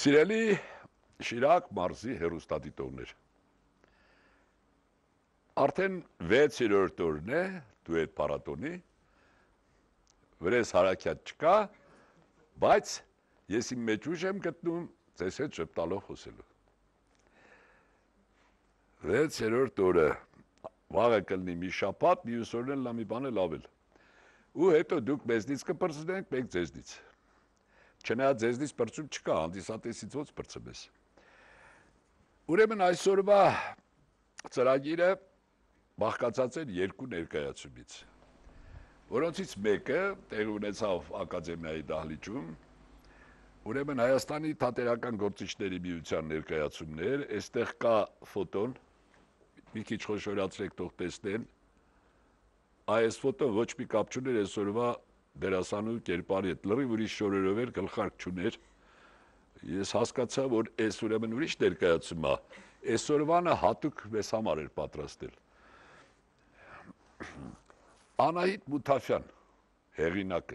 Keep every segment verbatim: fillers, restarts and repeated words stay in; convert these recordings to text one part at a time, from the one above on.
Սիրելի Շիրակ մարզի հեռուստադիտողներ, արդեն վեցերորդ օրն է դու այդ փառատոնի, վրես հարակյատ չկա, բայց ես իմ մեջ ուժ եմ գտնում ձեզ հետ շփտալով խոսելու։ Վեցերորդ օրը վաղը կլինի մի շաբաթ, մյուս օրն էլ մի բան էլ ավել։ Ու հետո դուք մեզնից կպրծնենք, մենք ձեզնից։ Չնայած ձեզնից պրծում չկա, հանդիսատեսից ոնց պրծում ես։ Ուրեմն այսօրվա ծրագիրը բաղկացած էր երկու ներկայացումից, որոնցից մեկը տեղի ունեցավ ակադեմիայի դահլիճում, ուրեմն Հայաստանի թատերական գործիչների միության ներկայացումներ, այստեղ կա ֆոտոն, մի քիչ խոշորացրեք թող տեսնեն, այս ֆոտոն ոչ մի կապ չուներ այսօրվա դերասանու կերպարի հետ, լրիվ ուրիշ շորերով էր, գլխարկ չուներ, ես հասկացա, որ այս ուրեմն ուրիշ ներկայացում է, այսօրվանը հատուկ մեզ համար էր պատրաստել։ Անահիտ Մութաֆյան, հեղինակը,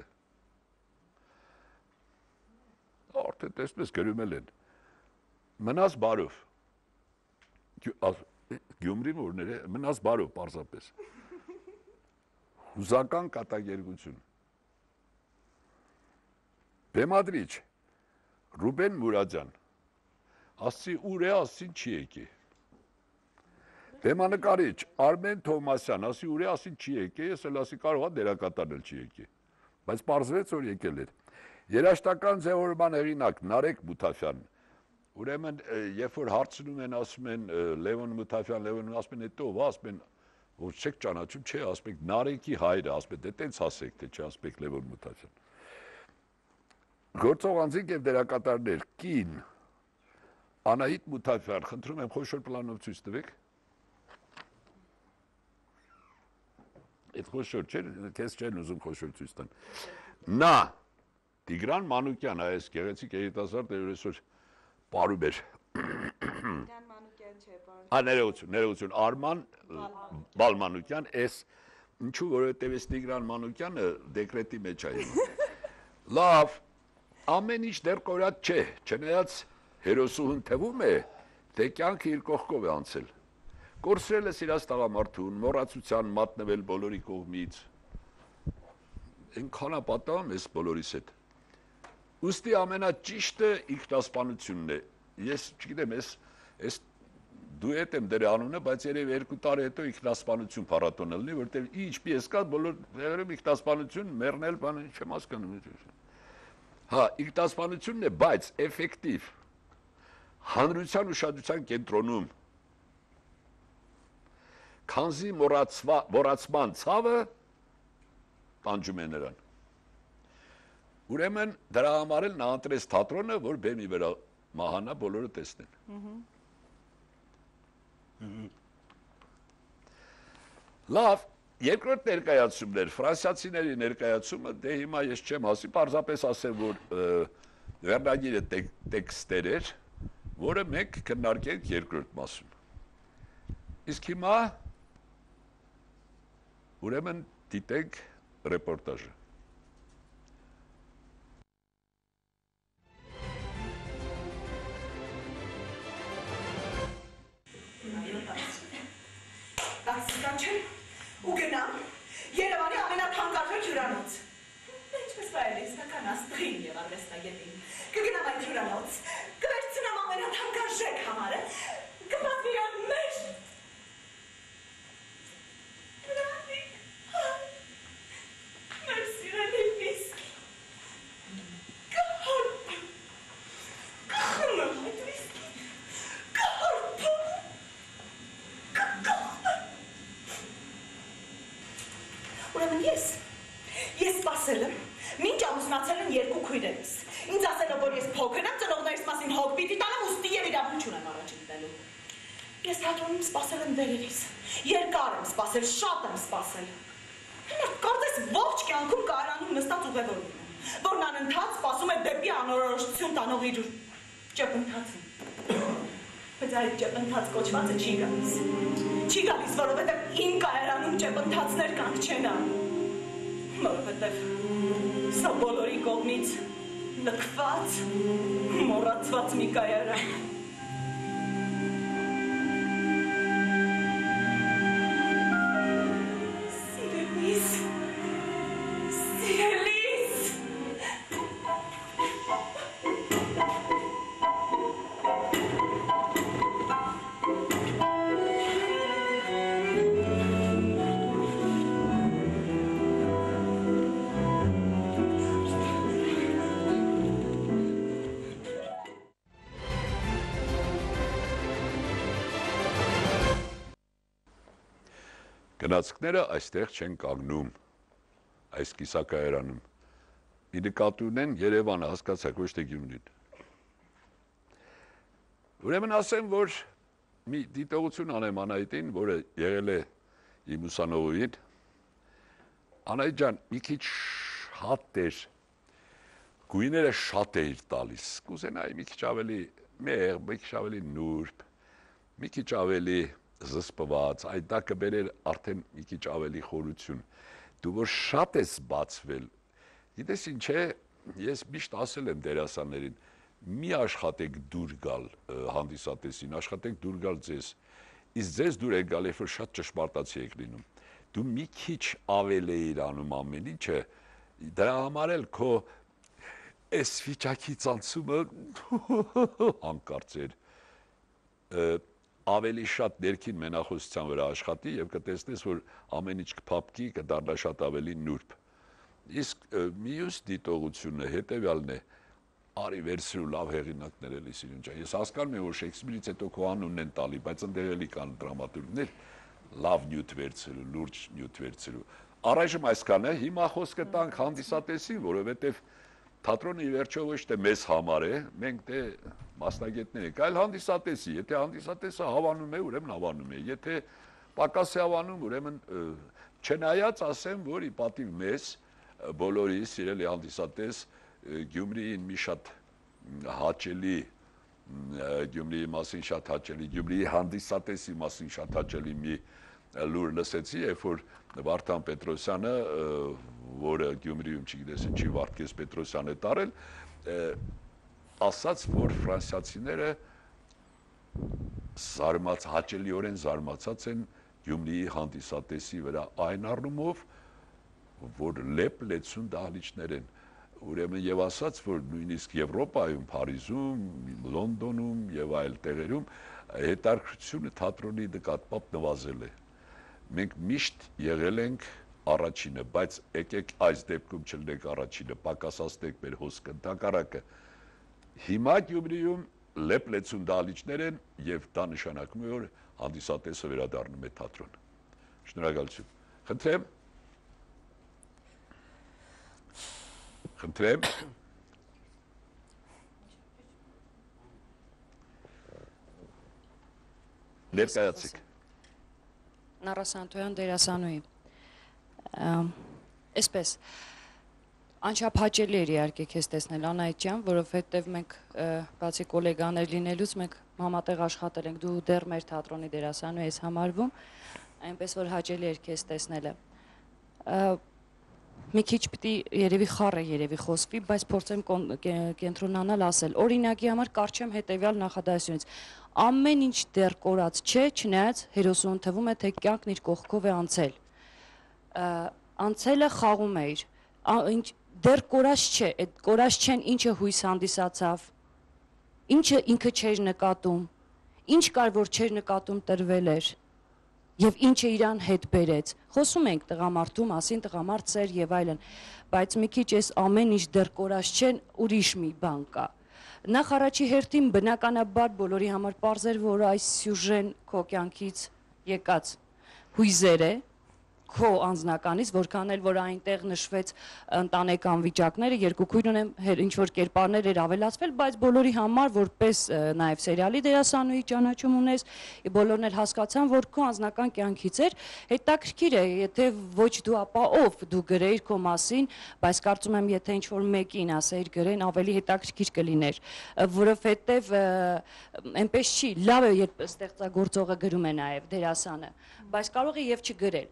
արդեն տեսնես գրում էլ են, մնաս բարով, Գյումրի մորներ է, մնաս բարով պարզապես, հուզական կատակերգություն, Բեմադրիչ, Ռուբեն Մուրադյան, ասցի ուր է, ասցին չի եկի, Բեմանկարիչ, Արմեն Թովմասյան, ասի ուր է, ասին չի եկի, ես էլ ասի կարող է դերակատարել չի եկի, բայց պարզվեց, որ եկել էր։ Երաժշտական ձևավորման հեղինակ Նարեկ Մութաֆյան, ուրեմն երբ որ հարցնում են, ասում են Լևոն Մութաֆյան, Լևոն ասում են հետո ով, ասում են որ չեք ճանաչում, չէ, ասում եք Նարեկի հայրը, ասում եք դե տենց ասեք, թե չէ, ասում եք Լևոն Մութաֆյան։ Գործող անձինք և դերակատարներ, կին, Անահիտ Մութաֆյան, խնդրում եմ խոշոր պլանով ցույց տվեք։ Այդ խոշոր չէր, քեզ չեն ուզում խոշոր ցույց տան։ Նա, Տիգրան Մանուկյան, այս գեղեցիկ երիտասարդ այսօր պարում էր։ Տիգրան Մանուկյան չէ, պարում։ Հա, ներողություն, ներողություն, Արման Բալմանուկյան, այս ինչու որովհետև այս Տիգրան Մանուկյանը դեկրետի մեջ է։ Լավ, ամեն ինչ դեռ կորած չէ, չնայած հերոսուհուն թվում է, թե կյանքը իր կողքով է անցել։ Կորսրել է սիրած տղամարդուն, մոռացության մատնվել բոլորի կողմից։ Այնքան պատահում ես բոլորիս հետ։ Ուստի ամենաճիշտը ինքնասպանությունն է։ Ես չգիտեմ, ես ես դու հետ եմ դրա անունը, բայց երևի երկու տարի հետո ինքնասպանություն փառատոնը լինի, որտեղ ինչպես կա բոլոր տեղերում ինքնասպանություն, մեռնել, բան չեմ հասկանում։ Հա, ինքնասպանությունն է, բայց էֆեկտիվ, հանրության ուշադրության կենտրոնում, քանզի մոռացման ցավը տանջում է նրան։ Ուրեմն դրա համար էլ նա ընտրեց թատրոնը, որ բեմի վրա մահանա բոլորը տեսնեն։ Լավ, երկրորդ ներկայացումներ, ֆրանսիացիների ներկայացումը, դե հիմա ես չեմ ասի, պարզապես ասեմ, որ վերնագիրը տեքստեր էր, որը մենք քննարկենք երկրորդ մասում։ Իսկ հիմա ուրեմն դիտենք ռեպորտաժը։ Ու գնամ, Երևանի ամենաթանկարժեք հյուրանոց։ Ինչպես վայել իսկական աստղին և արվեստագետին։ Կգնամ այդ հյուրանոց, կվերցնեմ ամենաթանկարժեք համարը, կպատվի այն մեր։ Լավիկ, մեր սիրելի վիսկի։ Կհորպում, կխմում այդ վիսկի, կհորպում, կկողմում։ Ուրեմն ես, ես սպասել եմ, մինչ ամուսնացել են երկու քույրերս, ինձ ասել է, որ ես փոքր եմ, ծնողներիս մասին հոգ պիտի տանեմ, ուստի և իրավունք չունեմ առաջին տելու։ Ես թատրոնում սպասել եմ վերևից, երկար եմ սպասել, շատ եմ սպասել։ Հիմա կարծես ողջ կյանքում կարանում նստած ուղևորում եմ, որն անընդհատ սպասում է դեպի անորոշություն տանող իր ճեպընթացին։ Բայց այդ ճեպընթաց կոչվածը չի գալիս։ Չի գալիս, որովհետև իմ կայարանում ճեպընթացներ կանք չեն անում։ Որովհետև սա բոլորի կողմից լքված, մոռացված մի կայարան։ Սիրելիս, սիրելիս։ Գնացքները այստեղ չեն կանգնում, այս կիսակայարանում, ի նկատի ունեն Երևանը, հասկացաք, ոչ թե Գյումրին։ Ուրեմն ասեմ, որ մի դիտողություն անեմ Անահիտին, որը եղել է իմ ուսանողուհին, Անահիտ ջան, մի քիչ հատ էր, գույները շատ էիր տալիս, կուզենայի մի քիչ ավելի մեղ, մի քիչ ավելի նուրբ, մի քիչ ավելի զսպված, այդ դա կբերեր արդեն մի քիչ ավելի խորություն, դու որ շատ ես բացվել, գիտես ինչ է, ես միշտ ասել եմ դերասաններին, մի աշխատեք դուր գալ հանդիսատեսին, աշխատեք դուր գալ ձեզ, իսկ ձեզ դուր եք գալ, երբ որ շատ ճշմարտացի եք լինում, դու մի քիչ ավել էիր անում ամեն ինչը, դրա համար էլ քո այս վիճակից անցումը հանկարծ էր, ավելի շատ ներքին մենախոսության վրա աշխատի եւ կտեսնես, որ ամեն ինչ կփափկի, կդառնա շատ ավելի նուրբ։ Իսկ մյուս դիտողությունը հետեւյալն է, արի վերցրու լավ հեղինակներ էլի սիրուն ջան։ Ես հասկանում եմ, որ Շեքսպիրից հետո քո անունն են տալի, բայց ընդեղ էլի կան դրամատուրգներ, լավ նյութ վերցրու, լուրջ նյութ վերցրու։ Առայժմ այսքան է, հիմա խոսքը տանք հանդիսատեսին, որովհետեւ թատրոնը ի վերջո ոչ թե մեզ համար է, մենք դե մասնագետներ ենք, այլ հանդիսատեսի, եթե հանդիսատեսը հավանում է, ուրեմն հավանում է, եթե պակաս է հավանում, ուրեմն չնայած ասեմ, որ ի պատիվ մեզ, բոլորի սիրելի հանդիսատես, Գյումրիին մի շատ հաճելի, Գյումրիի մասին շատ հաճելի, Գյումրիի հանդիսատեսի մասին շատ հաճելի մի լուր լսեցի, երբ որ Վարդան Պետրոսյանը, որը Գյումրիում չգիտես ինչի Վարդգես Պետրոսյան է տարել, ասաց, որ ֆրանսիացիները զարմաց, հաճելիորեն զարմացած են Գյումրիի հանդիսատեսի վրա այն առումով, որ լեփ-լեցուն դահլիճներ են, ուրեմն եւ ասաց, որ նույնիսկ Եվրոպայում, Փարիզում, Լոնդոնում եւ այլ տեղերում հետաքրքրությունը թատրոնի նկատմամբ նվազել է։ Մենք միշտ եղել ենք առաջինը, բայց եկեք այս դեպքում չլինենք առաջինը, պակասացնենք մեր հոսքը, ընդհակառակը։ Հիմա Գյումրիում լեփ-լեցուն դահլիճներ են եւ դա նշանակում է, որ հանդիսատեսը վերադառնում է թատրոն։ Շնորհակալություն։ Խնդրեմ։ Խնդրեմ։ Ներկայացեք։ Նարա Սանթոյան դերասանուհի։ Այսպես անչափ հաճելի էր իհարկե քեզ տեսնել Անահիտ ջան, որովհետև մենք բացի գոլեգաներ լինելուց մենք համատեղ աշխատել ենք, դու դեռ մեր թատրոնի դերասանուհի ես համարվում, այնպես որ հաճելի էր քեզ տեսնելը։ Մի քիչ պիտի երևի խառը երևի խոսվի, բայց փորձեմ կենտրոնանալ ասել։ Օրինակի համար կարճեմ հետևյալ նախադասությունից։ Ամեն ինչ դեռ կորած չէ, չնայած հերոսուն թվում է, թե կյանքն իր կողքով է անցել։ Անցելը խաղում է իր, դեռ կորած չէ, այդ կորած չեն ինչը հույս հանդիսացավ, ինչը ինքը չէր նկատում, ինչ կար, որ չէր նկատում տրվել էր, եւ ինչը իրան հետ բերեց։ Խոսում ենք տղամարդու մասին, տղամարդ ծեր եւ այլն, բայց մի քիչ էս ամեն ինչ դեռ կորած չեն, ուրիշ մի բան կա։ Նախ առաջի հերթին բնականաբար բոլորի համար պարզ էր, որ այս սյուժեն քո կյանքից եկած հույզեր է, քո անձնականից, որքան էլ որ այնտեղ նշվեց ընտանեկան վիճակները, երկու քույր ունեմ, ինչ որ կերպարներ էր ավելացվել, բայց բոլորի համար որպես նաև սերիալի դերասանուհի ճանաչում ունես, բոլորն էլ հասկացան, որ քո անձնական կյանքից էր, հետաքրքիր է, եթե ոչ դու, ապա ով դու գրեիր քո մասին, բայց կարծում եմ, եթե ինչ որ մեկին ասեիր գրեն, ավելի հետաքրքիր կլիներ, որովհետև այնպես չի, լավ է, երբ ստեղծագործողը գրում է նաև դերասանը, բայց կարող է եւ չգրել։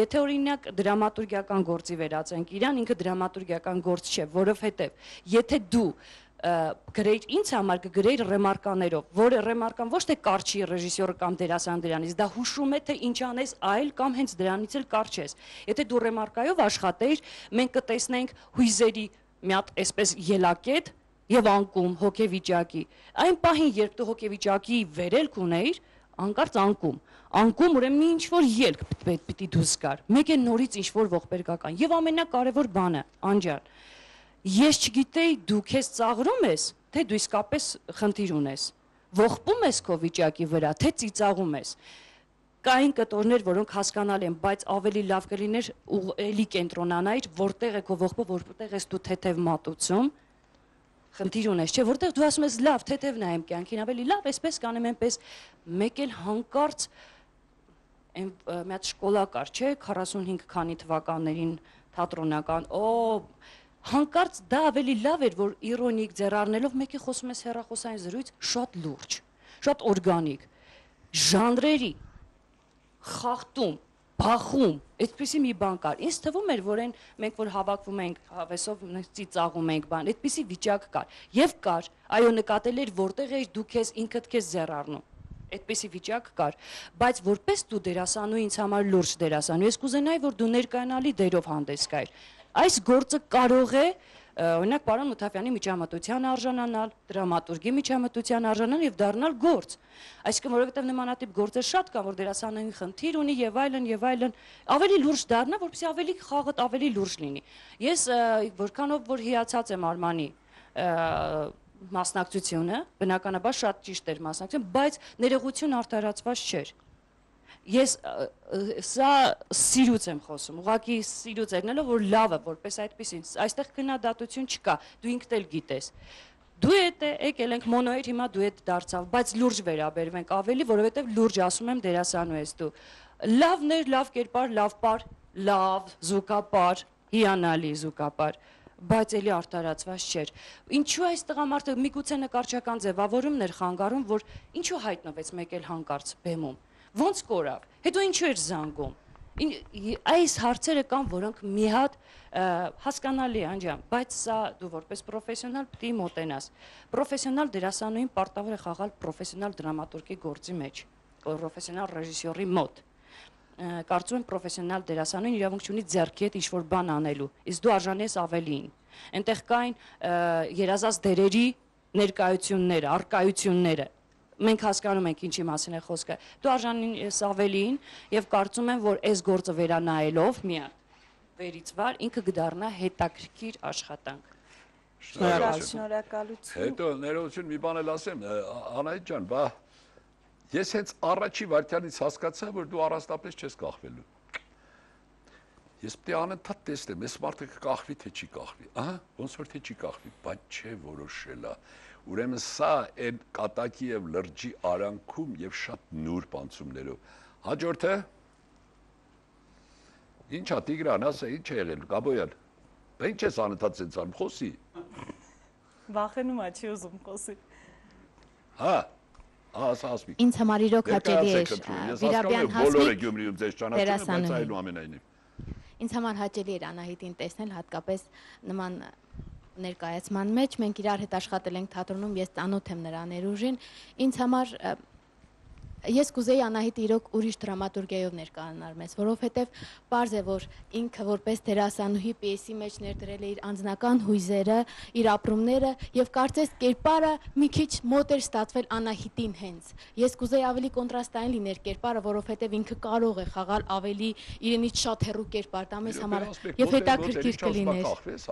Եթե օրինակ դրամատուրգիական գործի վերածենք իրան, ինքը դրամատուրգիական գործ չէ, որովհետև եթե դու գրեիր ինձ համար կգրեիր ռեմարկաներով, որը ռեմարկան ոչ թե կարճի ռեժիսորը կամ դերասան դրանից, դա հուշում է թե ինչ անես այլ կամ հենց դրանից էլ կարճ ես։ Եթե դու ռեմարկայով աշխատեիր, մենք կտեսնենք հույզերի մի հատ այսպես ելակետ եւ անկում հոգեվիճակի։ Այն պահին, երբ դու հոգեվիճակի վերելք ունեիր, անկարծ անկում։ Անկում ուրեմն ինչ որ ելք պիտի դուրս գար։ Մեկ է նորից ինչ որ ողբերգական։ Եվ ամենակարևոր բանը, Անջան, ես չգիտեի դու քեզ ծաղրում ես, թե դու իսկապես խնդիր ունես։ Ողբում ես քո վիճակի վրա, թե ծիծաղում ես։ Կային կտորներ, որոնք հասկանալ են, բայց ավելի լավ կլիներ էլի կենտրոնանայր, որտեղ է քո ողբը, որտեղ ես դու թեթև մատուցում։ Խնդիր ունես, չէ, որտեղ դու ասում ես լավ, թեթև նայեմ կյանքին, ավելի լավ, այսպես կանեմ, այնպես մեկ էլ հանկարծ այն մի հատ շկոլա կար, չէ, քառասունհինգ քանի թվականներին թատրոնական, օ հանկարծ դա ավելի լավ էր, որ իրոնիկ ձեռառնելով մեկի խոսում ես հեռախոսային զրույց շատ լուրջ, շատ օրգանիկ, ժանրերի, խախտում, բախում, այդպիսի մի բան կար։ Ինձ թվում էր, որ այն մենք որ հավաքվում ենք հավեսով ծիծաղում ենք բան, այդպիսի վիճակ կար։ Եվ կար, այո, նկատել էր, որտեղ էր դու քեզ ինքդ քեզ ձեռառնում։ Այդպիսի վիճակ կար, բայց որպես դու դերասանու ինձ համար լուրջ դերասանու, ես կուզենայի, որ դու ներկայանալի դերով հանդես գայիր։ Այս գործը կարող է, օրինակ, պարոն Մութաֆյանի միջամտության արժանանալ, դրամատուրգի միջամտության արժանանալ եւ դառնալ գործ։ Այսինքն, որովհետեւ նմանատիպ գործեր շատ կան, որ դերասանային խնդիր ունի եւ այլն եւ այլն, ավելի լուրջ դառնա, որպեսզի ավելի խաղը ավելի լուրջ լինի։ Ես որքանով որ հիացած եմ Արմանի մասնակցությունը, բնականաբար շատ ճիշտ էր մասնակցությունը, բայց ներողություն արդարացված չէր։ Ես սա սիրուց եմ խոսում, ուղղակի սիրուց եղնելով, որ լավը, որպես այդպեսին, այստեղ քննադատություն չկա, դու ինքդ էլ գիտես։ Դու հետ եկել ենք մոնոյեր, հիմա դու հետ դարձավ, բայց լուրջ վերաբերվենք ավելի, որովհետև լուրջ ասում եմ դերասանու ես դու։ Լավներ, լավ կերպար, լավ պար, լավ, զուգապար, հիանալի զուգապար, բայց էլի արդարացված չէր։ Ինչու այս տղամարդը միգուցե նկարչական ձևավորումն էր խանգարում, որ ինչու հայտնվեց մեկ էլ հանկարծ բեմում։ Ոնց կորավ, հետո ինչու էր զանգում, այս հարցերը կան, որոնք մի հատ հասկանալի Անջան, բայց սա դու որպես պրոֆեսիոնալ պիտի մոտենաս, պրոֆեսիոնալ դերասանուին պարտավոր է խաղալ պրոֆեսիոնալ դրամատուրգի գործի մեջ, պրոֆեսիոնալ ռեժիսորի մոտ, կարծում եմ պրոֆեսիոնալ դերասանուին իրավունք չունի ձեռքի հետ ինչ-որ բան անելու, իսկ դու արժանի ես ավելին, այնտեղ կային երազած դերերի ներկայությունները, առկայությունները, մենք հասկանում ենք ինչի մասին է խոսքը։ Դու արժանի ես ավելին եւ կարծում եմ, որ այս գործը վերանայելով մի հատ վերից վար ինքը կդառնա հետաքրքիր աշխատանք։ Շնորհակալություն։ Հետո ներողություն մի բան էլ ասեմ, Անահիտ ջան, բա ես հենց առաջի վարքյանից հասկացա, որ դու առանձնապես չես կախվելու։ Ես պետք է անընդհատ տեսնեմ, այս մարդը կկախվի թե չի կախվի, ահա, ոնց որ թե չի կախվի, բայց չէ որոշել է։ Ուրեմն սա այն կատակի եւ լրջի արանքում եւ շատ նուրբ անցումներով։ Հաջորդը Ինչա Տիգրան, ասա, ինչ է եղել, Գաբոյան։ Բա ինչ ես անընդհատ ցենց անում, խոսի։ Վախենում է, չի ուզում խոսի։ Հա։ Ասա ասմիկ։ Ինձ համար իրոք հաճելի էր Վիրաբյան Հասմիկ։ Բոլորը Գյումրիում ձեզ ճանաչում են, բայց այլու ամենայնիվ։ Ինձ համար հաճելի էր Անահիտին տեսնել, հատկապես նման ներկայացման մեջ, մենք իրար հետ աշխատել ենք թատրոնում, ես ծանոթ եմ նրա ներուժին, ինձ համար ես կուզեի Անահիտը իրոք ուրիշ դրամատուրգիայով ներկայանար մեզ, որովհետև պարզ է, որ ինքը որպես դերասանուհի պիեսի մեջ ներդրել է իր անձնական հույզերը, իր ապրումները եւ կարծես կերպարը մի քիչ մոտ էր ստացվել Անահիտին հենց։ Ես կուզեի ավելի կոնտրաստային լիներ կերպարը, որովհետև ինքը կարող է խաղալ ավելի իրենից շատ հեռու կերպար, դա մեզ համար եւ հետաքրքիր կլիներ։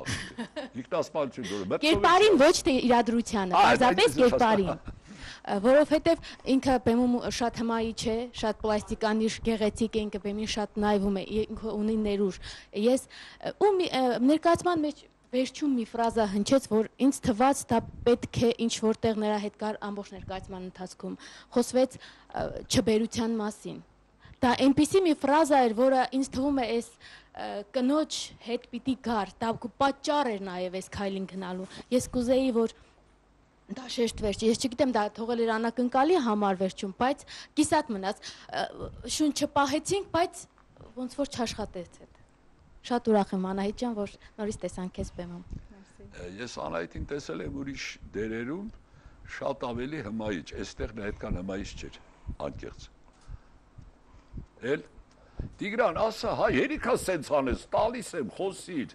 Կերպարին ոչ թե իրադրությանը, պարզապես կերպարին։ Որովհետև ինքը բեմում շատ հմայի չէ, շատ պլաստիկանիշ գեղեցիկ է, ինքը բեմին շատ նայվում է, ինքը ունի ներուժ։ Ես ու ներկայացման մեջ վերջում մի ֆրազա հնչեց, որ ինձ թվաց դա պետք է ինչ որտեղ նրա հետ կար ամբողջ ներկայացման ընթացքում, խոսվեց չբերության մասին։ Դա այնպիսի մի ֆրազա էր, որը ինձ թվում է այս կնոջ հետ պիտի գար, դա պատճառ էր նաև այս քայլին գնալու։ Ես կուզեի, որ դա շեշտ վերջ, ես չգիտեմ դա թողել էր անակնկալի համար վերջում, բայց կիսատ մնաց, շունչը պահեցինք, բայց ոնց որ չաշխատեց այդ։ Շատ ուրախ եմ Անահիտ ջան, որ նորից տեսանք քեզ բեմում։ Ես Անահիտին տեսել եմ ուրիշ դերերում շատ ավելի հմայիչ, այստեղ նա այդքան հմայիչ չէր, անկեղծ։ Էլ Տիգրան, ասա, հա, երիքա սենց անես, տալիս եմ, խոսիր։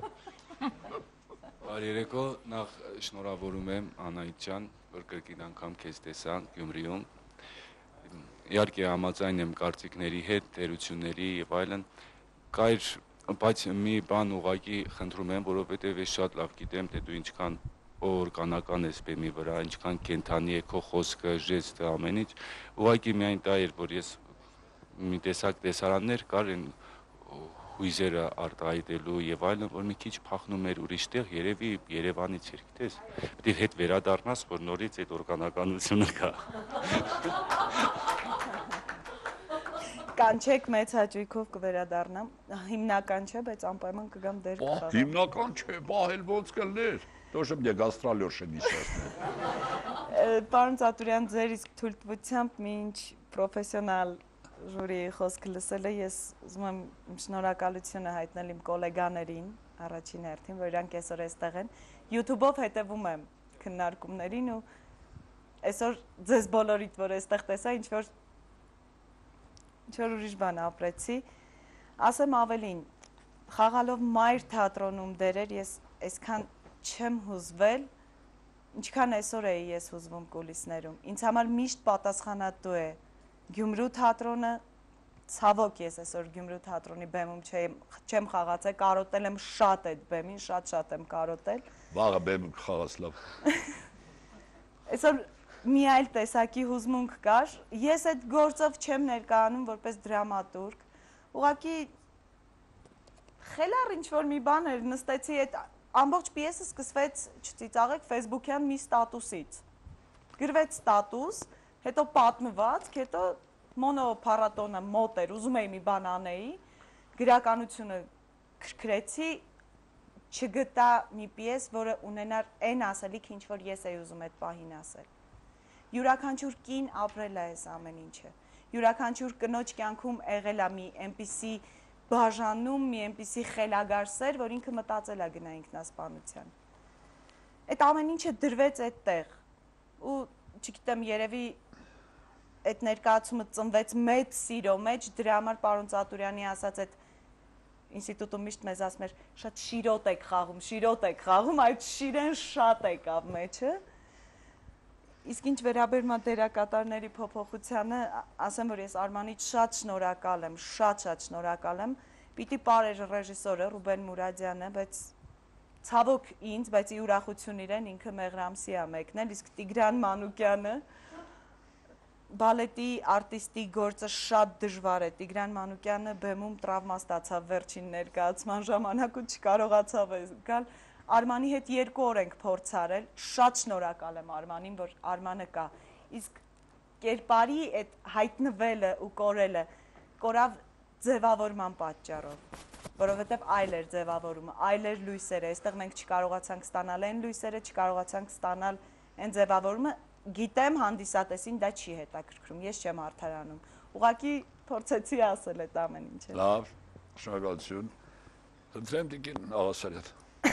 Բարերեկո, նախ շնորհավորում եմ Անահիտ ջան, որ կրկին անգամ քեզ տեսանք Գյումրիում։ Իհարկե համաձայն եմ կարծիքների հետ, տերությունների եւ այլն, կայր, բայց մի բան ուղղակի խնդրում եմ, որովհետեւ ես շատ լավ գիտեմ, թե դու ինչքան օրգանական ես բեմի վրա, ինչքան կենթանի է քո խոսքը, ժեստը, ամեն ինչ, ուղղակի միայն դա էր, որ ես մի տեսակ տեսարաններ կար են հույզերը արտահայտելու եւ այլն, որ մի քիչ փախնում էր ուրիշտեղ, երևի Երևանից էր, գիտես։ Պետք է հետ վերադառնաս, որ նորից այդ օրգանականությունը կա։ Կանչեք մեծ հաճույքով կվերադառնամ։ Հիմնական չէ, բայց անպայման կգամ դեր կխաղամ։ Հիմնական չէ, բահել ոնց կլներ։ Тоже мне гастролерша несчастная։ Պարոն Ծատուրյան, ձեր իսկ թույլտվությամբ մինչ պրոֆեսիոնալ ժյուրիի խոսքը լսելը ես ուզում եմ շնորհակալությունը հայտնել իմ գոլեգաներին, առաջին հերթին, որ իրանք այսօր այստեղ են։ YouTube-ով հետևում եմ քննարկումներին ու այսօր ձեզ բոլորիդ, որ այստեղ տեսա, ինչ որ ինչ որ ուրիշ բան ապրեցի։ Ասեմ ավելին, խաղալով Մայր թատրոնում դերեր ես այսքան չեմ հուզվել, ինչքան այսօր էի ես հուզվում կուլիսներում։ Ինձ համար միշտ պատասխանատու է Գյումրու թատրոնը, ցավոք ես այսօր Գյումրու թատրոնի բեմում չեմ խաղացել, կարոտել եմ շատ այդ բեմին, շատ-շատ եմ կարոտել։ Վաղը բեմում խաղաց լավ։ Այսօր մի այլ տեսակի հուզմունք կար, ես այդ գործով չեմ ներկայանում որպես դրամատուրգ, ուղղակի խելառ ինչ-որ մի բան էր, նստեցի այդ ամբողջ պիեսը սկսվեց, չծիծաղեք, Facebook-յան մի ստատուսից, գրվեց ստատուս, հետո պատմվածք, հետո մոնոփառատոնը մոտ էր, ուզում էի մի բան անեի, գրականությունը քրքրեցի, չգտա մի պիես, որը ունենար այն ասելիք, ինչ որ ես էի ուզում այդ պահին ասել։ Յուրաքանչյուր կին ապրել է այս ամեն ինչը։ Յուրաքանչյուր կնոջ կյանքում եղել է մի այնպիսի բաժանում, մի այնպիսի խելագար սեր, որ ինքը մտածել է գնա ինքնասպանության։ Այդ ամեն ինչը դրվեց այդտեղ։ Ու չգիտեմ, երևի այդ ներկայացումը ծնվեց մեծ սիրո մեջ, դրա համար պարոն Ծատուրյանի ասած այդ ինստիտուտում միշտ մեզ ասում էր, շատ շիրոտ եք խաղում, շիրոտ եք խաղում, այդ շիրեն շատ եկավ մեջը։ Իսկ ինչ վերաբերում է դերակատարների փոփոխությանը, ասեմ, որ ես Արմանից շատ շնորհակալ եմ, շատ-շատ շնորհակալ եմ։ Պիտի պարեր ռեժիսորը Ռուբեն Մուրադյանը, բայց ցավոք ինձ, բայց ի ուրախություն իրեն ինքը Մեղրամսի է մեկնել, իսկ Տիգրան Մանուկյանը բալետի արտիստի գործը շատ դժվար է։ Տիգրան Մանուկյանը բեմում տրավմա ստացավ վերջին ներկայացման ժամանակ ու չկարողացավ գալ։ Արմանի հետ երկու օր ենք փորձ արել, շատ շնորհակալ եմ Արմանին, որ Արմանը կա։ Իսկ կերպարի այդ հայտնվելը ու կորելը կորավ ձևավորման պատճառով, որովհետև այլ էր ձևավորումը, այլ էր լույսերը, այստեղ մենք չկարողացանք ստանալ այն լույսերը, չկարողացանք ստանալ այն ձևավորումը, գիտեմ հանդիսատեսին դա չի հետաքրքրում, ես չեմ արդարանում, ուղղակի փորձեցի ասել այդ ամեն ինչը։ Լավ, շնորհակալություն, խնդրեմ Տիկին Աղասարյան։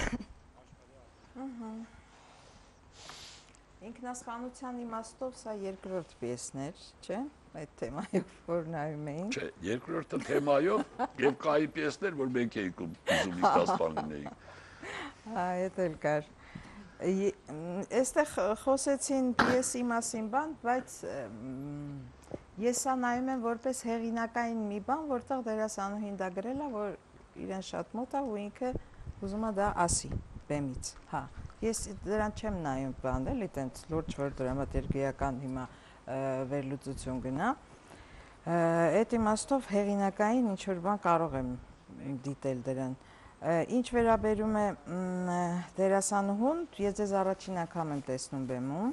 Ինքնասպանության իմաստով սա երկրորդ պիեսն էր, չէ՞, այդ թեմայով որ նայում էինք։ Չէ, երկրորդը թեմայով եւ կայի պիեսներ, որ մենք էինք ուզում ինքնասպանենք։ Հա, այդ էլ կար։ Այստեղ խոսեցին պիեսի մասին բան, բայց ես սա նայում եմ որպես հեղինակային մի բան, որտեղ դերասանուհին դա գրել է, որ իրեն շատ մոտ է ու ինքը ուզում է դա ասի բեմից, հա։ Ես դրան չեմ նայում բան, էլի տենց լուրջ որ դրամատուրգիական հիմա վերլուծություն գնա։ Այդ իմաստով հեղինակային ինչ որ բան կարող եմ դիտել դրան։ Ինչ վերաբերում է դերասանուհուն, ես ձեզ առաջին անգամ եմ տեսնում բեմում։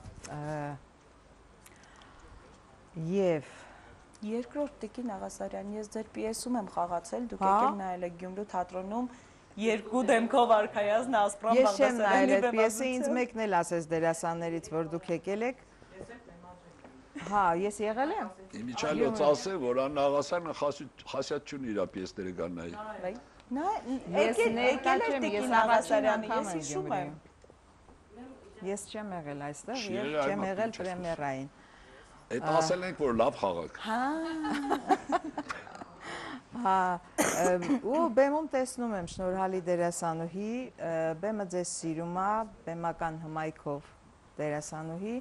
Եվ Երկրորդ Տիկին Աղասարյան, ես ձեր պիեսում եմ խաղացել, դուք եկել նայել եք Գյումրու թատրոնում երկու դեմքով արքայազն Ասպրան Ես չեմ նայել Բաղդասարյանի այդ պիեսը, ինձ մեկն էլ ասեց դերասաններից, որ դուք եկել եք։ Հա, ես եղել եմ։ Իմիջայլոց ասե, որ Աննա Աղասյանը խասյատ չունի իր պիեսները կաննայի։ Նա Ես եկել եկել էր ներկա չեմ, ես Տիկին առաջին Աղասարյանը, անգամ ես եմ հիշում եմ։ Ես չեմ եղել այստեղ Չի եւ եղել, չեմ այլ եղել մատուկ չես պրեմիերային։ Այդ ասել ենք, որ լավ խաղաք։ Հա, ու բեմում տեսնում եմ շնորհալի դերասանուհի, բեմը ձեզ սիրում է, բեմական հմայքով դերասանուհի։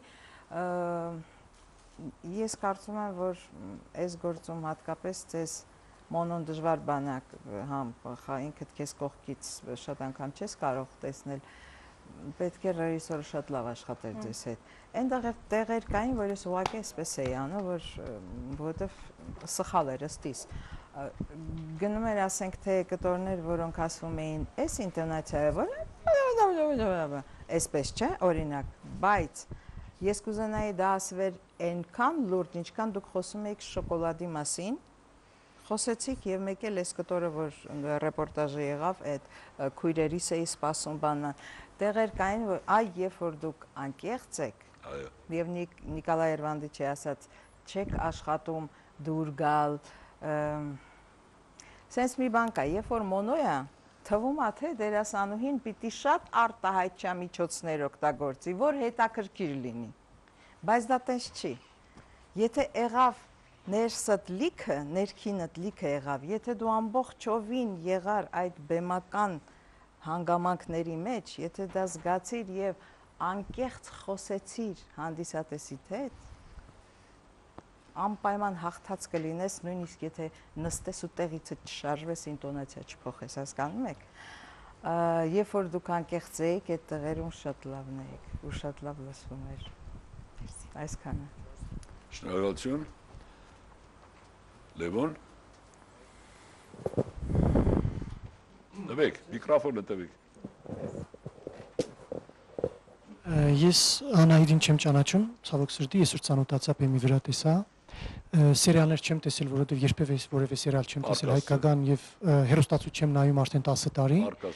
Ես կարծում եմ, որ այս գործում հատկապես ձեզ մոնոն դժվար բանակ, համ ինքդ քեզ կողքից շատ անգամ չես կարող տեսնել, պետք է ռեժիսորը շատ լավ աշխատեր ձեզ հետ։ Այնտեղ տեղեր կային, որ ես ուղղակի այսպես էի անում, որ որովհետև սխալ էր ըստիս։ Գնում էր, ասենք, թե կտորներ, որոնք ասվում էին այս ինտոնացիայով, որ այսպես չէ, օրինակ, բայց ես կուզենայի դա ասվեր այնքան լուրջ, ինչքան դուք խոսում եք շոկոլադի մասին, խոսեցիք եւ մեկ էլ այս կտորը, որ ռեպորտաժը եղավ, այդ քույրերիս էի սպասում բանան, տեղեր կային, որ այ երբ որ դուք անկեղծ եք, եւ Նիկոլայ Երվանդիչի ասած, չեք աշխատում դուր գալ, սենց մի բան կա, երբ որ մոնո է, թվում է, թե դերասանուհին պիտի շատ արտահայտչա միջոցներ օգտագործի, որ հետաքրքիր լինի, բայց դա տես չի, եթե եղավ ներսդ լիքը, ներքինդ լիքը եղավ, եթե դու ամբողջովին եղար այդ բեմական հանգամանքների մեջ, եթե դա զգացիր եւ անկեղծ խոսեցիր հանդիսատեսիդ հետ, անպայման հաղթած կլինես, նույնիսկ եթե նստես ու տեղիցը չշարժվես, ինտոնացիա չփոխես, հասկանում եք։ Երբ որ դուք անկեղծ էիք, այդ տեղերում շատ լավն էիք ու շատ լավ լսվում էր։ Այսքանը։ Շնորհակալություն։ Լևոն։ Տվեք, միկրոֆոնը տվեք։ Ես Անահիտին չեմ ճանաչում, ցավոք սրտի, ես որ ծանոթացա բեմի վրա տեսա, սերիալներ չեմ տեսել, որովհետև երբևէ որևէ սերիալ չեմ տեսել հայկական եւ հեռուստացույց չեմ նայում արդեն տասը տարի։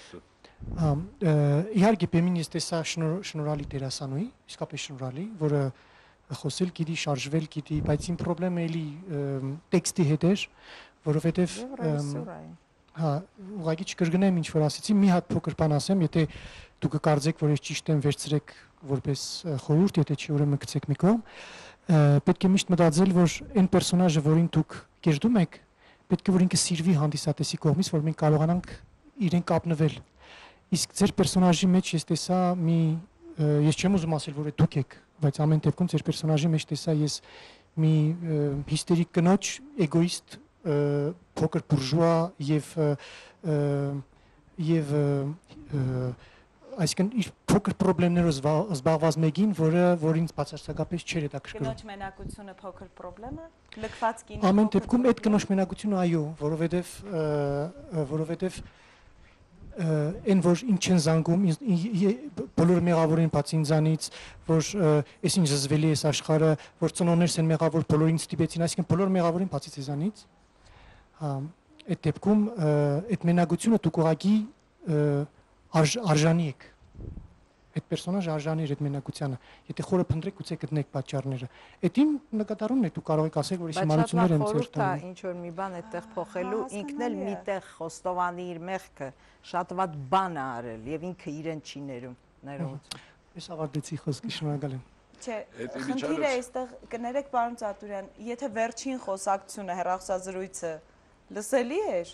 Իհարկե բեմին ես տեսա շնորհալի դերասանուհի, իսկապես շնորհալի, որը խոսել գիտի, շարժվել գիտի, բայց իմ խնդրեմը էլի տեքստի հետ էր, որովհետև հա, ուղղակի չկրկնեմ ինչ որ ասեցի, մի հատ փոքր բան ասեմ, եթե դուք կարծեք, որ ես ճիշտ եմ, վերցրեք որպես խորհուրդ, եթե չի ուրեմն գցեք մի կողմ, պետք է միշտ մտածել, որ այն պերսոնաժը, որին դուք կերտում եք, պետք է որ ինքը սիրվի հանդիսատեսի կողմից, որ մենք կարողանանք իրեն կապնվել։ Իսկ ձեր պերսոնաժի մեջ ես տեսա մի, ես չեմ ուզում ասել, որ դուք եք, բայց ամեն դեպքում ձեր պերսոնաժի մեջ տեսա ես մի հիստերիկ կնոջ, էգոիստ, փոքր բուրժուա եւ եւ այսինքն իր փոքր խնդիրներով զբաղված մեկին, որը որ ինձ բացարձակապես չէր հետաքրքրում։ Կնոջ մենակությունը փոքր խնդրեմ է, լքված կինը։ Ամեն դեպքում այդ կնոջ մենակությունը այո, որովհետեւ որովհետեւ այն որ ինչ են զանգում բոլոր մեղավորին բացի ինձանից, որ ես ինչ զզվելի է աշխարհը, որ ծնողներս են մեղավոր, բոլորին ստիպեցին, այսինքն բոլոր մեղավորին բացի ցեզանից։ Այդ դեպքում այդ մենակությունը դուք ուղղակի արժանի եք։ Այդ պերսոնաժը արժանի էր այդ մենակությանը։ Եթե խորը փնտրեք, գուցե գտնեք պատճառները։ Այդ իմ նկատառումն է, դուք կարող եք ասել, որ ես հիմարություններ եմ ձեր տանում։ Ինչ որ մի բան այդտեղ փոխելու, ինքն էլ միտեղ Խոստովանի իր մեղքը շատ վատ բան է արել եւ ինքը իրեն չի ներում, ներողություն։ Ես ավարտեցի խոսքը, շնորհակալ եմ։ Չէ, խնդիրը այստեղ կներեք պարոն Ծատուրյան, եթե վերջին խոսակցությունը հեռախոսազրույցը լսելի էր,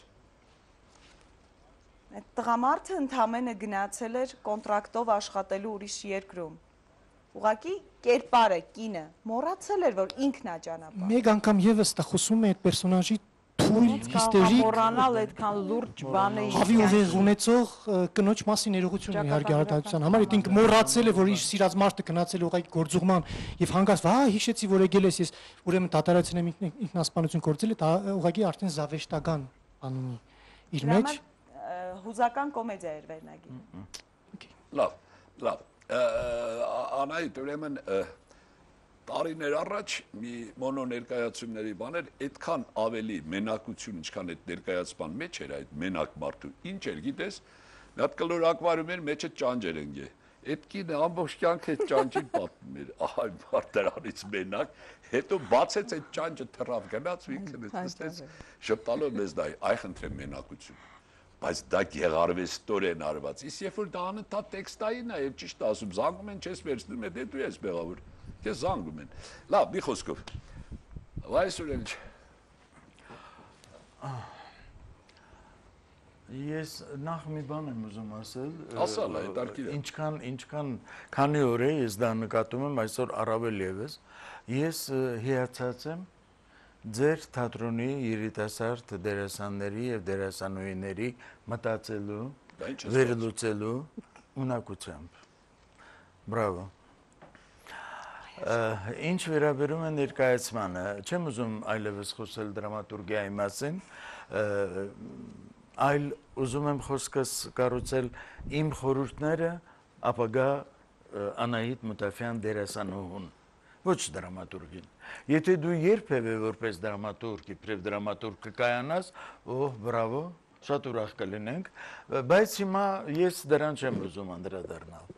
այդ տղամարդը ընդամենը գնացել էր կոնտրակտով աշխատելու ուրիշ երկրում։ Ուղղակի կերպարը, կինը մոռացել էր, որ ինքն է ճանապարհ։ Մեկ անգամ եւս դա խոսում է այդ պերսոնաժի թույլ, հիստերիկ, մոռանալ այդքան լուրջ բանը հավի ուղեղ ունեցող կնոջ մասին ներողություն իհարկե արտահայտության համար, այդ ինքը մոռացել է, որ իր սիրած մարդը գնացել է ուղղակի գործուղման եւ հանգած, «Վա, հիշեցի, որ եկել ես, ես ուրեմն դատարանացին եմ ինքնասպանություն գործել է», դա ուղղակի արդեն զավեշտական բան ունի իր մեջ։ Հուզական կոմեդիա էր վերնագիրը։ Լավ, լավ։ Անահիտ, ուրեմն տարիներ առաջ մի մոնո ներկայացումների բաներ այդքան ավելի մենակություն, ինչքան այդ ներկայացման մեջ էր այդ մենակ մարդու։ Ինչ էր, գիտես, մի հատ կլոր ակվարիումի մեջը ճանճ էր ընկե։ Այդ կինը ամբողջ կյանքը այդ ճանճին պատմում էր, այ բարդրանից մենակ, հետո բացեց այդ ճանճը թռավ գնաց ինքն այդ նստեց շփտալով մեզ դա այ խնդրեմ մենակություն։ Բայց դա գեղարվեստորեն արված։ Իսկ երբ որ դա անընդհատ տեքստային է, եւ ճիշտ ասում, զանգում են, չես վերցնում, դե դու ես մեղավոր։ Քեզ զանգում են։ Լավ, մի խոսքով։ Վայսուրեն։ Ես նախ մի բան եմ ուզում ասել։ Ասալ, հետաքրքիր է։ Ինչքան, ինչքան քանի օր է ես դա նկատում եմ, այսօր առավել եւս։ Ես հիացած եմ ձեր թատրոնի երիտասարդ դերասանների եւ դերասանուհիների մտածելու, վերլուծելու ունակությամբ։ Բրավո։ Ինչ վերաբերում է ներկայացմանը, չեմ ուզում այլևս խոսել դրամատուրգիայի մասին, այլ ուզում եմ խոսքս կառուցել իմ խորհուրդները ապագա Անահիտ Մուտաֆյան դերասանուհուն, ոչ դրամատուրգին։ Եթե դու երբևէ որպես դրամատուրգ, իբրև դրամատուրգ կկայանաս, օհ, բրավո, շատ ուրախ կլինենք, բայց հիմա ես դրան չեմ ուզում անդրադառնալ։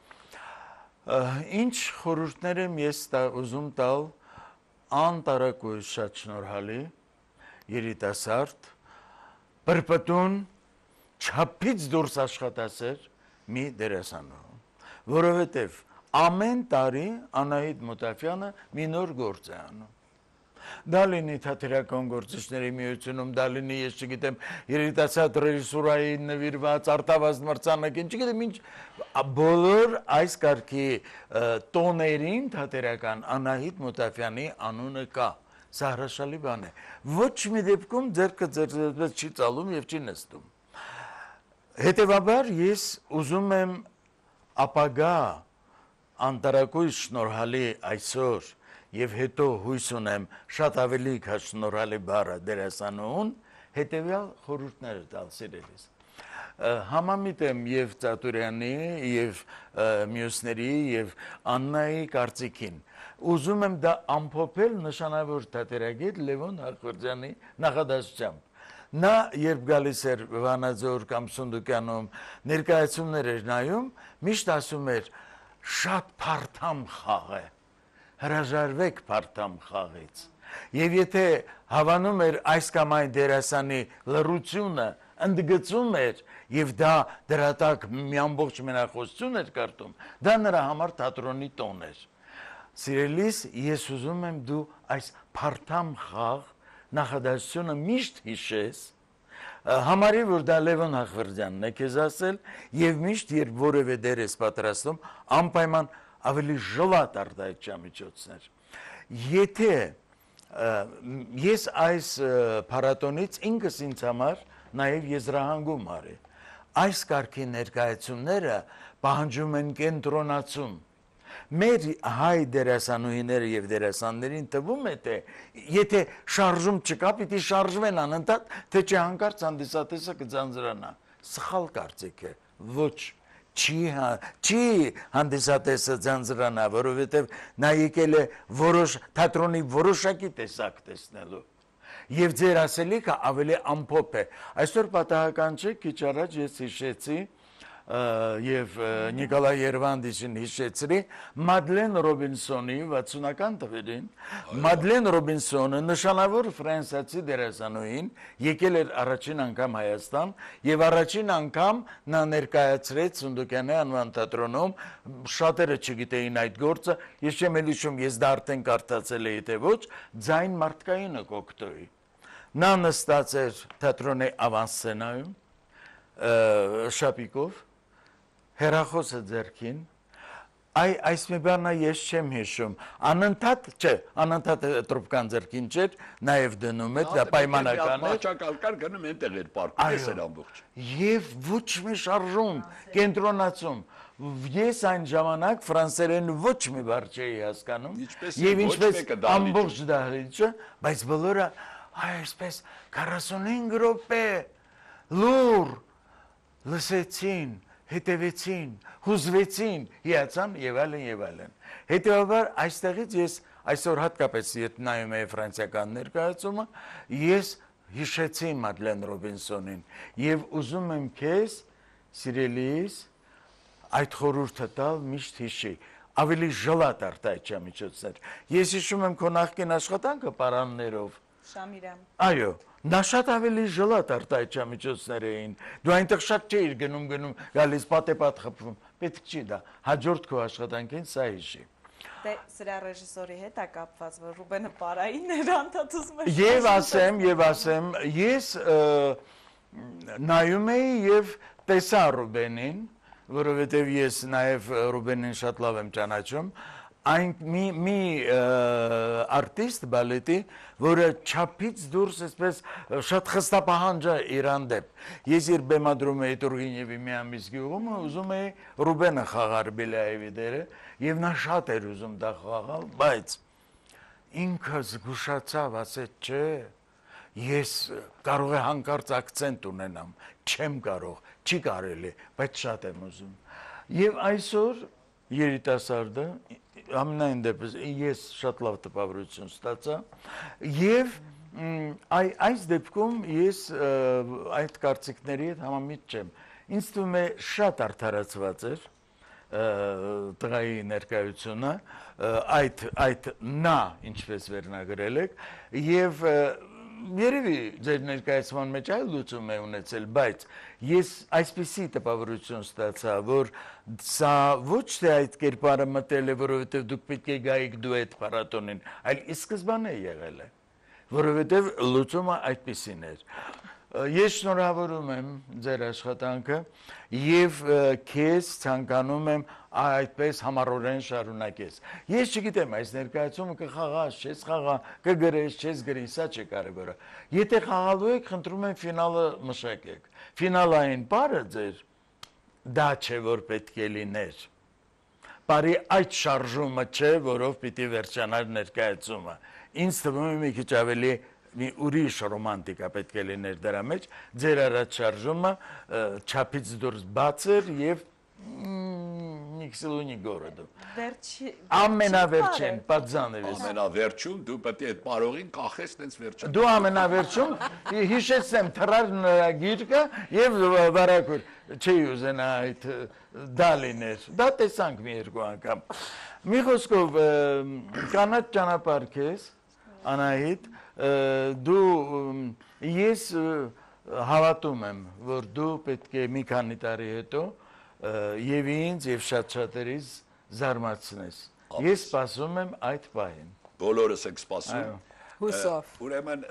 Ինչ խորհուրդներ եմ ես ուզում տալ անտարակույս շատ շնորհալի երիտասարդ պրպտուն չափից դուրս աշխատասեր մի դերասանուհու, որովհետև ամեն տարի Անահիտ Մուտաֆյանը մի նոր գործ է անում։ Դա լինի թատերական գործիչների միությունում, դա լինի, ես չգիտեմ, երիտասարդ ռեժիսուրայի նվիրված արտավազդ մրցանակին, չգիտեմ ինչ, բոլոր այս կարգի տոներին թատերական Անահիտ Մուտաֆյանի անունը կա։ Սա հրաշալի բան է։ Ոչ մի դեպքում ձեռքը ձեռքից չի ծալում եւ չի նստում։ Հետևաբար ես ուզում եմ ապագա անտարակույս շնորհալի այսօր եւ հետո հույս ունեմ շատ ավելի քան շնորհալի բառը դերասանուհուն հետեւյալ խորհուրդները տալ սիրելիս։ Համամիտ եմ եւ Ծատուրյանի եւ մյուսների եւ Աննայի կարծիքին։ Ուզում եմ դա ամփոփել նշանավոր թատերագետ Լևոն Հախվերդյանի նախադասությամբ։ Նա երբ գալիս էր Վանաձոր կամ Սունդուկյանում ներկայացումներ էր նայում, միշտ ասում էր շատ փարթամ խաղ է, հրաժարվեք փարթամ խաղից։ Եվ եթե հավանում էր այս կամ այն դերասանի լռությունը, ընդգծում էր եւ դա դրատակ մի ամբողջ մենախոսություն էր կարտում, դա նրա համար թատրոնի տոն էր։ Սիրելիս, ես ուզում եմ դու այս փարթամ խաղ նախադասությունը միշտ հիշես, համարի, որ դա Լևոն Հախվերդյանն է քեզ ասել, եւ միշտ երբ որևէ դեր ես պատրաստում, անպայման ավելի ժլատ արտահայտչամիջոցներ։ Եթե ես այս փառատոնից ինքս ինձ համար նաեւ եզրահանգում արի, այս կարգի ներկայացումները պահանջում են կենտրոնացում։ Մեր հայ դերասանուհիները եւ դերասաններին թվում է թե եթե շարժում չկա, պիտի շարժվեն անընդհատ, թե չէ հանկարծ հանդիսատեսը կձանձրանա։ Սխալ կարծիք է, ոչ, չի չի հանդիսատեսը ձանձրանա, որովհետեւ նա եկել է որոշ թատրոնի որոշակի տեսակ տեսնելու։ Եվ ձեր ասելիքը ավելի ամփոփ է։ Այսօր պատահական չէ, քիչ առաջ ես հիշեցի եւ Նիկոլայ Երվանդիչին հիշեցրի Մադլեն Ռոբինսոնի վաթսունական թվերին Մադլեն Ռոբինսոնը նշանավոր ֆրանսիացի դերասանուհին եկել էր առաջին անգամ Հայաստան եւ առաջին անգամ նա ներկայացրեց Սունդուկյանի անվան թատրոնում շատերը չգիտեին այդ գործը ես չեմ էլ հիշում ես դա արդեն կարդացել էի թե ոչ ձայն մարդկայինը կոկտոյի նա նստած էր թատրոնի ավանսցենայում շապիկով հերախոսը ձեռքին, այ այս մի բանա ես չեմ հիշում, անընդհատ, չէ, անընդհատ տրուպկան ձեռքին չէր, նաև դնում էր, դա պայմանական էր։ Մաչակալկար գնում ենտեղ էր պարկում, ես էր ամբողջ։ Եվ ոչ մի շարժում, կենտրոնացում, ես այն ժամանակ ֆրանսերեն ոչ մի բառ չէի հասկանում, եւ ինչպես ամբողջ դահլիճը, բայց բոլորը այսպես քառասունհինգ րոպե լուր լսեցին, հետևեցին, հուզվեցին, հիացան եւ այլն եւ այլն։ Հետեւաբար այստեղից ես այսօր հատկապես երբ նայում եմ ֆրանսիական ներկայացումը, ես հիշեցի Մադլեն Ռոբինսոնին եւ ուզում եմ քեզ, սիրելիս, այդ խորհուրդը տալ միշտ հիշի, ավելի ժլատ արտահայտչամիջոցներ։ Ես հիշում եմ քո նախկին աշխատանքը պարաններով։ Շամիրամ։ Այո, նա շատ ավելի ժլատ արտահայտչամիջոցներ էին։ Դու այնտեղ շատ չէիր գնում գնում, գալիս պատեպատ խփվում։ Պետք չի դա։ Հաջորդ քո աշխատանքին սա հիշի։ Դե սրա ռեժիսորի հետ է կապված, որ Ռուբենը պարային էր անդադուսում է։ Եվ ասեմ, եւ ասեմ, ես նայում էի եւ տեսա Ռուբենին, որովհետեւ ես նաեւ Ռուբենին շատ լավ եմ ճանաչում, այն մի մի արտիստ բալետի, որը չափից դուրս այսպես շատ խստապահանջ է իրան դեպ։ Ես երբ բեմադրում էի Տուրգենևի մի ամիս գյուղում, ուզում էի Ռուբենը խաղար Բելաևի դերը, եւ նա շատ էր ուզում դա խաղալ, բայց ինքը զգուշացավ, ասեց, չէ, ես կարող է հանկարծ ակցենտ ունենամ, չեմ կարող, չի կարելի, բայց շատ եմ ուզում։ Եվ այսօր երիտասարդը ամենայն դեպս ես շատ լավ տպավորություն ստացա եւ այս դեպքում ես այդ կարծիքների հետ համամիտ չեմ։ Ինձ թվում է շատ արդարացված էր տղայի ներկայությունը, այդ այդ նա ինչպես վերնագրել եք եւ երևի ձեր ներկայացման մեջ այլ լուծում է ունեցել, բայց ես այսպիսի տպավորություն ստացա, որ սա ոչ թե այդ կերպարը մտել է, որովհետև դուք պետք է գայիք դուետ փառատոնին, այլ ի սկզբանե եղել է, որովհետև լուծումը այդպիսին էր։ Ես շնորհավորում եմ ձեր աշխատանքը եւ քեզ ցանկանում եմ այդպես համառորեն շարունակես։ Ես չգիտեմ այս ներկայացումը կխաղաս, չես խաղա, կգրես, չես գրի, սա չէ կարևորը։ Եթե խաղալու եք, խնդրում եմ ֆինալը մշակեք։ Ֆինալային բառը ձեր դա չէ, որ պետք է լիներ։ Բարի այդ շարժումը չէ, որով պիտի վերջանար ներկայացումը։ Ինձ թվում է մի քիչ ավելի մի ուրիշ ռոմանտիկա պետք է լիներ դրա մեջ, ձեր առաջ շարժումը չափից դուրս բաց էր եւ նիքսելունի գորոդը։ Ամենավերջին, պատզանը ես։ Ամենավերջում դու պետք է այդ բարողին կախես տենց վերջը։ Դու ամենավերջում հիշեցեմ թռար նրա գիրկը եւ վարակուր, չի ուզենա այդ դա լիներ։ Դա տեսանք մի երկու անգամ։ Մի խոսքով կանաչ ճանապարհ քեզ, Անահիտ, դու ես հավատում եմ, որ դու պետք է մի քանի տարի հետո եւ ինձ եւ շատ-շատերից զարմացնես։ Ես սպասում եմ այդ պահին։ Բոլորս ենք սպասում։ Հուսով։ Ուրեմն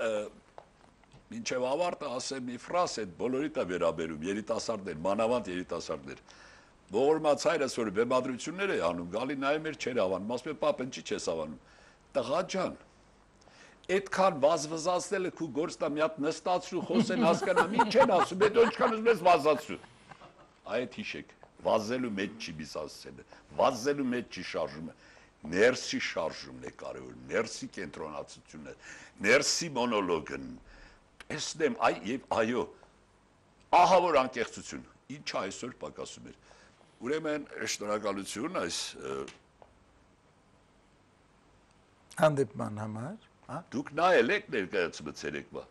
մինչև ավարտը ասեմ մի ֆրազ այդ բոլորիդ է վերաբերում, երիտասարդներ, մանավանդ երիտասարդներ։ Ողորմած հայրս որ բեմադրություններ է անում, գալի նայում էր չեր հավանում, ասում է պապ ինչի չես հավանում։ Տղա ջան, այդքան վազվզացնելը քու գործը մի հատ նստացրու խոսեն հասկանամ, ինչ են ասում, հետո ինչքան ուզում ես վազացրու։ Այդ հիշեք, վազելու մեջ չի բիս ասելը, վազելու մեջ չի շարժումը, ներսի շարժումն է կարևոր, ներսի կենտրոնացությունն է, ներսի մոնոլոգն, տեսնեմ, այ եւ այո, ահա որ անկեղծություն, ինչ այսօր պակասում էր։ Ուրեմն շնորհակալություն այս հանդիպման համար։ Դուք նայել եք ներկայացումը ցերեկվա։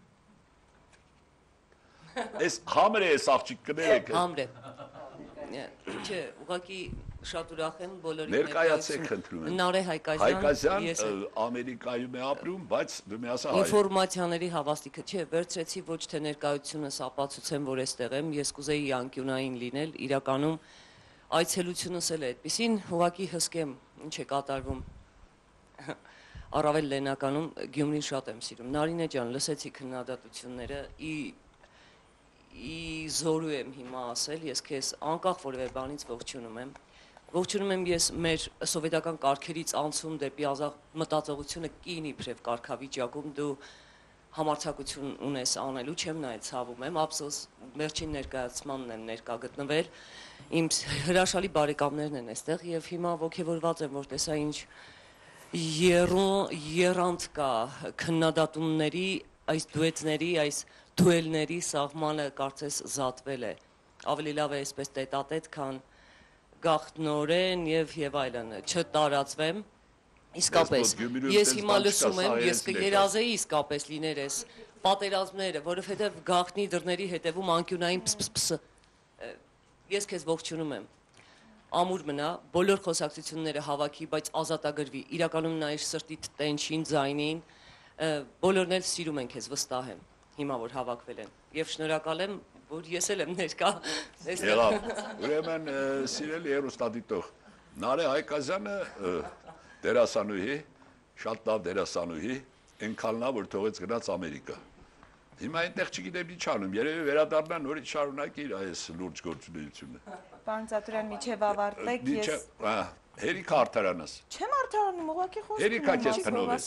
Այս համր է այս աղջիկ կներեք։ Համր է։ Չէ, ուղղակի շատ ուրախ եմ բոլորի ներկայացեք խնդրում եմ։ Նարե Հայկազյան, Հայկազյան Ամերիկայում է ապրում, բայց դու մի ասա հայ։ Ինֆորմացիաների հավաստիքը, չէ, վերցրեցի ոչ թե ներկայությունս ապացուցեմ, որ այստեղ եմ, ես կուզեի անկյունային լինել, իրականում այցելությունս էլ է այդպեսին, ուղղակի հսկեմ, ինչ է կատարվում։ Առավել լենականում Գյումրին շատ եմ սիրում։ Նարինե ջան, լսեցի քննադատությունները, ի ի զորու եմ հիմա ասել, ես քեզ անկախ որևէ բանից ողջունում եմ։ Ողջունում եմ ես մեր սովետական կարգերից անցում դեպի ազատ մտածողությունը կին իբրև կարգավիճակում դու համարձակություն ունես անելու, չեմ նայել ցավում եմ, ափսոս վերջին ներկայացմանն եմ ներկա գտնվել։ Իմ հրաշալի բարեկամներն են այստեղ եւ հիմա ողջևորված եմ, որ տեսա ինչ երրանդ կա քննադատումների, այս դուետների, այս դուելների սաղմանը կարծես զատվել է։ Ավելի լավ է այսպես տետատետ, քան գաղտնորեն եւ եւ այլն, չտարածվեմ։ Իսկապես, ես հիմա լսում եմ, ես կերազեի իսկապես լիներ ես պատերազմները, որովհետեւ գաղտնի դռների հետևում անկյունային պսպսպս։ Ես քեզ ողջունում եմ։ ամուր մնա, բոլոր խոսակցությունները հավաքի, բայց ազատագրվի։ Իրականում նա իր սրտի տենչին, ձայնին, բոլորն էլ սիրում են քեզ, վստահ եմ, հիմա որ հավաքվել են։ Եվ շնորհակալ եմ, որ ես էլ եմ ներկա։ Եղավ։ Ուրեմն սիրելի հեռուստադիտող, Նարէ Հայկազյանը դերասանուհի, շատ լավ դերասանուհի, այնքան լավ, որ թողեց գնաց Ամերիկա։ Հիմա այնտեղ չգիտեմ ինչ անում, երևի վերադառնա նորից շարունակի իր այս լուրջ գործունեությունը։ Պարոն Ծատուրյան, միջև ավարտեք, ես Հերիք արդարանաս։ Չեմ արդարանում, ուղղակի խոսքում եմ։ Հերիքա քեզ փնովեց։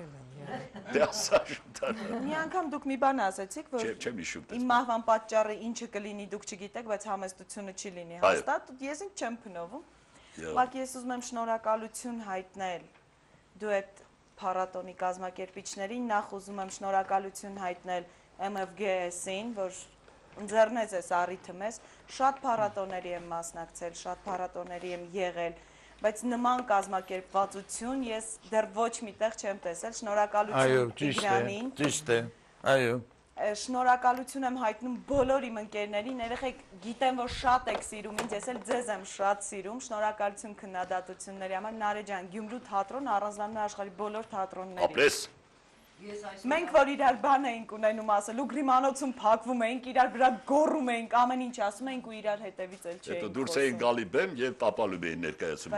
Դե ասա շուտան։ Մի անգամ դուք մի բան ասացիք, որ չեմ հիշում։ Իմ մահվան պատճառը ինչը կլինի, դուք չգիտեք, բայց համեստությունը չի լինի հաստատ, ես ինձ չեմ փնովում։ Ուղղակի ես ուզում եմ շնորհակալություն հայտնել դու այդ փառատոնի կազմակերպիչներին, նախ ուզում եմ շնորհակալություն հայտնել M F G S-ին, որ ընձեռնեց այս առիթը մեզ, շատ փառատոների եմ մասնակցել, շատ փառատոների եմ եղել, բայց նման կազմակերպվածություն ես դեռ ոչ միտեղ չեմ տեսել, շնորհակալություն Տիգրանին։ Այո, ճիշտ է, այո։ Շնորհակալություն եմ հայտնում բոլոր իմ ընկերներին, երեխեք գիտեմ, որ շատ եք սիրում ինձ, ես էլ ձեզ եմ շատ սիրում, շնորհակալություն քննադատությունների համար, Նարէ ջան, Գյումրու թատրոն առանձնանում է աշխարհի բոլոր թատրոններից։ Ապրես։ Մենք որ իրար բան էինք ունենում ասել, ու գրիմանոցում փակվում էինք, իրար վրա գոռում էինք, ամեն ինչ ասում էինք ու իրար հետևից էլ չէինք։ Հետո դուրս էին գալի բեմ եւ տապալում էին ներկայացում։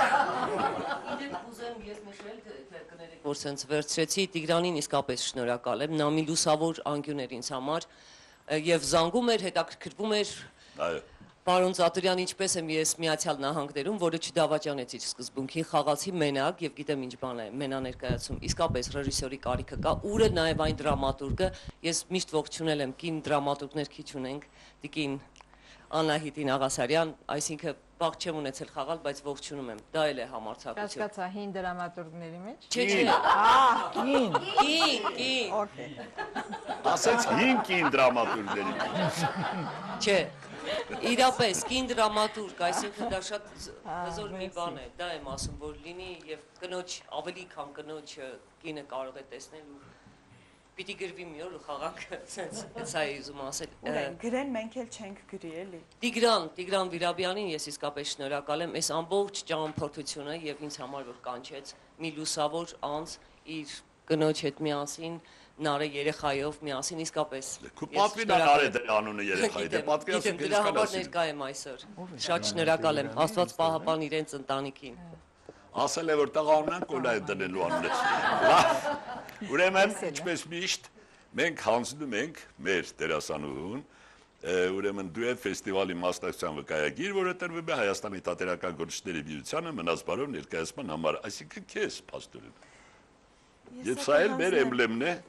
Իդեպ ուզեմ ես նշել, կներեք, որ սենց վերցրեցի Տիգրանին իսկապես շնորհակալ եմ, նա մի լուսավոր անկյուն էր ինձ համար եւ զանգում էր, հետաքրքրվում էր։ Այո։ Պարոն Ծատուրյան, ինչպես եմ ես Միացյալ Նահանգներում, որը չդավաճանեց իր սկզբունքին, խաղացի մենակ եւ գիտեմ ինչ բան է մենաներկայացում։ Իսկապես ռեժիսորի կարիքը կա, ուր է նաեւ այն դրամատուրգը, ես միշտ ողջունել եմ կին դրամատուրգներ քիչ ունենք, տիկին Անահիտին Աղասարյան, այսինքն բաղ չեմ ունեցել խաղալ, բայց ողջունում եմ։ Դա էլ է համարձակություն։ Կասկածա հին դրամատուրգների մեջ։ Չէ, չէ։ Ահ, կին։ Կին, կին։ Okay։ Ասեց հին կին դրամատուրգների։ Չէ։ Իրապես, կին դրամատուրգ, այսինքն դա շատ հզոր մի բան է, դա եմ ասում, որ լինի եւ կնոջ ավելի քան կնոջը կինը կարող է տեսնել ու պիտի գրվի մի օր ու խաղանք, sense, դա է ուզում ասել։ Գրեն մենք էլ չենք գրի, էլի։ Տիգրան, Տիգրան Վիրաբյանին ես իսկապես շնորհակալ եմ այս ամբողջ ճամփորդությունը եւ ինձ համար որ կանչեց մի լուսավոր անձ իր կնոջ հետ միասին Նարէ երեխայով միասին իսկապես։ Քո պատվին Նարէ դրա անունը երեխայի, դե պատկերացնում ես դրա համար ներկա եմ այսօր։ Շատ շնորհակալ եմ, Աստված պահապան իրենց ընտանիքին։ Ասել է որ տղա ունեն կոլա է դնելու անունը։ Լավ։ Ուրեմն, ինչպես միշտ, մենք հանձնում ենք մեր դերասանուհուն, ուրեմն դուետ ֆեստիվալի մասնակցության վկայագիր, որը տրվում է Հայաստանի Թատերական գործիչների միությանը մնաց բարով ներկայացման համար, այսինքն քեզ, Փաստորեն։ Եվ սա էլ մեր էմբլեմն է։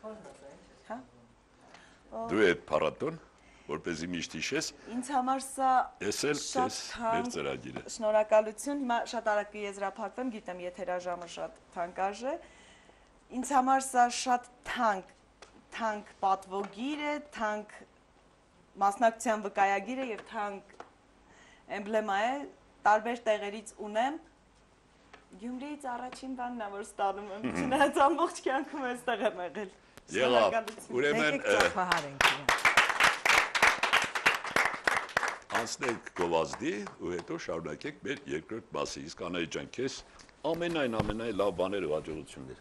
Դու այդ փառատոն, որպեսզի միշտ հիշես։ Ինձ համար սա Ես էլ քեզ մեր ծրագիրը։ Շնորհակալություն, հիմա շատ արագ կեզրափակվեմ, գիտեմ եթերաժամը շատ թանկարժ է։ Ինձ համար սա շատ թանկ, թանկ պատվոգիր է, թանկ մասնակցության վկայագիր է եւ թանկ էմբլեմա է, տարբեր տեղերից ունեմ։ Գյումրիից առաջին բանն է, որ ստանում եմ, չնայած ամբողջ կյանքում այստեղ եմ եղել։ Եղավ, ուրեմն անցնենք գովազդի ու հետո շարունակենք մեր երկրորդ մասը, իսկ Անահիտ ջան, քեզ ամենայն ամենայն լավ բաներ ու հաջողություններ։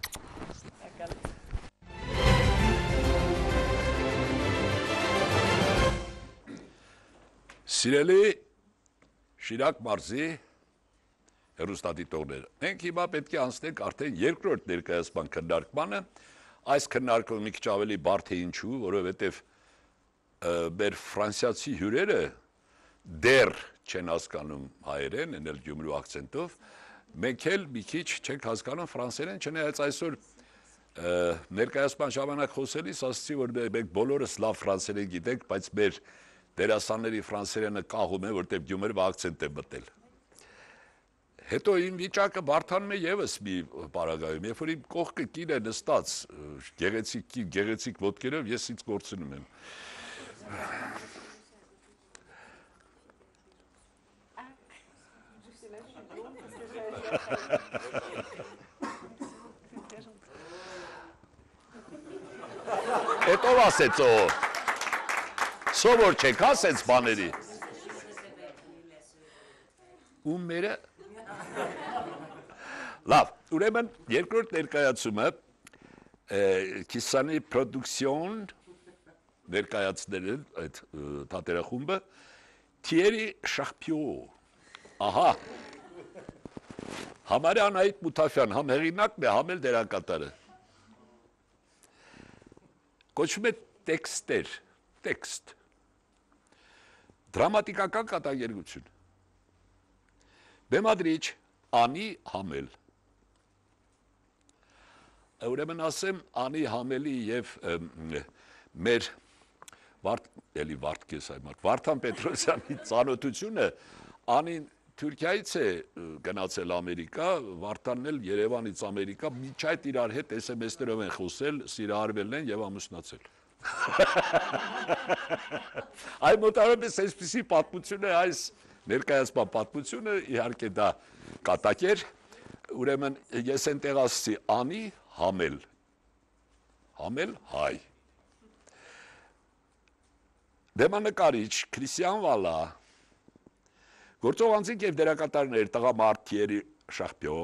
Սիրելի Շիրակ մարզի հեռուստադիտողներ, մենք հիմա պետք է անցնենք արդեն երկրորդ ներկայացման քննարկմանը, այս քննարկումը մի քիչ ավելի բարդ է ինչու, որովհետև մեր ֆրանսիացի հյուրերը դեռ չեն հասկանում հայերեն, են էլ Գյումրու ակցենտով, մենք էլ մի քիչ չենք հասկանում ֆրանսերեն, չնայած այսօր ներկայացման ժամանակ խոսելիս ասացի, որ մենք բոլորս լավ ֆրանսերեն գիտենք, բայց մեր դերասանների ֆրանսերենը կաղում է, որտեղ Գյումրվա ակցենտ է մտել։ Հետո իմ վիճակը բարդանում է եւս մի պարագայում, երբ որ իմ կողքը կին է նստած, գեղեցիկ կին, գեղեցիկ ոտքերով, ես ինձ կորցնում եմ։ Հետո ասեց օ։ Սովոր չեք ասեց բաների։ ու մերը Լավ, ուրեմն երկրորդ ներկայացումը Քիսանի պրոդուկցիոն ներկայացնել այդ թատերախումբը Թիերի Շախպյո ահա Համարյա Անահիտ Մութաֆյան համ հեղինակն է, համ էլ դերակատարը Կոչվում է տեքստեր, տեքստ Դրամատիկական կատակերգություն Բեմադրիչ Անի Համել Ուրեմն ասեմ Անի Համելի եւ մեր Վարդ էլի Վարդկես այմար Վարդան Պետրոսյանի ծանոթությունը Անին Թուրքիայից է գնացել Ամերիկա, Վարդանն էլ Երևանից Ամերիկա, միջ այդ իրար հետ էս էմ էսներով են խոսել, սիրահարվել են եւ ամուսնացել։ Այ մոտավորապես այսպիսի պատմություն է այս ներկայացման պատմությունը, իհարկե դա կատակ էր, ուրեմն ես այնտեղ ասացի Անի Համել, Համել հայ։ Դեմանկարիչ Քրիստիան Վալա Գործող անձինք և դերակատարներ տղամարդ Թիերի Շախպյո,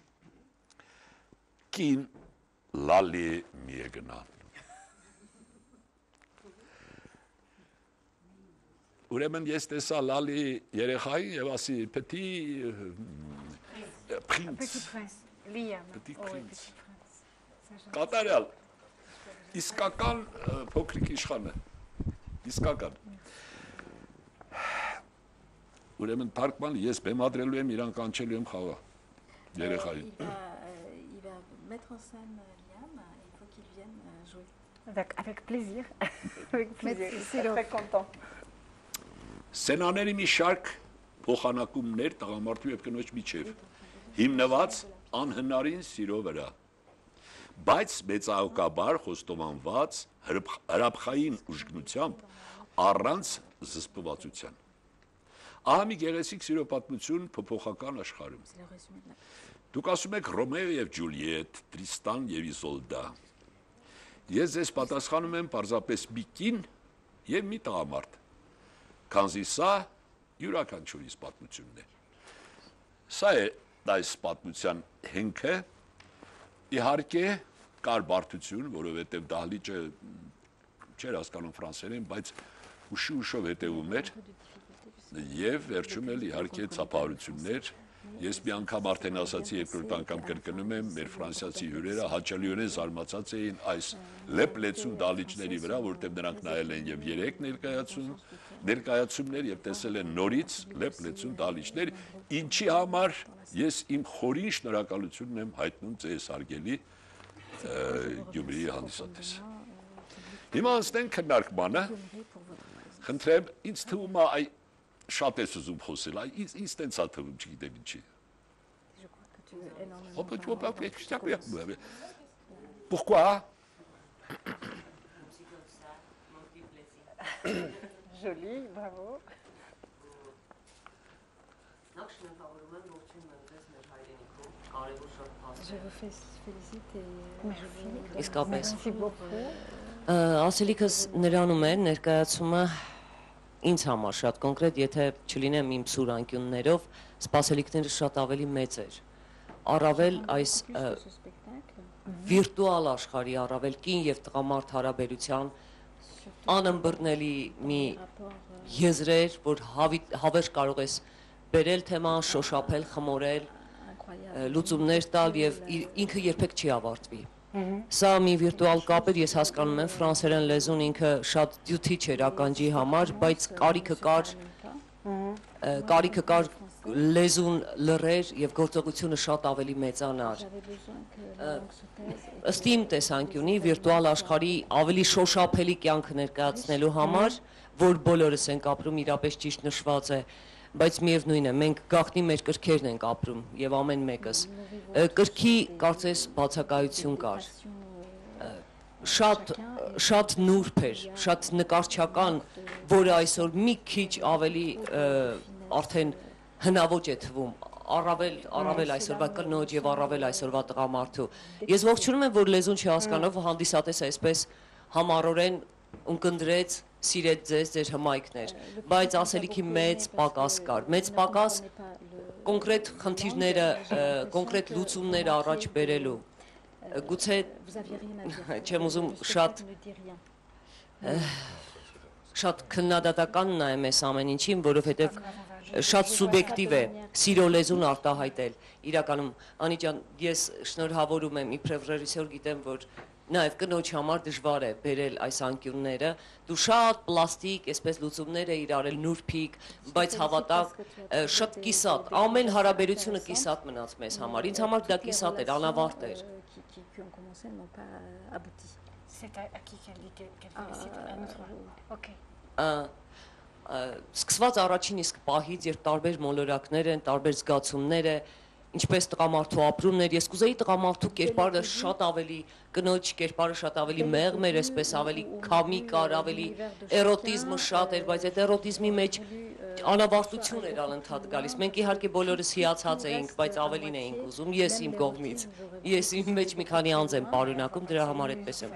կին Լալի Միեգնան։ Ուրեմն ես տեսա Լալի երեխային և ասի պտի պրինց, պտի պրինց, կատարյալ, իսկական փոքրիկ իշխան է, իսկական։ Ուրեմն թարգման ես բեմադրելու եմ իրան կանչելու եմ խաղա երեխային։ Il va mettre en scène Liam, il faut qu'il vienne jouer. Avec, avec plaisir. Avec plaisir. Très content. Սենաների մի շարք փոխանակումներ տղամարդու եւ կնոջ միջև հիմնված անհնարին սիրո վրա բայց մեծահոգաբար խոստովանված հրաբխային ուժգնությամբ առանց զսպվածության Ահա մի գեղեցիկ սիրո պատմություն փոփոխական աշխարհում։ Դուք ասում եք Ռոմեո եւ Ջուլիետ, Տրիստան եւ Իզոլդա։ Ես ձեզ պատասխանում եմ պարզապես մի կին եւ մի տղամարդ։ Քանզի սա յուրաքանչյուրիս պատմությունն է։ Սա է այս պատմության հենքը։ Իհարկե կար բարդություն, որովհետեւ դահլիճը չէր հասկանում ֆրանսերեն, բայց ուշի ուշով հետևում էր։ Եվ վերջում էլ իհարկե ծափահարություններ, ես մի անգամ արդեն ասացի երկրորդ անգամ կրկնում եմ, մեր ֆրանսիացի հյուրերը հաճելիորեն զարմացած էին այս լեփլեցուն դահլիճների վրա, որտեղ նրանք նայել են եւ երեք ներկայացում, ներկայացումներ եւ տեսել են նորից լեփլեցուն դահլիճներ, ինչի համար ես իմ խորին շնորհակալությունն եմ հայտնում ձեզ հարգելի Գյումրիի հանդիսատես։ Հիմա անցնենք քննարկմանը։ Խնդրեմ, ինձ թվում է այ Շատ ես ուզում խոսել, ինձ տենց է թվում, չգիտեմ ինչի։ Pourquoi? Joli, bravo. Je vous félicite et merci. Իսկապես։ Merci beaucoup. Ասելիքս նրանում է ներկայացումը ինձ համար շատ կոնկրետ, եթե չլինեմ իմ սուր անկյուններով, սպասելիքները շատ ավելի մեծ էր։ Առավել այս վիրտուալ աշխարհի, առավել կին եւ տղամարդ հարաբերության անըմբռնելի մի եզրեր, որ հավերժ կարող ես բերել թեման, շոշափել, խմորել, լուծումներ տալ եւ ինքը երբեք չի ավարտվի։ Սա մի վիրտուալ կապ էր, ես հասկանում եմ ֆրանսերեն լեզուն ինքը շատ դյութիչ էր ականջի համար, բայց կարիքը կար կարիքը կար լեզուն լռեր եւ գործողությունը շատ ավելի մեծանար։ Ըստ իմ տեսանկյունի վիրտուալ աշխարհի ավելի շոշափելի կյանքը ներկայացնելու համար, որ բոլորս ենք ապրում, իրապես ճիշտ նշված է, բայց միևնույն է, մենք գաղտնի մեր կրքերն ենք ապրում եւ ամեն մեկս։ Կրքի կարծես բացակայություն կար։ Շատ շատ նուրբ էր, շատ նկարչական, որը այսօր մի քիչ ավելի արդեն հնաոճ է թվում, առավել առավել այսօրվա կնոջ եւ առավել այսօրվա տղամարդու։ Ես ողջունում եմ, որ լեզուն չհասկանով հանդիսատես այսպես համառորեն ունկնդրեց սիրեց ձեզ ձեր հմայքներ, բայց ասելիքի մեծ պակաս կար, մեծ պակաս կոնկրետ խնդիրները, կոնկրետ լուծումներ առաջ բերելու։ Գուցե չեմ ուզում շատ շատ քննադատական նայեմ այս ամեն ինչին, որովհետև շատ սուբյեկտիվ է սիրո լեզուն արտահայտել։ Իրականում, Անի ջան, ես շնորհավորում եմ իբրև ռեժիսոր, գիտեմ, որ նաև կնոջ համար դժվար է բերել այս անկյունները, դու շատ պլաստիկ, այսպես լուծումներ է իրարել նուրբիկ, բայց հավատակ, շատ կիսատ, ամեն հարաբերությունը կիսատ մնաց մեզ համար, ինձ համար դա կիսատ էր, անավարտ էր։ Սկսված առաջին իսկ պահից, երբ տարբեր մոլորակներ են, տարբեր զգացումներ է, ինչպես տղամարդու ապրումն էր, ես կուզեի տղամարդու կերպարը շատ ավելի, կնոջ կերպարը շատ ավելի մեղմ էր, այսպես ավելի քամիկ էր, ավելի էրոտիզմը շատ էր, բայց այդ էրոտիզմի մեջ անավարտություն էր անընդհատ գալիս։ Մենք իհարկե բոլորս հիացած էինք, բայց ավելին էինք ուզում, ես իմ կողմից։ Ես իմ մեջ մի քանի անձ եմ պարունակում, դրա համար այդպես եմ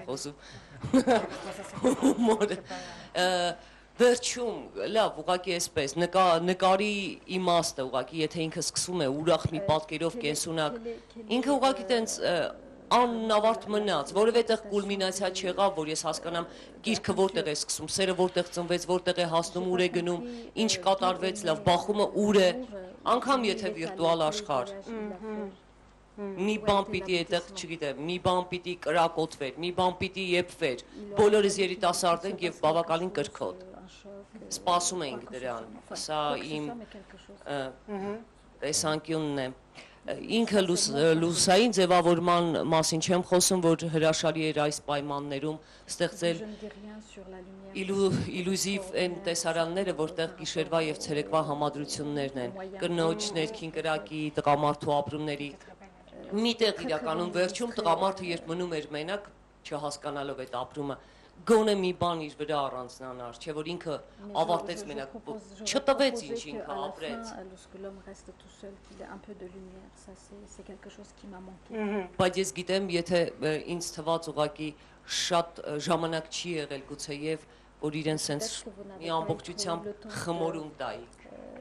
խոսում։ Վերջում, լավ, ուղղակի այսպես, նկարի իմաստը, ուղղակի, եթե ինքը սկսում է ուրախ մի պատկերով կենսունակ, ինքը ուղղակի տենց անավարտ մնաց, որովհետև կուլմինացիա չեղավ, որ ես հասկանամ գիրքը որտեղ է սկսում, սերը որտեղ ծնվեց, որտեղ է հասնում, ուր է գնում, ինչ կատարվեց, լավ, բախումը ուր է, անգամ եթե վիրտուալ աշխարհ։ Մի բան պիտի այդտեղ, չգիտեմ, մի բան պիտի կրակոթվեր, մի բան պիտի եփվեր, բոլորս երիտասարդ ենք եւ բավականին կրքոտ։ Սպասում էինք դրան, սա իմ տեսանկյունն է։ Ինքը լուսային ձևավորման մասին չեմ խոսում, որ հրաշալի էր այս պայմաններում ստեղծել իլյուզիվ այն տեսարանները, որտեղ գիշերվա եւ ցերեկվա համադրություններն են, կնոջ ներքին կրակի, տղամարդու ապրումների։ Միտեղ իրականում վերջում տղամարդը երբ մնում էր մենակ, չհասկանալով այդ ապրումը, գոնե մի բան իր վրա առանձնանար, չէ որ ինքը ավարտեց մենակ, չտվեց ինչ ինքը ապրեց։ Բայց ես գիտեմ, եթե ինձ թված ուղղակի շատ ժամանակ չի եղել գուցեև, որ իրեն սենց մի ամբողջությամբ խմորում տայիք։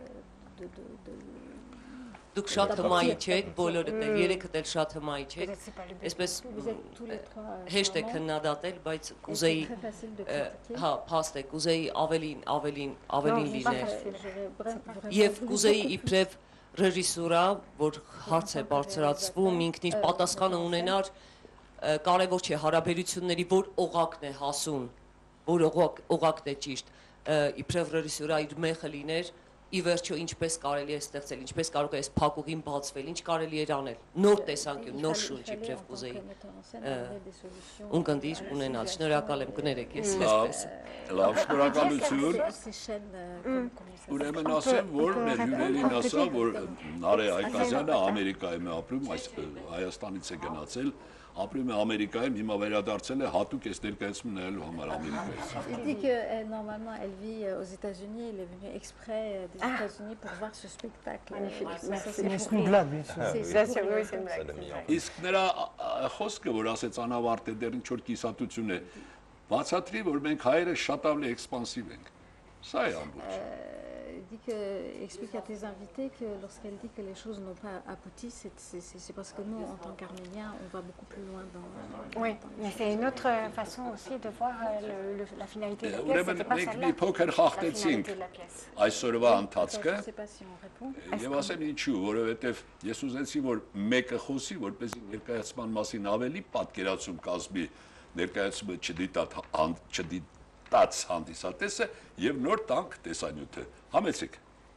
Դուք շատ հմայիչ եք, բոլորդ էլ, երեքդ էլ շատ հմայիչ եք, այսպես հեշտ է քննադատել, բայց կուզեի, հա, փաստ է, կուզեի ավելին, ավելին, ավելին լիներ, և կուզեի իբրև ռեժիսուրա, որ հարց է բարձրացվում, ինքն իր պատասխանը ունենար, կարևոր չէ հարաբերությունների, որ օղակն է հասուն, որ օղակն է ճիշտ, իբրև ռեժիսուրա իր մեխը լիներ, ի վերջո ինչպես կարելի է ստեղծել, ինչպես կարող է այս փակուղին բացվել, ինչ կարելի էր անել, նոր տեսանկյուն, նոր շունչ իբրև կուզեի ունկնդիր ունենալ, շնորհակալ եմ, կներեք ես այսպես։ Լավ, շնորհակալություն։ Ուրեմն ասեմ, որ մեր հյուրերին ասա, որ Նարե Այկազյանը Ամերիկայում է ապրում, Հայաստանից է գնացել, ապրում է Ամերիկայում, հիմա վերադարձել է հատուկ այս ներկայացումը նայելու համար Ամերիկայից։ Il dit que normalement elle vit aux États-Unis, elle est venue exprès des États-Unis pour voir ce spectacle. C'est une blague, bien sûr. Bien sûr, oui, c'est une blague. Իսկ նրա խոսքը, որ ասեց անավարտ է, դեռ ինչ որ կիսատություն է, բացատրի, որ մենք հայերը շատ ավելի էքսպանսիվ ենք։ Սա է ամբողջ։ Il dit que, explique à tes invités que lorsqu'elle dit que les choses n'ont pas abouti, c'est parce que nous, en tant qu'Arméniens, on va beaucoup plus loin dans... Oui, mais c'est une autre façon aussi de voir le, le, la finalité de la pièce. Ուրեմն մենք մի փոքր խախտեցինք այսօրվա ընթացքը եւ ասեմ ինչու, որովհետեւ ես ուզեցի, որ մեկը խոսի, որպեսզի ներկայացման մասին ավելի պատկերացում կազմի, ներկայացումը չդիտած չդիտած հանդիսատեսը եւ նոր տանք տեսանյութը։ Համեցեք։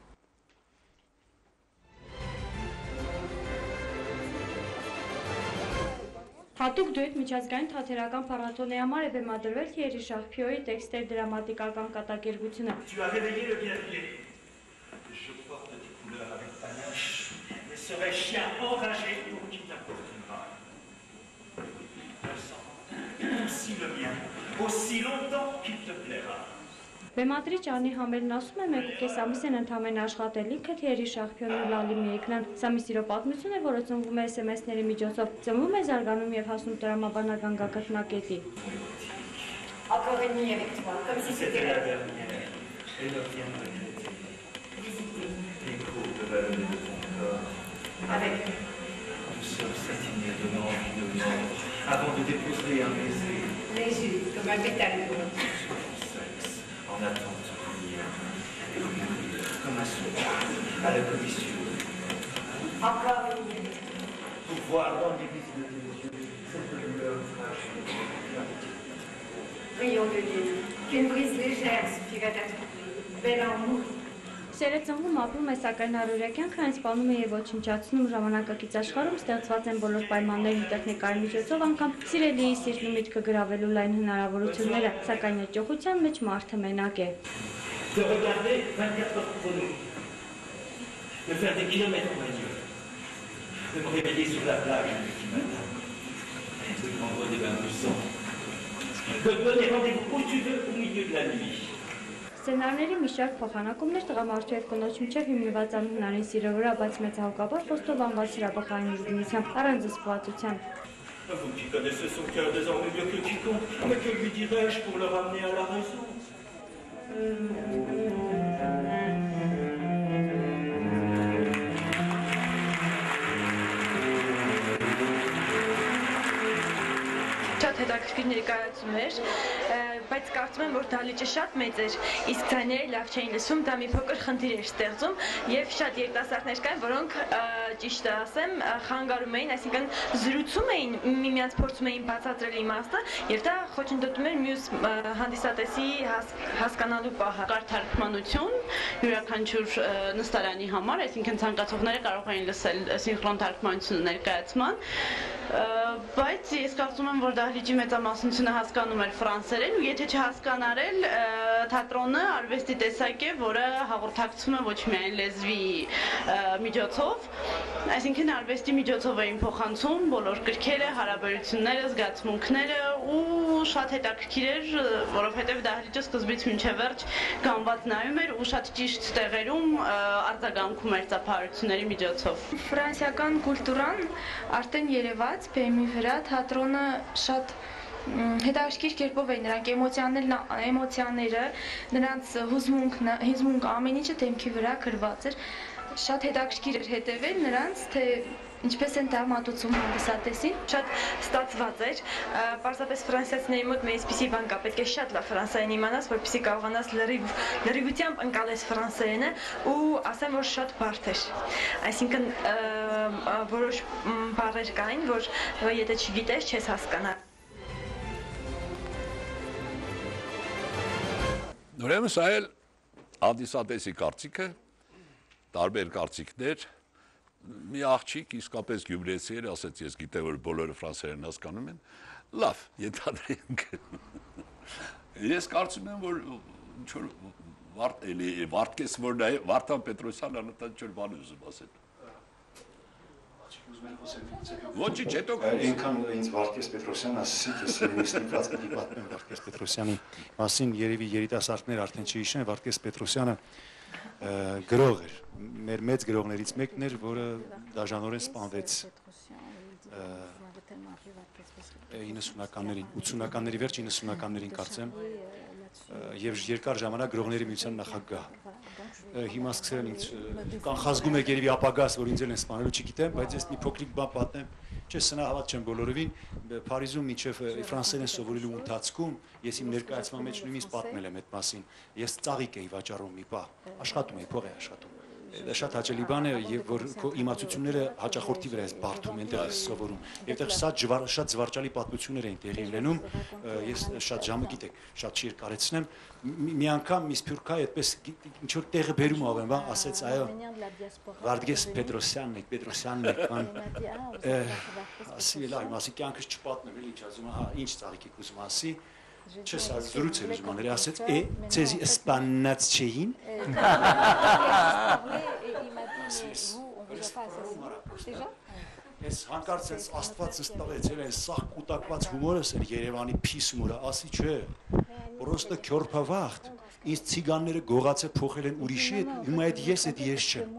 Հատուկ դույթ միջազգային թատերական փառատոնի համար է բեմադրվել Թիերի Շախփյոյի տեքստեր դրամատիկական կատակերգությունը։ Tu as réveillé le bien aimé. Je porte tes couleurs avec panache et serai chien enragé pour qui t'appartiendra. Je sens aussi le mien, aussi longtemps qu'il te plaira. Բեմադրիչ Անի Համերն ասում է մեկ ու կես ամիս են ընդամենը աշխատել ինքը Թիերի Շախփյոնն ու Լալի Միեքնան։ Սա մի սիրո պատմություն է, որը ծնվում է էս էմ էսների միջոցով, ծնվում է, զարգանում եւ հասնում տրամաբանական գագաթնակետի։ Approvenir avec toi, comme si c'était la dernière. Et ne viens pas visiter. Écoute la vallée de ton corps. Avec nous sommes satinés de l'envie de mort avant de déposer un baiser. Léger, comme un métal. Sur ton sexe, en attente d'oublier. Et vous mourir comme un sauvage à la commission. Encore une minute. Pour voir dans les vies de tes yeux cette lueur fragile. Prions de Dieu qu'une brise légère suffirait à trouver. Belle en mourir. Սերեցնվում ապրում է, սակայն առօրյա կյանքը այն սպանում է եւ ոչնչացնում ժամանակակից աշխարհում ստեղծված են բոլոր պայմաններն ու տեխնիկայի միջոցով անգամ սիրելիի սիրտն ու միտքը գրավելու լայն հնարավորությունները, սակայն հաջողության մեջ մարդը մենակ է։ De regarder vingt-quatre heures chrono, de faire des kilomètres au milieu, de me réveiller sur la plage le petit matin, de prendre des bains puissants, de donner rendez-vous où tu veux au milieu de la nuit. Սցենարների մի շարք փոխանակումներ տղամարդու եւ կնոջ միջև հիմնված անհնարին սիրո վրա, բայց մեծահոգաբար խոստովանված հրաբխային ուժգնությամբ, առանց զսպվածության։ Vous qui connaissez son cœur désormais mieux que quiconque, mais que lui dirais-je pour le ramener à la raison? Շատ հետաքրքիր ներկայացում էր, բայց կարծում եմ, որ դահլիճը շատ մեծ էր, իսկ ձայները լավ չէին լսվում, դա մի փոքր խնդիր էր ստեղծում եւ շատ երիտասարդներ կային, որոնք ճիշտ ասեմ, խանգարում էին, այսինքն զրուցում էին, միմյանց փորձում էին բացատրել իմաստը եւ դա խոչընդոտում էր մյուս հանդիսատեսի հասկանալու պահը։ Կար թարգմանություն յուրաքանչյուր նստարանի համար, այսինքն ցանկացողները կարող էին լսել սինխրոն թարգմանությունը ներկայացման, բայց ես կարծում եմ, որ դահլիճի մեծամասնությունը հասկանում էր ֆրանսերեն ու եթե չհասկանար էլ թատրոնը արվեստի տեսակ է, որը հաղորդակցվում է ոչ միայն լեզվի միջոցով, այսինքն արվեստի միջոցով էին փոխանցում բոլոր կրքերը, հարաբերությունները, զգացմունքները ու շատ հետաքրքիր էր, որովհետև դահլիճը սկզբից մինչև վերջ գանված նայում էր ու շատ ճիշտ տեղերում արձագանքում էր ծափահարությունների միջոցով։ Ֆրանսիական կուլտուրան արդեն երևաց բեմի վրա, թատրոնը շատ հետաքրքիր կերպով էին նրանք էմոցիաները, նրանց հուզմունքն, հուզմունք ամեն ինչը դեմքի վրա գրված էր, շատ հետաքրքիր էր հետևել նրանց, թե ինչպես են դրամատուրգում հանդիսատեսին, շատ ստացված էր, պարզապես ֆրանսիացիների մոտ մի այսպիսի բան կա, պետք է շատ լավ ֆրանսերեն իմանաս, որպեսզի կարողանաս լրիվությամբ ընկալես ֆրանսերենը ու ասեմ, որ շատ բարդ էր, այսինքն որոշ բառեր կային, որ եթե չգիտես, չես հասկանա։ Ուրեմն սա էլ հանդիսատեսի կարծիքը, տարբեր կարծիքներ, մի աղջիկ իսկապես գյումրեցի էր, ասեց ես գիտեմ, որ բոլորը ֆրանսերեն հասկանում են, լավ, ենթադրենք։ Ես կարծում եմ, որ ինչ-որ վարդկես, որ նաև Վարդան Պետրոսյանը անընդհատ ինչ-որ բան ուզում ասել։ Ոչինչ, հետո այնքան ինձ Վարդգես Պետրոսյան ասեցիք, ես ստիպված պիտի պատմեմ Վարդգես Պետրոսյանի մասին, երևի երիտասարդներ արդեն չհիշեն, Վարդգես Պետրոսյանը գրող էր, մեր մեծ գրողներից մեկն էր, որը դաժանորեն սպանվեց իննսունականներին, ութսունականների վերջ իննսունականներին կարծեմ, եւ երկար ժամանակ գրողների միության նախագահ։ Հիմա սկսել են ինձ կանխազգում եք երևի ապագաս, որ ինձ էլ են սպանելու, չգիտեմ, բայց ես մի փոքրիկ բան պատմեմ, չէ, սնահավատ չեմ բոլորովին, Փարիզում մինչև ֆրանսերեն սովորելու ընթացքում ես իմ ներկայացման մեջ նույնիսկ պատմել եմ այդ մասին, ես ծաղիկ էի վաճառում մի պահ, աշխատում էի, փող էի աշխատում։ Դա շատ հաճելի բան է, որ քո իմացությունները հաճախորդի վրա ես բարդում, այնտեղ ես սովորում։ Եվ այդտեղ շատ զվարճալի պատմություններ էին տեղի ունենում, ես շատ ժամը գիտեք, շատ չերկարեցնեմ, մի անգամ մի սփյուռքա այդպես ինչ որ տեղը բերում ավեմ, բա, ասեց, այո, Վարդգես Պետրոսյանն է, Պետրոսյանն է, բան։ Ասի, լավ, ասի կյանքս չպատմեմ, էլ ինչ ասում, հա, ինչ ծաղիկ եք ուզում ասի։ Չես զրույց էր ուզում անել, ասեց, է, ձեզի սպաննած չէին։ Ես հանկարծ ես աստված ստավեց, էլ այս սաղ կուտակված հումորս էր Երևանի փիս հումորը, ասի չէ, պրոստը քյորփավախտ, ինձ ցիգանները գողացե փոխել են ուրիշի հետ, հիմա այդ ես այդ ես չեմ։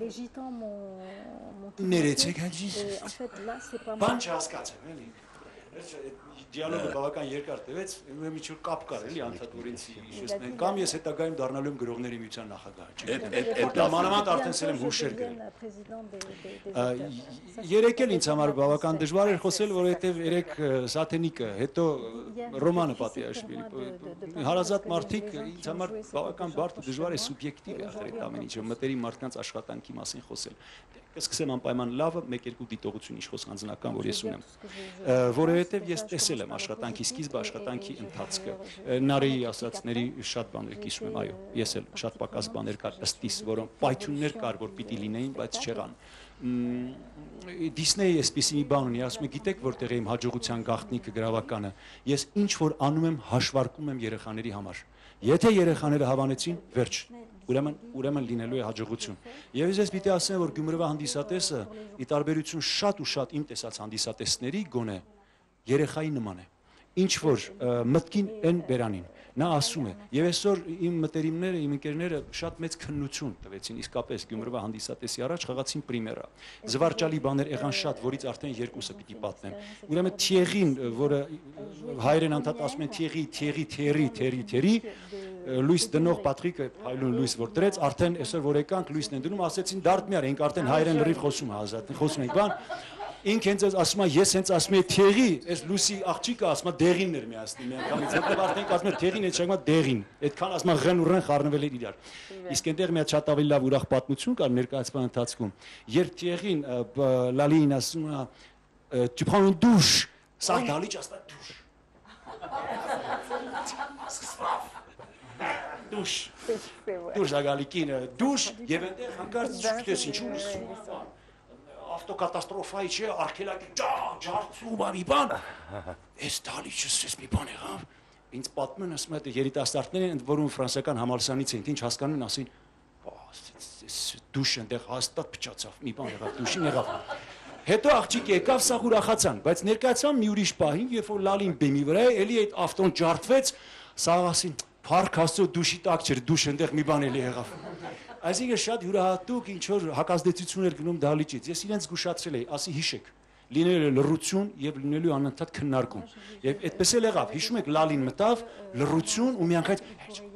Ներեցեք հաջիս։ Բան չհասկացեմ, էլի։ Դիալոգը բավական երկար տևեց, ուրեմն ինչ որ կապ կար էլի անդադ որ ինձ հիշեցնեն կամ ես հետագայում դառնալու եմ գրողների միության նախագահ, չգիտեմ։ Մանավանդ արդեն սել եմ հուշեր գրել։ Երեք էլ ինձ համար բավական դժվար էր խոսել, որովհետև երեք Սաթենիկը, հետո Ռոմանը Պատիաշվիլի, հարազատ մարդիկ ինձ համար բավական բարդ ու դժվար է սուբյեկտիվ է ախր այդ ամեն ինչը մտերիմ մարդկանց աշխատանքի մասին խոսել։ Կսկսեմ անպայման լավը, մեկ-երկու դիտողություն ինչ խոսք անձնական, որ ես ունեմ, որովհետև ես տեսել եմ աշխատանքի սկիզբը, աշխատանքի ընթացքը, Նարեի ասածների շատ բաներ կիսում եմ, այո, ես էլ շատ պակաս բաներ կար ըստիս, որոնք պայթյուններ կար, որ պիտի լինեին, բայց չեղան։ Դիսնեյի էսպիսի մի բան ունի, ասում է, գիտեք որտեղ է իմ հաջողության գաղտնիքը գրավականը, ես ինչ որ անում եմ, հաշվարկում եմ երեխաների համար։ Եթե երեխաները հավանեցին, վերջ, ուրեմն ուրեմն լինելու է հաջողություն։ Եվ ես պիտի ասեմ, որ Գյումրվա հանդիսատեսը ի տարբերություն շատ ու շատ իմ տեսած հանդիսատեսների գոնե երեխայի նման է։ Ինչ որ մտքին են բերանին։ Նա ասում է, եւ այսօր իմ մտերիմները, իմ ընկերները շատ մեծ քննություն տվեցին իսկապես Գյումրվա հանդիսատեսի առաջ խաղացին պրիմերա։ Զվարճալի բաներ եղան շատ, որից արդեն երկուսը պիտի պատմեմ։ Ուրեմն Թիեղին, որը հայերեն անդադ ասում են Թիեղի, Թիեղի, Թիերի, Թիերի, Թիերի, Լուիս դնող Պատրիկը, հայլուն Լուիս որ դրեց, արդեն այսօր որ եկանք Լուիսն են դնում, ասեցին դարդմիար, ենք արդեն հայերեն լրիվ խոսում ազատ, խոսում ենք բան։ Ինք հենց ասում է, ես հենց ասում եմ Թիերի, այս Լուսի աղջիկը ասում է դեղինն էր միացնի միանգամից, հետո արդեն ասում է Թիերին, այդ շագմա դեղին, այդքան ասում է ղեն ու ռեն խառնվել էր իրար։ Իսկ այնտեղ մի հատ շատ ավելի լավ ուրախ պատմություն կար ներկայացման ընթացքում, երբ Թիերին Լալին ասում է tu prends une douche, սա գալիճ ասա դուշ։ Դուշ։ Դուշ ագալիկին դուշ եւ այնտեղ հանկարծ չգիտես ինչու լսում ավտոկատաստրոֆայի չէ, արգելակի ջարդում բանի բան, ես դալիճս ես մի բան եղավ, ինձ պատմեն, ասում է երիտասարդները, ընդ որում ֆրանսիական համալսարանից էին, ինչ հասկանում ասին, դուշ այնտեղ հաստատ փչացավ, մի բան եղավ, դուշին եղավ։ Հետո աղջիկ եկավ, սա ուրախացան, բայց ներկայացան մի ուրիշ պահին, երբ որ լալին բեմի վրա է, էլի այդ ավտոն ջարդվեց, սա ասին, փառք Աստծո դուշի տակ չէր, դուշ այնտեղ մի բան էլի եղավ։ Այսինքն շատ յուրահատուկ ինչ որ հակազդեցություն էր գնում դահլիճից։ Ես իրենց զգուշացրել էի, ասի հիշեք, լինելու է լռություն եւ լինելու անընդհատ քննարկում։ Եվ այդպես էլ եղավ։ Հիշում եք լալին մտավ, լռություն ու միանգամից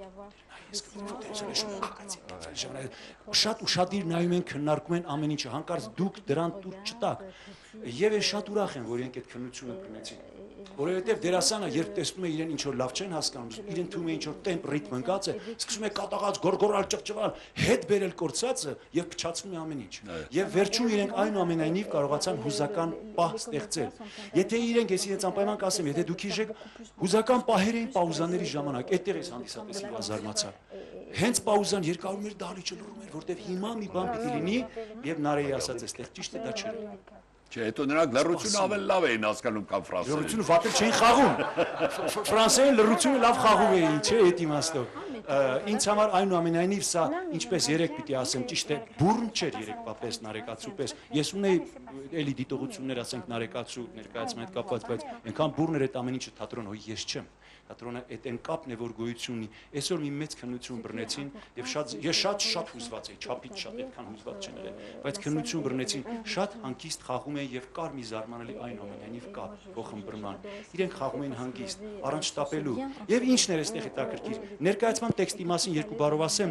շատ ուշադիր նայում են, քննարկում են ամեն ինչը, հանկարծ դուք դրան տուր չտաք։ Եվ ես շատ ուրախ եմ, որ իրենք այդ քննությունը կունեցին։ Որովհետև դերասանը երբ տեսնում է իրեն ինչ որ լավ չեն հասկանում, իրեն թվում է ինչ որ տեմպ ռիթմ ընկած է, սկսում է կատաղած գորգորալ ճղճղալ, հետ բերել կորցածը եւ փչացնում է ամեն ինչ։ Եվ վերջում իրենք այնուամենայնիվ կարողացան հուզական պահ ստեղծել։ Եթե իրենք ես իրենց անպայման կասեմ, եթե դուք հիշեք, հուզական պահեր էին պաուզաների ժամանակ, այդտեղ ես հանդիսատեսի զարմացա։ Հենց պաուզան երկարում էր դահլիճը լռում էր, որտեվ հիմա մի բան պիտի լինի եւ Նարեի ասած էստեղ ճիշտ է դա չէ։ Չէ, հետո նրանք լռությունը ավելի լավ էին հասկանում կամ ֆրանսերեն։ Լռությունը վատը չէին խաղում։ Ֆրանսերեն լռությունը լավ խաղում էին, չէ, այդ իմաստով։ Ինձ համար այնուամենայնիվ սա ինչպես երեք պիտի ասեմ, ճիշտ է, բուրն չէր երեկվա պես, նարեկացու պես։ Ես ունեի էլի դիտողություններ, ասենք նարեկացու ներկայացման հետ կապված, բայց այնքան բուրն էր այդ ամեն ինչը թատրոն, հոյ ես չեմ։ Թատրոնը այդ այն կապն է, որ գոյություն ունի։ Այսօր մի մեծ քննություն բռնեցին եւ շատ ես շատ շատ հուզված էի, չափից շատ այդքան հուզված չեմ եղել, բայց քննություն բռնեցին, շատ հանգիստ խաղում էին եւ կար մի զարմանալի այնուամենայնիվ կա փոխմբռնման։ Իրենք խաղում էին հանգիստ, առանց շտապելու։ Եվ ինչն էր այստեղ հետաքրքիր։ Ներկայացման տեքստի մասին երկու բառով ասեմ,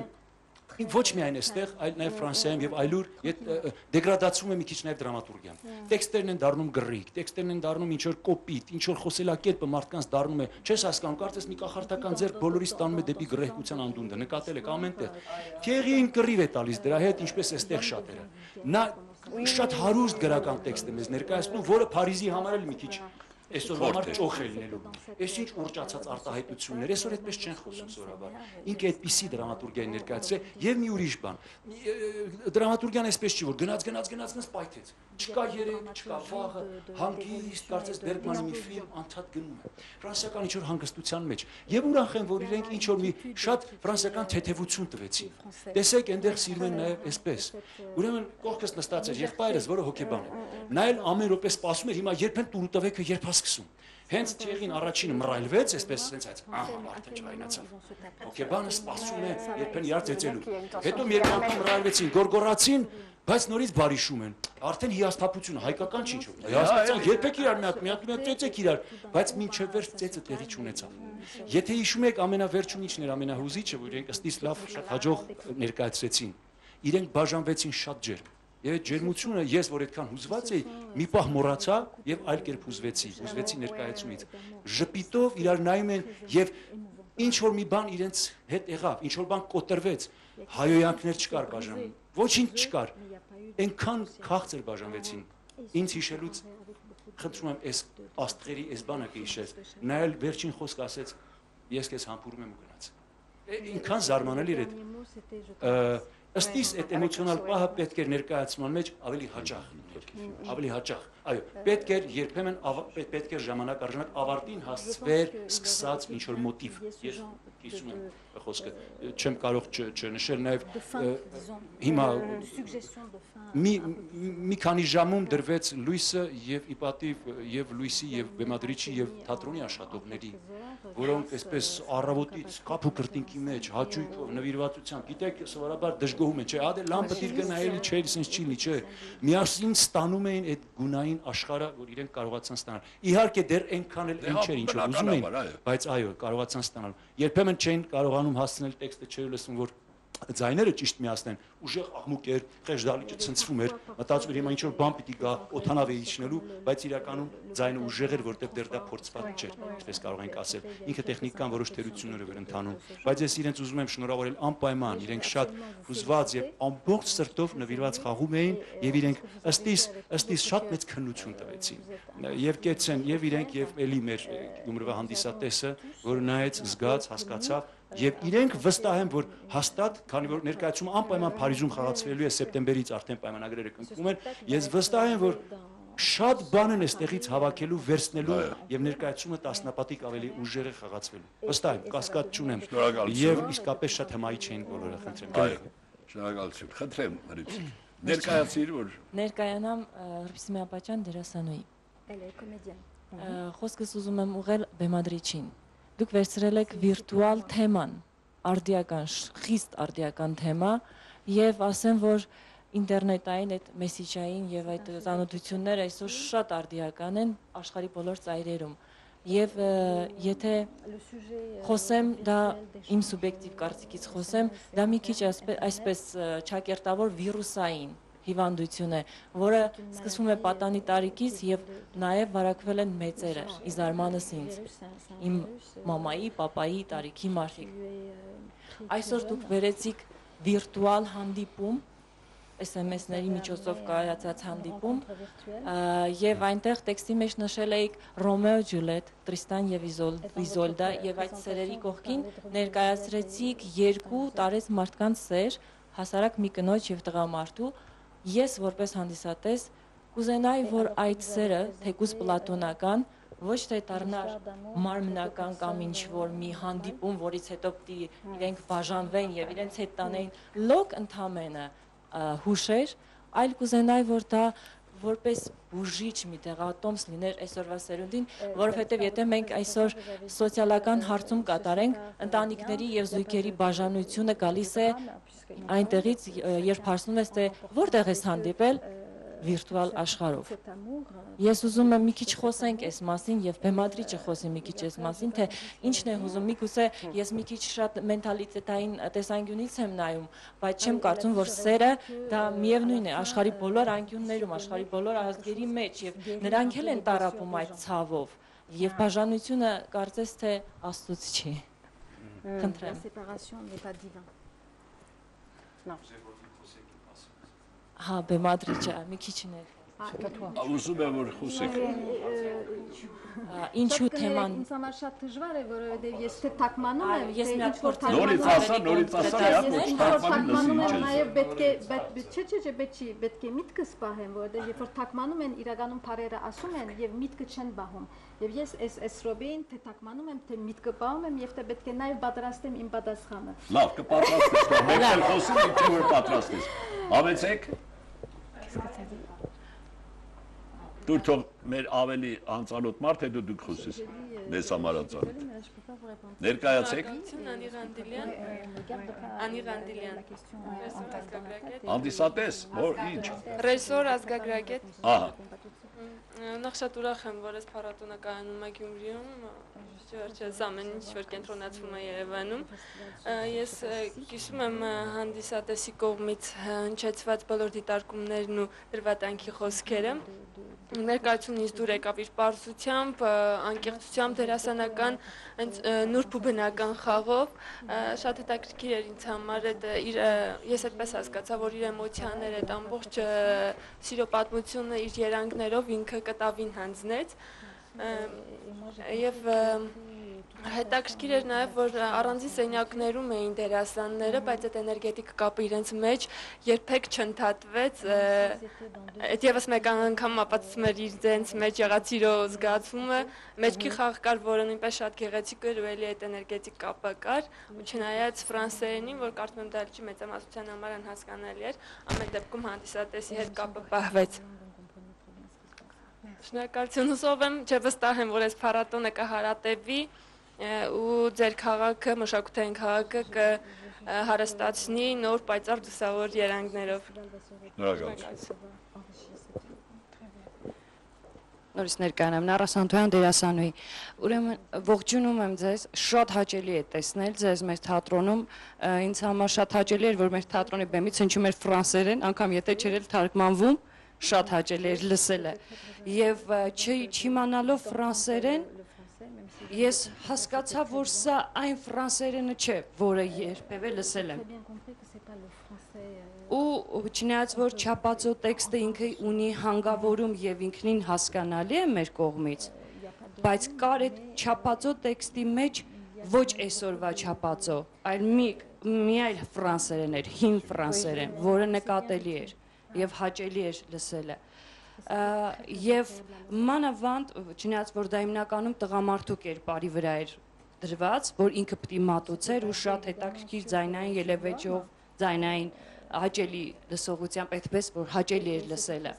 ոչ միայն այստեղ, այլ նաև Ֆրանսիայում եւ այլուր դեգրադացվում է մի քիչ նաև դրամատուրգիան։ Տեքստերն են դառնում գրիկ, տեքստերն են դառնում ինչ որ կոպիտ, ինչ որ խոսելակերպը մարդկանց դառնում է, չես հասկանում, կարծես մի կախարդական ձեռք բոլորիս տանում է դեպի գրեհկության անդունդը, նկատել եք ամենտեղ։ Թիեղին կռիվ է տալիս դրա հետ, ինչպես այստեղ շատերը։ Նա շատ հարուստ գրական տեքստ է մեզ ներկայացնում, որը Փարիզի համար էլ մի քիչ այսօր համար ճոխ է լինելու։ Այս ինչ ուռճացած արտահայտություններ, այսօր այդպես չեն խոսում սովորաբար։ Ինքը այդպիսի դրամատուրգիայի ներկայացրել եւ մի ուրիշ բան։ Դրամատուրգիան այսպես չի, որ գնաց գնաց գնաց գնաց պայթեց։ Չկա երեք, չկա վաղը, հանգիստ, կարծես Բերգմանի մի ֆիլմ անդադ գնում է։ Ֆրանսիական ինչ որ հանգստության մեջ։ Եվ ուրախ են, որ իրենք ինչ որ մի շատ ֆրանսիական թեթևություն տվեցին։ Տեսեք, այնտեղ սիրում են նաեւ այսպես։ Ուրեմն կողքս նստած էր եղբայրս, որը հոկեբան է։ Նա էլ ամեն րոպե սպասում էր, հիմա երբ են տուրը տվեք, երբ սկսում։ Հենց Թիեղին առաջինը մռայլվեց, այսպես ասենց այդ, ահա, արդեն չայնացավ։ Հոկեբանը սպասում է երբեն իրար ծեծելու։ Հետո մի երկու անգամ մռայլվեցին, գորգորացին, բայց նորից բարիշում են։ Արդեն հիասթափությունը հայկական չի ինչ։ Հիասթափության երբեք իրար մի հատ մի հատ մի հատ ծեծեք իրար, բայց մինչև վերջ ծեծը տեղի չունեցավ։ Եթե հիշում եք ամենավերջում ինչն էր ամենահուզիչը, որ իրենք ըստիս լավ շատ հաջող ներկայացրեցին։ Իրենք բաժանվեցին շատ ջերմ։ Եվ այդ ջերմությունը ես որ այդքան հուզված էի, մի պահ մոռացա եւ այլ կերպ հուզվեցի, հուզվեցի ներկայացումից։ Ժպիտով իրար նայում են եւ ինչ որ մի բան իրենց հետ եղավ, ինչ որ բան կոտրվեց, հայոյանքներ չկար բաժանում, ոչինչ չկար։ Այնքան քաղցր բաժանվեցին։ Ինձ հիշելուց խնդրում եմ այս աստղերի այս բանը կհիշես։ Նայել վերջին խոսքը ասեց, ես քեզ համբուրում եմ ու գնաց։ Այնքան զարմանալի էր այդ ըստիս այդ էմոցիոնալ պահը պետք էր ներկայացման մեջ ավելի հաճախ, ավելի հաճախ։ Այո, պետք էր երբեմն պետք էր ժամանակ առժանակ ավարտին հասցվեր սկսած ինչ որ մոտիվ։ Ես կիսում եմ խոսքը, չեմ կարող չնշել նաև հիմա մի մի քանի ժամում դրվեց լույսը եւ իպատիվ եւ լույսի եւ բեմադրիչի եւ թատրոնի աշխատողների, որոնք այսպես առավոտից կապ ու կրտինքի մեջ հաճույքով նվիրվածությամբ, գիտեք, սովորաբար դժգոհում են, չէ, ադե լամպը դիր գնայելի չէ, ինձ չի լի, չէ։ Միասին ստանում էին այդ գունային աշխարհը, որ իրենք կարողացան ստանալ։ Իհարկե դեռ այնքան էլ ինչ էր, ինչ որ ուզում էին, բայց այո, կարողացան ստանալ։ Երբեմն չէին կարողանում հասցնել տեքստը, չէր լսում, որ ձայները ճիշտ միացնեն, ուժեղ աղմուկ էր, խեղճ դալիճը ցնցվում էր, մտածում էր հիմա ինչ որ բան պիտի գա օթանավ է իջնելու, բայց իրականում ձայնը ուժեղ էր, որտեղ դեռ դա փորձված չէր, ինչպես կարող ենք ասել։ Ինքը տեխնիկան որոշ թերություններ էր ընթանում, բայց ես իրենց ուզում եմ շնորհավորել անպայման, իրենք շատ հուզված եւ ամբողջ սրտով նվիրված խաղում էին եւ իրենք ըստիս ըստիս շատ մեծ քննություն տվեցին։ Եվ կեցեն եւ իրենք եւ էլի մեր Գյումրվա հանդիսատեսը, որ նայեց, զգաց, հասկացավ Եվ իրենք վստահ են, որ հաստատ, քանի որ ներկայացումը անպայման Փարիզում խաղացվելու է սեպտեմբերից արդեն պայմանագրերը կնքվում են, ես վստահ եմ, որ շատ բան են այստեղից հավաքելու, վերցնելու եւ ներկայացումը տասնապատիկ ավելի ուժեղ է խաղացվելու։ Վստահ եմ, կասկած չունեմ։ Եվ իսկապես շատ հմայի չէին բոլորը, խնդրեմ։ Այո, շնորհակալություն։ Խնդրեմ, Մարիցիկ։ Ներկայացիր, որ ներկայանամ Հրպիսի Մեապաճյան դերասանուհի։ Խոսքս ուզում եմ ուղղել բեմադրիչին։ Դուք վերցրել եք վիրտուալ թեման, արդիական, խիստ արդիական թեմա եւ ասեմ, որ ինտերնետային այդ մեսիջային եւ այդ ծանոթությունները այսօր շատ արդիական են աշխարհի բոլոր ծայրերում։ Եվ եթե խոսեմ, դա իմ սուբյեկտիվ կարծիքից խոսեմ, դա մի քիչ այսպես ճակերտավոր վիրուսային հիվանդություն է, որը սկսվում է պատանի տարիքից եւ նաեւ վարակվել են մեծերը, ի զարմանս ինձ, իմ մամայի, պապայի տարիքի մարդիկ։ Այսօր դուք վերեցիք վիրտուալ հանդիպում, էս էմ էս-ների միջոցով կայացած հանդիպում, եւ այնտեղ տեքստի մեջ նշել էիք Ռոմեո Ջուլիետ, Տրիստան եւ Իզոլդա, եւ այդ սերերի կողքին ներկայացրեցիք երկու տարեց մարդկանց սեր, հասարակ մի կնոջ եւ տղամարդու։ Ես որպես հանդիսատես կուզենայի, որ այդ սերը, թեկուզ պլատոնական, ոչ թե դառնար մարմնական կամ ինչ-որ մի հանդիպում, որից հետո պիտի իրենք բաժանվեն եւ իրենց հետ տանեին լոկ ընդամենը հուշեր, այլ կուզենայի, որ դա որպես բուժիչ մի տեղատոմս լիներ այսօրվա սերունդին, որովհետև եթե մենք այսօր սոցիալական հարցում կատարենք, ընտանիքների եւ զույգերի բաժանությունը գալիս է այնտեղից, երբ հարցնում ես, թե որտեղ ես հանդիպել վիրտուալ աշխարհով։ Ես ուզում եմ մի քիչ խոսենք այս մասին եւ բեմադրիչը խոսի մի քիչ այս մասին, թե ինչն է ուզում, միգուցե ես մի քիչ շատ մենթալիտետային տեսանկյունից եմ նայում, բայց չեմ կարծում, որ սերը դա միևնույն է աշխարհի բոլոր անկյուններում, աշխարհի բոլոր ազգերի մեջ եւ նրանք էլ են տառապում այդ ցավով եւ բաժանությունը կարծես թե Աստծուց չի։ Խնդրեմ։ Հա, բեմադրիչը, մի քիչ ներ։ Ուզում եմ որ խոսեք։ Ինչու թեման։ Ինձ համար շատ դժվար է, որովհետև ես թե թարգմանում եմ, ես մի հատ փորձ նորից ասա, նորից ասա, ինչ որ թարգմանում եմ, նաև պետք է, չէ, չէ, չէ, պետք չի, պետք է միտքս պահեմ, որովհետև երբ որ թարգմանում են, իրականում բարերը ասում են եւ միտքը չեն պահում։ Եվ ես այս այս ռոբեին թե թարգմանում եմ, թե միտքը պահում եմ եւ թե պետք է նաև պատրաստեմ իմ պատասխանը։ Լավ, կպատրաստես, մենք էլ խոսում ենք, ինչ որ պատրաստես։ Ավեցեք։ Դու թող մեր ավելի անծանոթ մարդ հետո դուք խոսես։ Մեզ համար անծանոթ։ Ներկայացեք։ Անի Ղանդիլյան։ Անի Ղանդիլյան։ Հանդիսատես, որ ինչ։ Ռեժիսոր ազգագրագետ։ Ահա։ Նախ շատ ուրախ եմ, որ այս փառատոնը կայանում է Գյումրիում, վերջերս ամեն ինչ որ կենտրոնացվում է Երևանում։ Ես հիշում եմ հանդիսատեսի կողմից հնչեցված բոլոր դիտարկումներն ու դրվատանքի խոսքերը։ Ներկայացումից դուր եկավ իր պարզությամբ, անկեղծությամբ, դերասանական, նուրբ ու բնական խաղով, շատ հետաքրքիր էր ինձ համար, ես այդպես հասկացա, որ իր էմոցիաները, այդ ամբողջ սիրո պատմությունը իր երանգներով ինքը կտավին հանձնեց, եւ հետաքրքիր էր նաև, որ առանձին սենյակներում էին դերասանները, բայց այդ էներգետիկ կապը իրենց մեջ երբեք չընդհատվեց, այդ եւս մեկ անգամ ապացուցում էր իրենց մեջ եղած սիրո զգացումը, մեջքի խաղ կար, որը նույնպես շատ գեղեցիկ էր ու էլի այդ էներգետիկ կապը կար, ու չնայած ֆրանսերենին, որ կարծում եմ դա լճի մեծամասնության համար անհասկանալի էր, ամեն դեպքում հանդիսատեսի հետ կապը պահվեց։ Շնորհակալություն, հուսով եմ, չէ վստահ եմ, որ այս փառատոնը կհարատևի ու ձեր քաղաքը, մշակութային քաղաքը կհարստացնի նոր պայծառ դուսավոր երանգներով։ Շնորհակալություն։ Նորից ներկայանամ Նարա Սանթոյան դերասանուհի։ Ուրեմն ողջունում եմ ձեզ, շատ հաճելի է տեսնել ձեզ մեր թատրոնում, ինձ համար շատ հաճելի էր, որ մեր թատրոնի բեմից հնչում էր ֆրանսերեն, անգամ եթե չէր թարգմանվում, շատ հաճելի էր լսելը։ Եվ չիմանալով ֆրանսերեն, ես հասկացա, որ սա այն ֆրանսերենը չէ, որը երբևէ լսել եմ։ Ու չնայած որ չափածո տեքստը ինքը ունի հանգավորում եւ ինքնին հասկանալի է մեր կողմից, բայց կար այդ չափածո տեքստի մեջ ոչ այսօրվա չափածո, այլ մի մի այլ ֆրանսերեն էր, հին ֆրանսերեն, որը նկատելի էր եւ հաճելի էր լսելը։ Եվ մանավանդ, չնայած որ դա հիմնականում տղամարդու կերպարի վրա էր դրված, որ ինքը պիտի մատուցեր ու շատ հետաքրքիր ձայնային ելևէջով, ձայնային հաճելի լսողությամբ, այդպես որ հաճելի էր լսելը։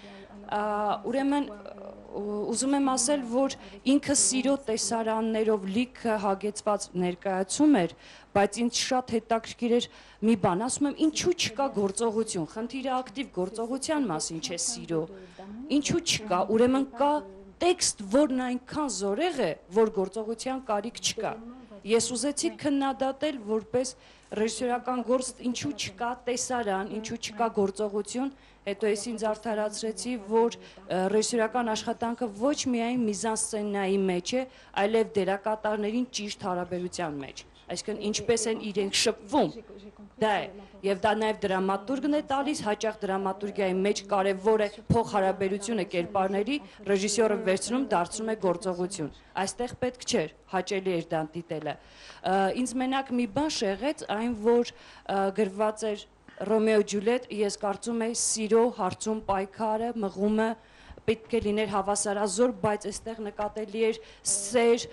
Ուրեմն ուզում եմ ասել, որ ինքը սիրո տեսարաններով լիքը հագեցված ներկայացում էր, բայց ինձ շատ հետաքրքիր էր մի բան, ասում եմ, ինչու չկա գործողություն, խնդիրը ակտիվ գործողության մասին չէ սիրո, ինչու չկա, ուրեմն կա տեքստ, որն այնքան զորեղ է, որ գործողության կարիք չկա։ Ես ուզեցի քննադատել որպես ռեժիսորական գործ, ինչու չկա տեսարան, ինչու չկա գործողություն, հետո ես ինձ արդարացրեցի, որ ռեժիսորական աշխատանքը ոչ միայն միզանսցենայի մեջ է, այլև դերակատարներին ճիշտ հարաբերության մեջ։ Այսինքն ինչպես են իրենք շփվում, դա է, եւ դա նաեւ դրամատուրգն է տալիս, հաճախ դրամատուրգիայի մեջ կարեւոր է փոխհարաբերությունը կերպարների, ռեժիսորը վերցնում դարձնում է գործողություն։ Այստեղ պետք չէր, հաճելի էր դա դիտելը։ Ինձ մենակ մի բան շեղեց, այն որ գրված էր Ռոմեո Ջուլիետ, ես կարծում եմ սիրո հարցում պայքարը, մղումը պետք է լիներ հավասարազոր, բայց այստեղ նկատելի էր սեր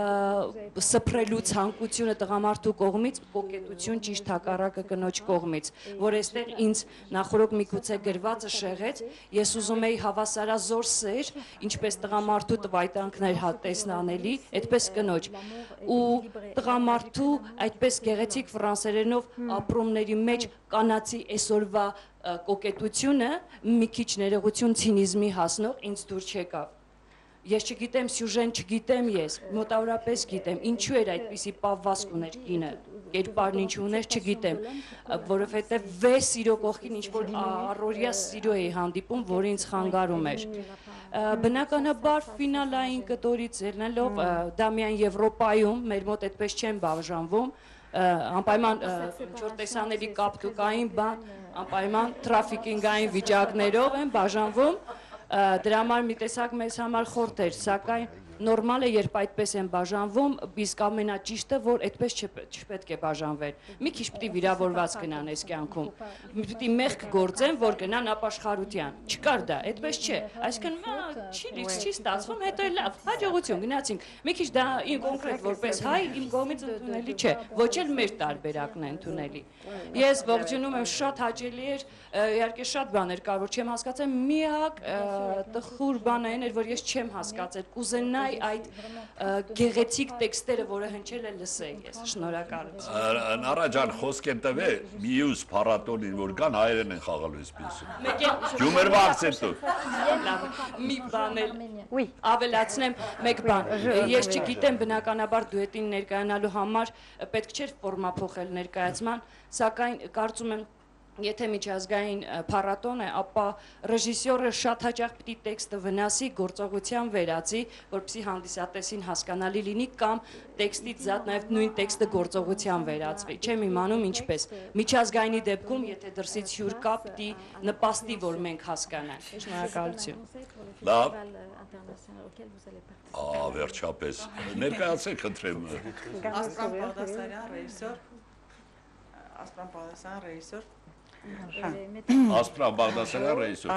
սփռելու ցանկությունը տղամարդու կողմից, կոկետություն ճիշտ հակառակը կնոջ կողմից, որ այստեղ ինձ նախորոք միգուցե գրվածը շեղեց, ես ուզում էի հավասարազոր սեր, ինչպես տղամարդու տվայտանքներ տեսնանելի, այդպես կնոջ, ու տղամարդու այդպես գեղեցիկ ֆրանսերենով ապրումների մեջ կանացի այսօրվա կոկետությունը մի քիչ ներողություն ցինիզմի հասնող ինձ դուր չեկավ։ Ես չգիտեմ սյուժեն, չգիտեմ ես, մոտավորապես գիտեմ, ինչու էր այդպիսի պավազք ուներ կինը, կերպարն ինչ ուներ, չգիտեմ, որովհետև վեր սիրո կողքին ինչ-որ առօրյա սիրո էի հանդիպում, որ ինձ խանգարում էր։ Բնականաբար ֆինալային կտորից ելնելով, դա միայն Եվրոպայում, մեր մոտ այդպես չեն բաժանվում, անպայման ինչ-որ տեսանելի կապտուկային բան, անպայման թրաֆիկինգային վիճակներով են բաժանվում, դրա համար մի տեսակ մեզ համար խորտ էր, սակայն նորմալ է, երբ այդպես են բաժանվում, իսկ ամենաճիշտը, որ այդպես չպետք է բաժանվեր։ Մի քիչ պիտի վիրավորված գնան այս կյանքում։ Պիտի մեղք գործեն, որ գնան ապաշխարության։ Չկար դա, այդպես չէ։ Այսինքն չի լիքս, չի ստացվում, հետո է լավ, հաջողություն, գնացինք։ Մի քիչ դա իմ կոնկրետ որպես հայ իմ կողմից ընդունելի չէ, ոչ էլ մեր տարբերակն է ընդունելի։ Ես ողջունում եմ, շատ հաճելի էր, իհարկե շատ բաներ կար, որ չեմ հասկացել, միակ տխուր բանը այն էր, որ ես չեմ հասկացել, կուզենայի այդ գեղեցիկ տեքստերը, որը հնչել է լսեի ես, շնորհակալություն։ Նարա ջան, խոսք եմ տվե մյուս փառատոնին, որ կան հայերեն են խաղալու այսպես։ Գյումրվա ակցենտով։ Մի բան էլ ավելացնեմ, մեկ բան, ես չգիտեմ բնականաբար դուետին ներկայանալու համար պետք չէր ֆորմափոխել ներկայացման, սակայն կարծում եմ եթե միջազգային փառատոն է, ապա ռեժիսորը շատ հաճախ պիտի տեքստը վնասի, գործողության վերածի, որպեսզի հանդիսատեսին հասկանալի լինի կամ տեքստից զատ նաև նույն տեքստը գործողության վերածվի։ Չեմ իմանում ինչպես։ Միջազգայինի դեպքում, եթե դրսից հյուր կա, պիտի նպաստի, որ մենք հասկանանք։ Շնորհակալություն։ Լավ։ Ա, վերջապես։ Ներկայացեք, խնդրեմ։ Ասպրան Բաղդասարյան, ռեժիսոր։ Ասպրան Բաղդասարյան, ռեժիսոր։ Ասպրան Բաղդասարյան, ռեժիսոր։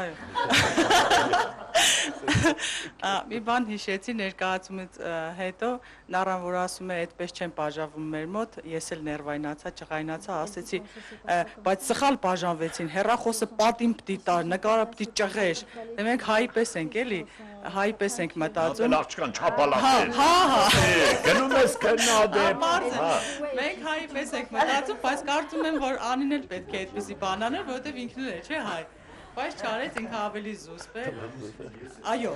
Մի բան հիշեցի ներկայացումից հետո, Նարան, որ ասում է, այդպես չեն բաժանվում մեր մոտ, ես էլ ներվայնացա, ճղայնացա, ասեցի, բայց սխալ բաժանվեցին, հեռախոսը պատին պտի տար, նկարը պտի ճղեր, մենք հայի պես ենք, էլի, հայի պես ենք մտածում։ Աղջկան չապալակ էր։ Հա, հա։ Գնում ես կնադեմ։ Մենք հայի պես ենք մտածում, բայց կարծում եմ, որ Անին էլ պետք է այդպիսի բան աներ, որովհետև ինքն է, չէ՞ հայ։ Բայց չարեց, ինքը ավելի զուսպ է։ Այո։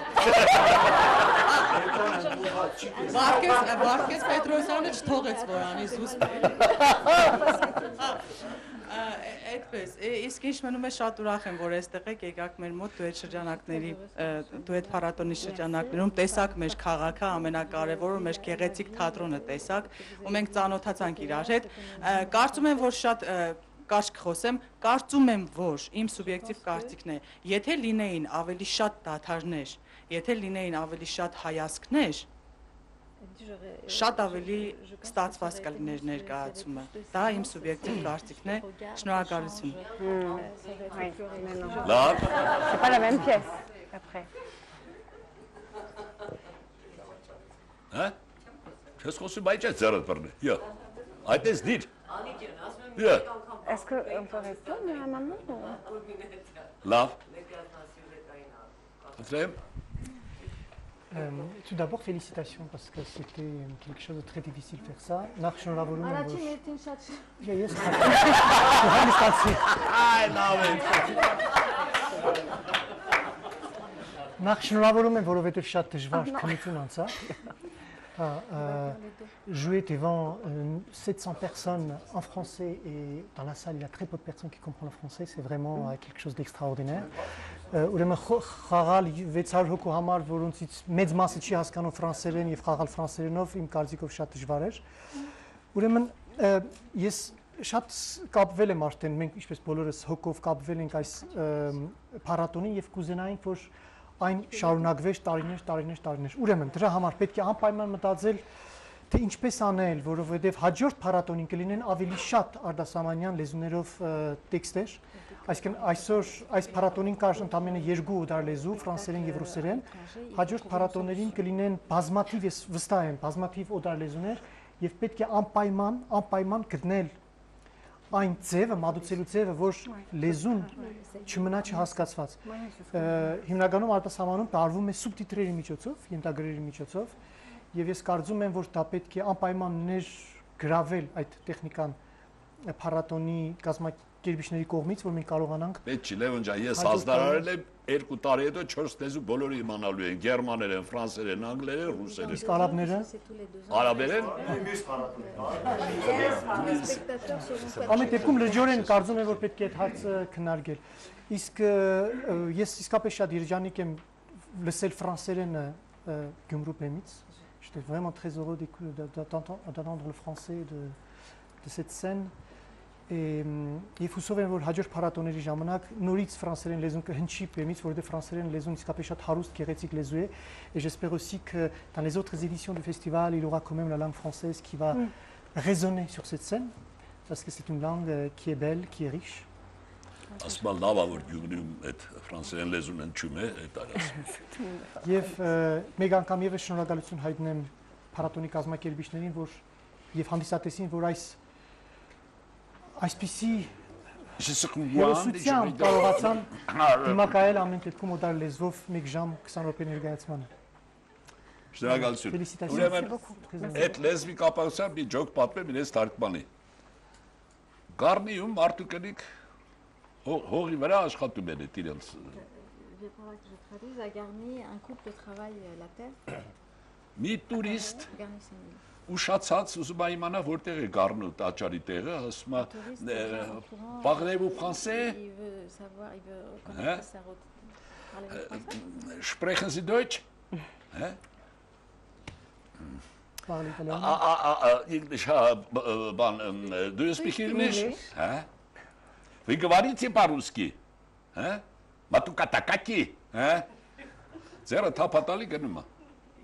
Վարդգես Պետրոսյանը չթողեց, որ անի զուսպ է։ Այդպես, իսկ ինչ մնում է շատ ուրախ եմ, որ այստեղ եք եկաք մեր մոտ դուետ շրջանակների, դուետ փառատոնի շրջանակներում, տեսաք մեր քաղաքը, ամենակարևորը մեր գեղեցիկ թատրոնը տեսաք, ու մենք ծանոթացանք իրար հետ։ Կարծում եմ, որ շատ կարճ խոսեմ, կարծում եմ, որ իմ սուբյեկտիվ կարծիքն է, եթե լինեին ավելի շատ դադարներ, եթե լինեին ավելի շատ հայացքներ, շատ ավելի ստացված կլիներ ներկայացումը։ Դա իմ սուբյեկտիվ կարծիքն է, շնորհակալություն։ Լավ։ C'est pas la même pièce après. Հա? Չես խոսում, բայց չէ ձեռդ բռնի։ Յա։ Այդ էս դիր։ Յա։ Est-ce qu'on peut répondre à maman ou... Love. Euh, tout d'abord, félicitations parce que c'était quelque chose de très difficile de faire ça. Նախշնորհավորում եմ, որ Ես I love it. Նախշնորհավորում եմ, որովհետև շատ դժվար քննություն անցա։ Jouer devant euh, sept cents personnes en français et dans la salle il y a très peu de personnes qui comprennent le français, c'est vraiment euh, quelque chose d'extraordinaire. Ուրեմն խաղալ վեց հարյուր հոգու համար, որոնցից մեծ մասը չի հասկանում ֆրանսերեն եւ խաղալ ֆրանսերենով իմ կարծիքով շատ դժվար էր։ Ուրեմն ես շատ կապվել եմ արդեն, մենք ինչպես բոլորս հոգով կապվել ենք այս փառատոնին եւ կուզենայինք, որ այն շարունակվեր տարիներ, տարիներ, տարիներ։ Ուրեմն դրա համար պետք է անպայման մտածել, թե ինչպես անել, որովհետև հաջորդ փառատոնին կլինեն ավելի շատ արտասահմանյան լեզուներով տեքստեր։ Այսինքն այսօր այս փառատոնին կար ընդամենը երկու օտար լեզու, ֆրանսերեն եւ ռուսերեն։ Հաջորդ փառատոներին կլինեն բազմաթիվ, ես վստահ եմ, բազմաթիվ օտար լեզուներ եւ պետք է անպայման, անպայման գտնել այն ձևը, մատուցելու ձևը, որ լեզուն չմնա չհասկացված։ Հիմնականում արտասահմանում տարվում է սուբտիտրերի միջոցով, ենթագրերի միջոցով, եւ ես կարծում եմ, որ դա պետք է անպայման ներգրավել այդ տեխնիկան փառատոնի կազմակերպիչների կողմից, որ մենք կարողանանք։ Պետք չի, Լևոն ջան, ես հասնարարել եմ երկու տարի հետո չորս լեզու բոլորը իմանալու են, գերմաներեն, ֆրանսերեն, անգլերեն, ռուսերեն։ Իսկ արաբները։ Արաբերեն։ Ամեն դեպքում լրջորեն կարծում եմ, որ պետք է այդ հարցը քննարկել։ Իսկ ես իսկապես շատ երջանիկ եմ լսել ֆրանսերենը Գյումրու բեմից։ J'étais vraiment très heureux d'entendre le français de, de cette scène. Եվ հուսով եմ, որ հաջորդ փառատոների ժամանակ նորից ֆրանսերեն լեզուն կհնչի բեմից, որովհետև ֆրանսերեն լեզուն իսկապես շատ հարուստ գեղեցիկ լեզու է, et j'espère aussi que dans les autres éditions du festival, il y aura quand même la langue française qui va mm. résonner sur cette scène, parce que c'est une langue qui est belle, qui est riche. Ասում լավ է որ Գյումրիում այդ ֆրանսերեն լեզուն հնչում է, այդ արասում։ Եվ մեկ անգամ եւս շնորհակալություն հայտնեմ փառատոնի կազմակերպիչներին, որ եւ հանդիսատեսին, որ այս այսպիսի հերոսությամբ կարողացան դիմակայել ամեն դեպքում օտար լեզվով մեկ ժամ քսան րոպե ներկայացմանը։ Շնորհակալություն։ Ուրեմն այդ լեզվի կապակցությամբ մի ջոկ պատմեմ ինձ թարգմանի։ Գառնիում մարդու կնիկ հողի վրա աշխատում են այդ իրենց։ Մի տուրիստ ուշացած ուզում է իմանա որտեղ է գառնու տաճարի տեղը, ասում է Parlez-vous français? Sprechen Sie Deutsch? English, do you speak English? Вы говорите по-русски? Матукатакаки? Ձերը թափատալի գնում է։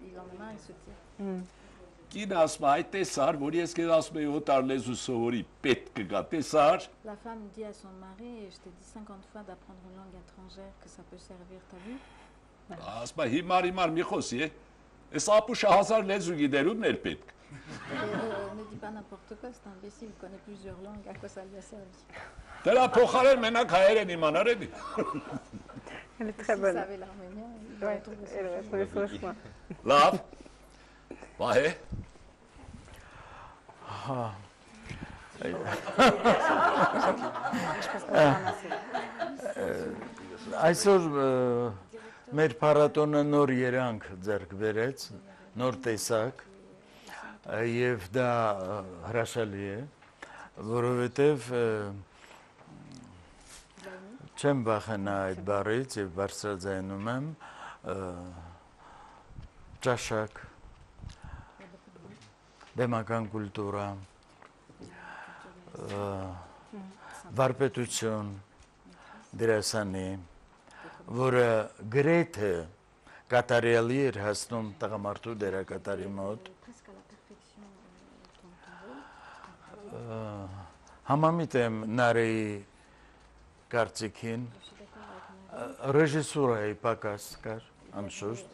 Կին ասում է, այդ տեսար, որ ես կեզ ասում էի օտար լեզու սովորի, պետք կգա, տեսար։ La femme dit à son mari, je t'ai dit cinquante fois d'apprendre une langue étrangère, que ça peut servir, t'as vu? Ասում է, հիմար, հիմար մի խոսի է, ես ապուշը հազար լեզու գիտերում ներ պետք։ Ne dis pas n'importe quoi, c'est un imbécile, il connaît plusieurs langues, à quoi ça lui a servi? Դրա փոխարեն մենակ հայերեն իմանար էլի։ Elle est très bonne. Si savait l'arménien, il aurait trouvé son chemin. Լավ։ Վահե։ Այսօր մեր փառատոնը նոր երանգ ձեռք բերեց, նոր տեսակ, եւ դա հրաշալի է, որովհետեւ չեմ վախենա այդ բառից եւ բարձրաձայնում եմ ճաշակ, բեմական կուլտուրա, վարպետություն, դերասանի, որը գրեթե կատարյալի էր հասնում տղամարդու դերակատարի մոտ, համամիտ եմ Նարեի կարծիքին, ռեժիսուրայի պակաս կար, անշուշտ,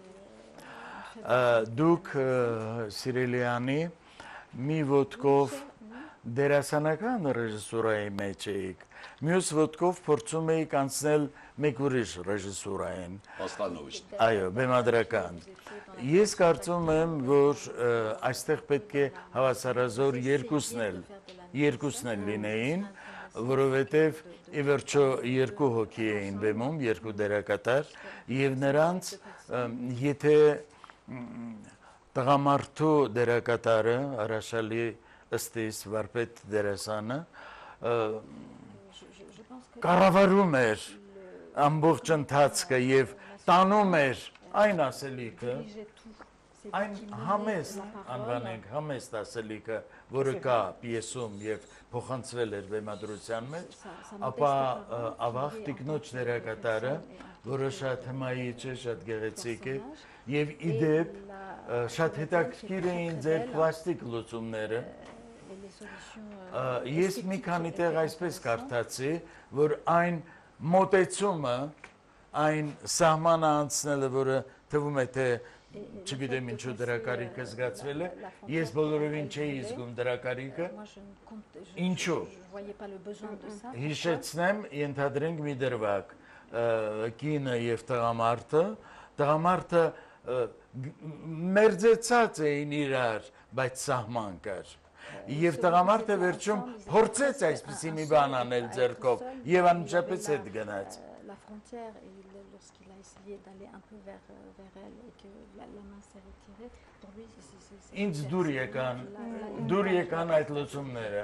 դուք Սիրելյանի մի ոտքով դերասանական ռեժիսուրայի մեջ էիք, մյուս ոտքով փորձում էիք անցնել մեկ ուրիշ ռեժիսուրային։ Այո, բեմադրական։ Ես կարծում եմ, որ այստեղ պետք է հավասարազոր երկուսն էլ, երկուսն էլ լինեին, որովհետև ի վերջո երկու հոգի էին բեմում, երկու դերակատար, եւ նրանց եթե տղամարդու դերակատարը, հրաշալի ըստիս վարպետ դերասանը, կառավարում էր ամբողջ ընթացքը եւ տանում էր այն ասելիքը, այն համեստ անվանենք, համեստ ասելիքը, որը կա պիեսում եւ փոխանցվել էր բեմադրության մեջ, ապա ավաղ տիկնոջ դերակատարը, որը շատ հմայիչ է, շատ գեղեցիկ է, եւ իդեպ շատ հետաքրքիր էին ձեր պլաստիկ լուծումները։ Ես մի քանի տեղ այսպես կարդացի, որ այն մոտեցումը, այն սահմանը անցնելը, որը թվում է թե չգիտեմ ինչու դրա կարիքը զգացվել է, ես բոլորովին չէի զգում դրա կարիքը, ինչու, հիշեցնեմ, ենթադրենք մի դրվագ, կինը և տղամարդը, տղամարդը մերձեցած էին իրար, բայց սահման կար, և տղամարդը վերջում փորձեց այսպիսի մի բան անել ձեռքով և անմիջապես հետ գնաց։ Lorsqu'il a essayé d'aller un peu vers, vers elle et que la, la main s'est retirée, pour lui, c'est... Ինձ դուր եկան, դուր եկան այդ լուծումները։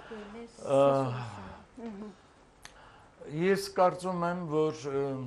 Ես կարծում եմ, որ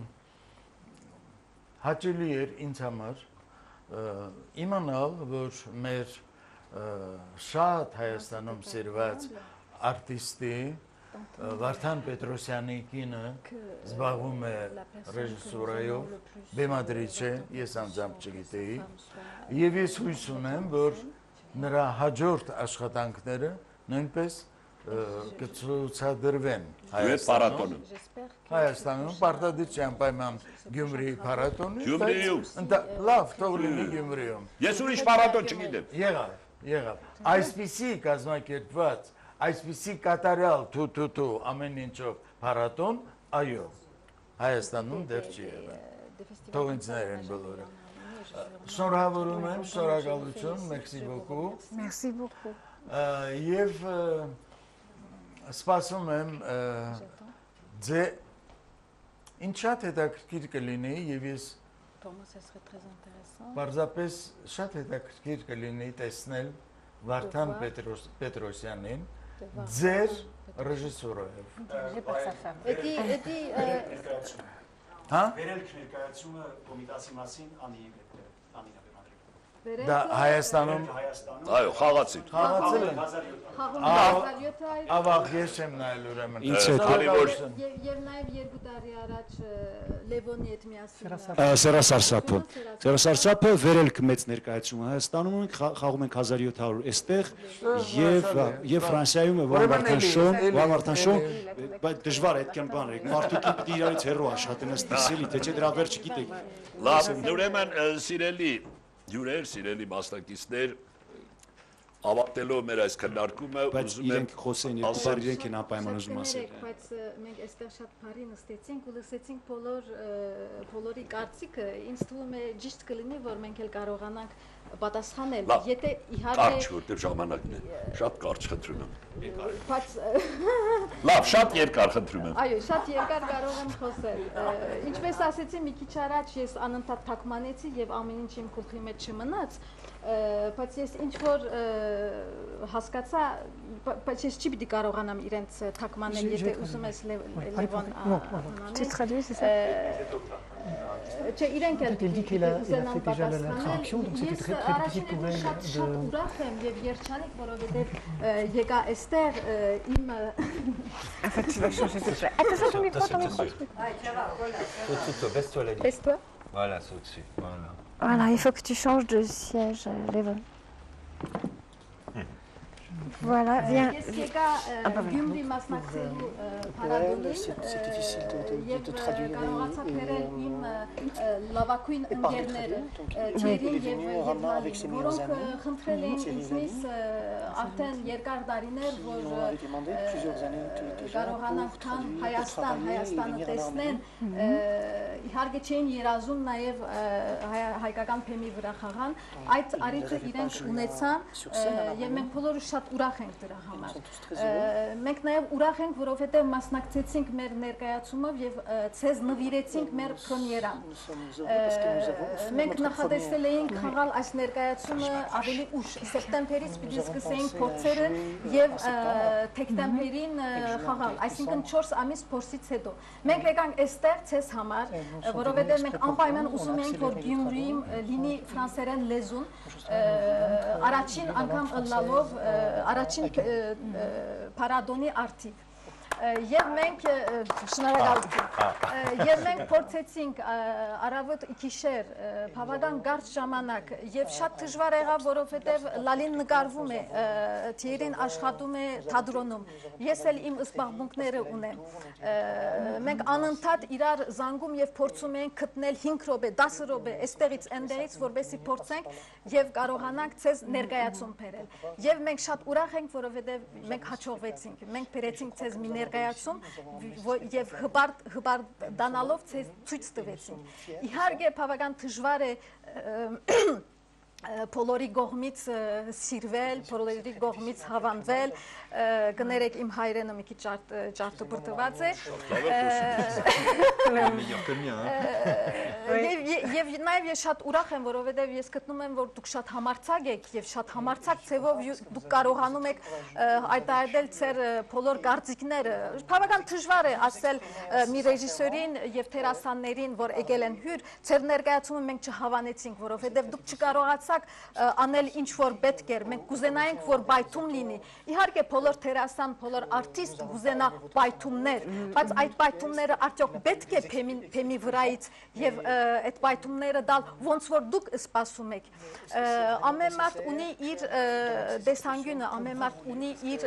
հաճելի էր ինձ համար իմանալ, որ մեր շատ Հայաստանում սիրված արտիստի Վարդան Պետրոսյանի կինը զբաղվում է ռեժիսուրայով, բեմադրիչ է, ես անձամբ չգիտեի, եւ ես հույս ունեմ, որ նրա հաջորդ աշխատանքները նույնպես կցուցադրվեն Հայաստանում։ Հայաստանում պարտադիր չի անպայման Գյումրիի փառատոնի, Գյումրիում։ Լավ, թող լինի Գյումրիում։ Ես ուրիշ փառատոն չգիտեմ։ Եղավ, եղավ։ Այսպիսի կազմակերպված, այսպիսի կատարյալ թութութու ամեն ինչով փառատոն, այո, Հայաստանում դեռ չի եղել։ Թող ինձ ներեն բոլորը։ Շնորհավորում եմ, շնորհակալություն, merci beaucoup։ Merci beaucoup։ Եվ սպասում եմ ձե ինչ շատ հետաքրքիր կլինի եւ ես Պարզապես շատ հետաքրքիր կլինի տեսնել Վարդան Պետրոսյանին ձեր ռեժիսորով։ Էդի էդի Հա? Վերելք ներկայացումը կոմիտասի մասին անի անինա Դա Հայաստանում այո, խաղացին։ Խաղացել են։ Ավաղ ես եմ նայել ուրեմն։ Ինչ է Եվ նաև երկու տարի առաջ Լևոնի հետ միասին։ Սերասարսափը։ Սերասարսափը վերելք մեծ ներկայացումը Հայաստանում ենք, խաղում ենք հազար յոթ հարյուր այստեղ եւ եւ Ֆրանսիայում է Վարդանշոն, Վարդանշոն, բայց դժվար է այդքան բան է։ Մարդուկի պիտի իրարից հեռու աշխատեն, ստիսելի, թե չէ դրա վերջը գիտեք։ Լավ, ուրեմն սիրելի հյուրեր, սիրելի մասնակիցներ, ավարտելով մեր այս քննարկումը, ուզում եմ խոսեն երկու բառ իրենք են անպայման ուզում ասել։ Բայց մենք այստեղ շատ բարի նստեցինք ու լսեցինք բոլոր բոլորի կարծիքը, ինձ թվում է ճիշտ կլինի, որ մենք էլ կարողանանք պատասխանել, եթե իհարկե կարճ, որտեղ ժամանակն է, շատ կարճ խնդրում եմ։ Բայց Լավ, շատ երկար խնդրում եմ։ Այո, շատ երկար կարող եմ խոսել։ Ինչպես ասեցի, մի քիչ առաջ ես անընդհատ թարգմանեցի եւ ամեն ինչ իմ գլխի մեջ չմնաց, բայց ես ինչ որ հասկացա, բայց ես չի պիտի կարողանամ իրենց թարգմանել, եթե ուզում ես Լևոն Չէ, իրենք էլ ուզենան պատասխանել։ Ես առաջինը շատ շատ ուրախ եմ եւ երջանիկ, որովհետեւ եկա այստեղ իմ En fait, tu vas changer de place. Attends, ça, ton micro, ton micro. Au-dessus, baisse-toi la Baisse-toi. Voilà, c'est au-dessus. Voilà. Voilà, il faut que tu changes de siège, Lévon. Voilà, viens. Ես եկա Գյումրի մասնակցելու փառատոնին եւ կարողացա բերել իմ լավագույն ընկերները, Թերին եւ եւ Լալին, որոնք խնդրել էին ինձնից արդեն երկար տարիներ, որ կարողանանք տան Հայաստան, Հայաստանը տեսնեն, իհարկե չէին երազում նաեւ հայկական փեմի վրա խաղան, այդ արիթը իրենք ունեցան եւ մենք բոլորը շատ ուրախ ենք դրա համար։ Մենք նաև ուրախ ենք, որովհետև մասնակցեցինք մեր ներկայացումով եւ ցեզ նվիրեցինք մեր պրեմիերան։ Մենք նախատեսել էինք խաղալ այս ներկայացումը ավելի ուշ, սեպտեմբերից պիտի սկսեինք փորձերը եւ դեկտեմբերին խաղալ, այսինքն չորս ամիս փորձից հետո։ Մենք եկանք այստեղ ցեզ համար, որովհետև մենք անպայման ուզում էինք, որ Գյումրիում լինի ֆրանսերեն լեզուն, առաջին անգամ ըլլալով առաջին փառատոնի արդիվ եւ մենք շնորհակալություն եւ մենք փորձեցինք առավոտ գիշեր բավական կարճ ժամանակ եւ շատ դժվար եղավ, որովհետեւ Լալին նկարվում է, Թիերին աշխատում է թատրոնում, ես էլ իմ զբաղմունքները ունեմ, մենք անընդհատ իրար զանգում եւ փորձում ենք գտնել հինգ րոպե, դասը րոպե այստեղից այնտեղից, որովհետեւ փորձենք եւ կարողանանք ցեզ ներկայացում բերել եւ մենք շատ ուրախ ենք, որովհետեւ մենք հաջողվեցինք, մենք բերեցինք ցեզ մի ներկայացում եւ հպարտ հպարտ դանալով ցույց տվեցինք։ Իհարկե բավական դժվար է բոլորի կողմից սիրվել, բոլորի կողմից հավանվել, կներեք իմ հայրենը մի քիչ ջարդուբրտված է։ Եվ նաև ես շատ ուրախ եմ, որովհետև ես գտնում եմ, որ դուք շատ համարձակ եք եւ շատ համարձակ ձևով դուք կարողանում եք հայտարարել ձեր բոլոր կարծիքները։ Բավական դժվար է ասել մի ռեժիսորին եւ դերասաններին, որ եկել են հյուր, ձեր ներկայացումը մենք չհավանեցինք, որովհետև դուք չկարողացաք փորձակ անել ինչ որ պետք էր, մենք կուզենայինք, որ բայթում լինի։ Իհարկե բոլոր դերասան, բոլոր արտիստ կուզենա բայթումներ, բայց այդ բայթումները արդյոք պետք է փեմի վրայից եւ այդ բայթումները դալ ոնց որ դուք սպասում եք։ Ամեն մարդ ունի իր դեսանգյունը, ամեն մարդ ունի իր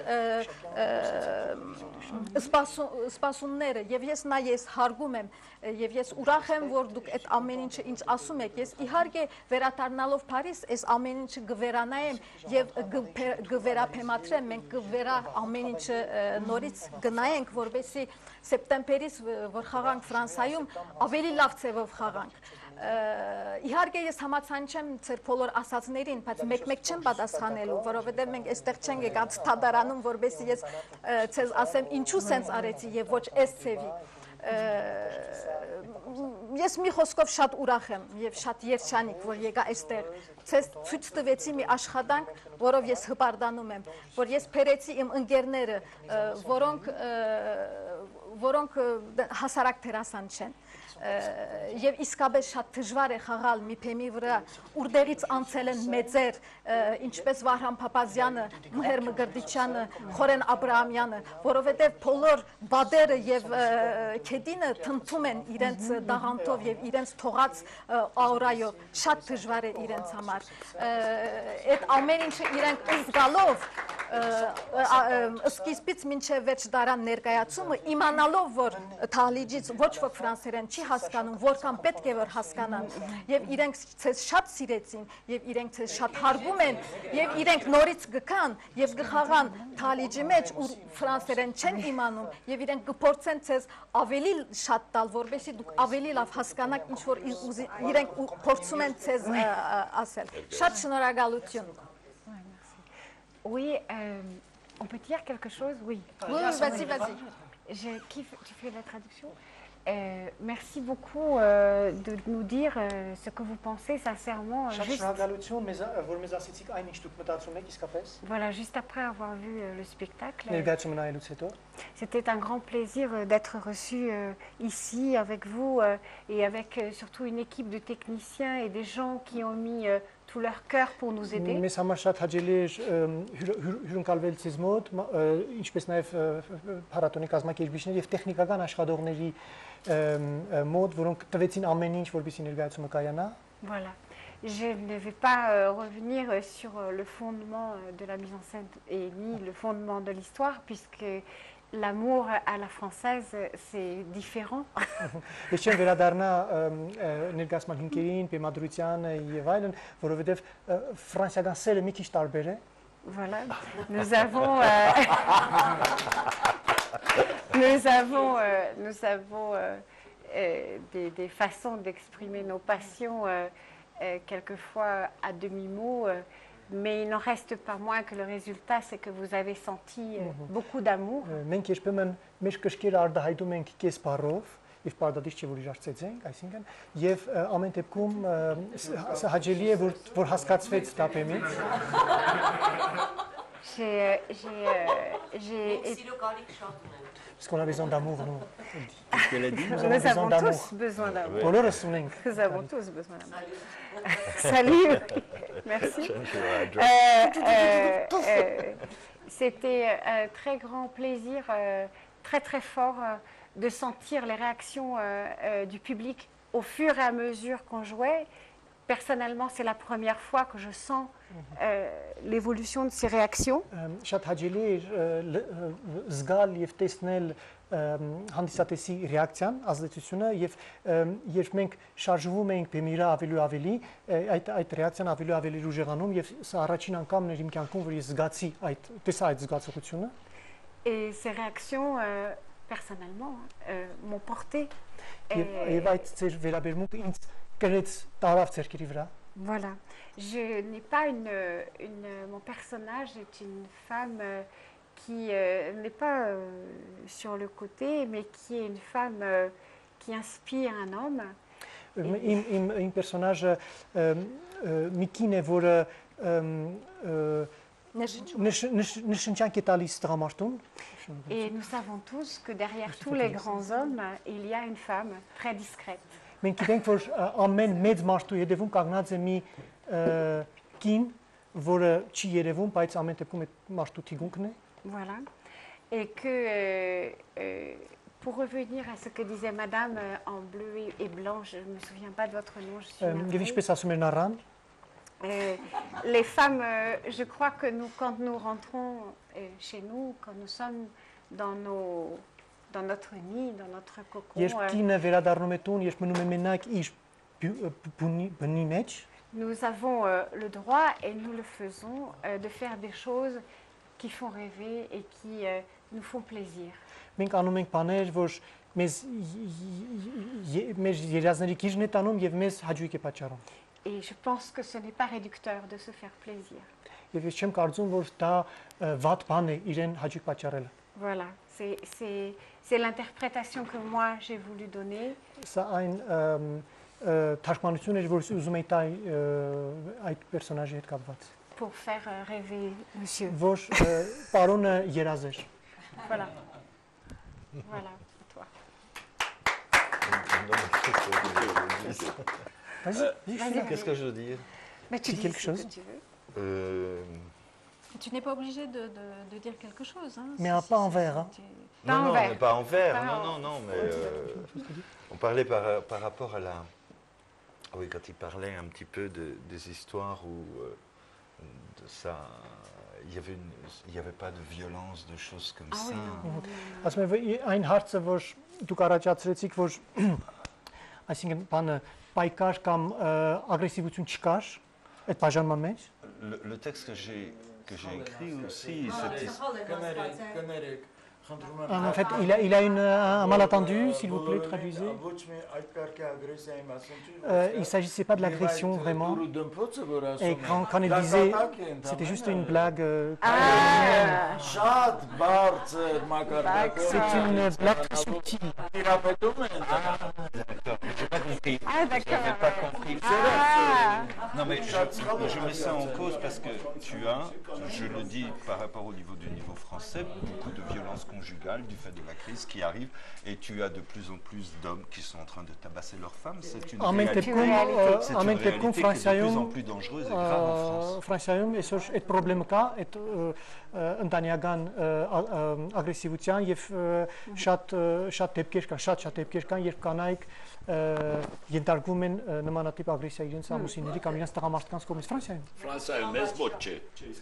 սպասումները եւ ես նա ես հարգում եմ եւ ես ուրախ եմ որ դուք այդ ամեն ինչը ինչ ասում եք ես իհարկե վերադառնալով Փարիզ այս ամեն ինչը գվերանայեմ եւ գվերապեմատրեմ մենք գվերա ամեն ինչը նորից գնայենք որովհետեւ սեպտեմբերից որ խաղանք Ֆրանսայում ավելի լավ ձևով խաղանք Իհարկե ես համաձայն չեմ ձեր բոլոր ասածներին, բայց մեկ-մեկ չեմ պատասխանելու, որովհետև մենք այստեղ չենք եկած թադարանում, որովհետեւ ես ցեզ ասեմ ինչու սենց արեցի եւ ոչ այս ցևի։ Ես մի խոսքով շատ ուրախ եմ եւ շատ երջանիկ, որ եկա այստեղ։ Ցեզ ցույց տվեցի մի աշխատանք, որով ես հպարտանում եմ, որ ես փերեցի իմ ընկերները, որոնք որոնք հասարակ դերասան չեն։ Եվ իսկապես շատ դժվար է խաղալ մի փեմի վրա, ուրդեղից անցել են մեծեր, ինչպես Վահրամ Փափազյանը, Մհեր Մգրտիչյանը, Խորեն Աբրահամյանը, որովհետև բոլոր բադերը եւ քեդինը թնթում են իրենց դաղանթով եւ իրենց թողած աուրայով, շատ դժվար է իրենց համար։ Այդ ամեն ինչը իրենք զգալով սկիզբից մինչև վերջ դարան ներկայացումը իմանալով որ թալիջից ոչ ոք ֆրանսերեն չի հասկանում, որքան պետք է որ հասկանան եւ իրենք ցեզ շատ սիրեցին եւ իրենք ցեզ շատ հարգում են եւ իրենք նորից գքան եւ գխաղան թալիջի մեջ ու ֆրանսերեն չեն իմանում եւ իրենք կփորձեն ցեզ ավելի շատ տալ որովհետեւ դուք ավելի լավ հասկանաք ինչ որ իրենք փորձում են ցեզ ասել շատ շնորհակալություն Oui, euh, on peut dire quelque chose, oui. Oui, vas-y, vas-y. Je kiffe, tu fais la traduction. Euh, merci beaucoup euh, de nous dire euh, ce que vous pensez sincèrement. Juste... Voilà, juste après avoir vu euh, le spectacle. C'était un grand plaisir euh, d'être reçu euh, ici avec vous euh, et avec euh, surtout une équipe de techniciens et des gens qui ont mis euh, tout leur cœur pour nous aider. Մեզ համար շատ հաճելի էր հյուրընկալվել ցեզ մոտ, ինչպես նաև փառատոնի կազմակերպիչների եւ տեխնիկական աշխատողների մոտ, որոնք տվեցին ամեն ինչ, որպեսզի ներկայացումը կայանա։ Voilà. Je ne vais pas euh, revenir sur le fondement de la mise en scène et ni le fondement de l'histoire puisque l'amour à la française, c'est différent. Ես չեմ վերադառնա ներկայացման հիմքերին, բեմադրությանը եւ այլն, որովհետեւ ֆրանսիական սերը մի քիչ տարբեր է։ Voilà. Nous avons euh, nous avons euh, nous avons euh, euh, des, des façons d'exprimer nos passions euh, euh, quelquefois à demi-mot euh, mais il n'en reste pas moins que le résultat, c'est que vous avez senti euh, beaucoup d'amour. Մենք երբեմն մեր կշկերը արդահայտում ենք կես բառով, եւ պարդադից չի որ իջարցեցենք, այսինքն եւ ամեն դեպքում սա հաճելի է որ որ հասկացվեց դա բեմից։ J'ai j'ai j'ai Parce qu'on a besoin d'amour, nous. Nous avons tous besoin d'amour. Nous avons tous besoin d'amour. Salut. Merci. Euh, euh, euh, C'était un très grand plaisir, euh, très très fort, euh, de sentir les réactions euh, euh, du public au fur et à mesure qu'on jouait. Personnellement, c'est la première fois que je sens euh, l'évolution de ces réactions. Շատ հաճելի էր զգալ եւ տեսնել հանդիսատեսի ռեակցիան, ազդեցությունը եւ երբ մենք շարժվում ենք բեմիրա ավելի ու ավելի, այդ այդ ռեակցիան ավելի ու ավելի ուժեղանում եւ սա առաջին անգամն էր իմ կյանքում, որ ես զգացի այդ տեսա այդ զգացողությունը։ Et ces réactions, euh, personnellement, euh, m'ont porté. Եվ այդ ձեր վերաբերմունքը ինձ կրեց տարավ ցերկերի վրա։ Voilà. Je n'ai pas une, une... Mon personnage est une femme euh, qui euh, n'est pas euh, sur le côté, mais qui est une femme euh, qui inspire un homme. Իմ իմ իմ պերսոնաժը մի կին է, որը նշնչանք է տալիս տղամարդուն։ Et nous savons tous que derrière tous les grands hommes, il y a une femme très discrète. Մենք գիտենք, որ ամեն մեծ մարդու հետևում կանգնած է մի կին, որը չի երևում, բայց ամեն դեպքում այդ մարդու թիգունքն է։ Voilà. Et que, euh, euh, pour revenir à ce que disait Madame euh, en bleu et, et blanc, je ne me souviens pas de votre nom, je suis navrée. Եվ ինչպես ասում էր Նարան, Euh, les femmes, euh, je crois que nous, quand nous rentrons euh, chez nous, quand nous sommes dans, nos, dans notre nid, dans notre cocon, երբ euh, կինը վերադառնում է տուն, երբ մնում է մենակ իր բնի մեջ, nous avons euh, le droit, et nous le faisons, euh, de faire des choses qui font rêver et qui euh, nous font plaisir. մենք անում ենք բաներ, որ մեզ մեր երազների գիժն է տանում եւ մեզ հաճույք է պատճառում։ Et je pense que ce n'est pas réducteur de se faire plaisir. Եվ ես չեմ կարծում, որ դա վատ բան է իրեն հաճույք պատճառելը։ Voilà, c'est c'est c'est l'interprétation que moi j'ai voulu donner. Սա այն թարգմանությունն է, որ ուզում եի տալ այդ պերսոնաժի հետ կապված։ Pour faire euh, rêver monsieur. Որ պարոնը երազ էր։ Voilà. Voilà, à toi. Vas-y, Vas-y. qu'est-ce que je veux dire? Mais tu dis quelque ce chose. que tu veux. Euh, Tu n'es pas obligé de, de, de dire quelque chose. Hein, Mais si- un si- pas si- en vert, hein. tu- Non, non, vert. mais pas en vert, Pas non, en- non, non, mais euh, on parlait par, par rapport à la... Oui, quand il parlait un petit peu de, des histoires où euh, de ça, il y avait une, il y avait pas de violence, de choses comme ça. Ասում եմ այն հարցը, որ դուք առաջացրեցիք, որ այսինքն բանը պայքար կամ ագրեսիվություն չկար այդ բաժանման մեջ։ Le, le texte que j'ai que j'ai écrit aussi, c'était... En fait, il a, il a une, un malentendu, s'il vous plaît, traduisez. Euh, il ne s'agissait pas de l'agression, vraiment. Et quand, quand il disait, c'était juste une blague. Euh, Ah, c'est une blague très subtile. Ah, d'accord. J'ai pas compris. Ah. Non, mais je, je mets ça en cause parce que tu as, je le dis par rapport au niveau du niveau français, beaucoup de violences conjugales du fait de la crise qui arrive et tu as de plus en plus d'hommes qui sont en train de tabasser leurs femmes. C'est une réalité, c'est une réalité qui est de plus en plus dangereuse et grave en France. Ֆրանսիայում այսօր այդ խնդրը կա, այդ ընտանեկան ագրեսիվության եւ շատ շատ դեպքեր կան, շատ շատ դեպքեր կան, երբ կանայք ենթարկվում են նմանատիպ ագրեսիա իրենց ամուսինների կամ իրենց տղամարդկանց կողմից Ֆրանսիայում։ Ֆրանսիայում մեզ ոչ չէ։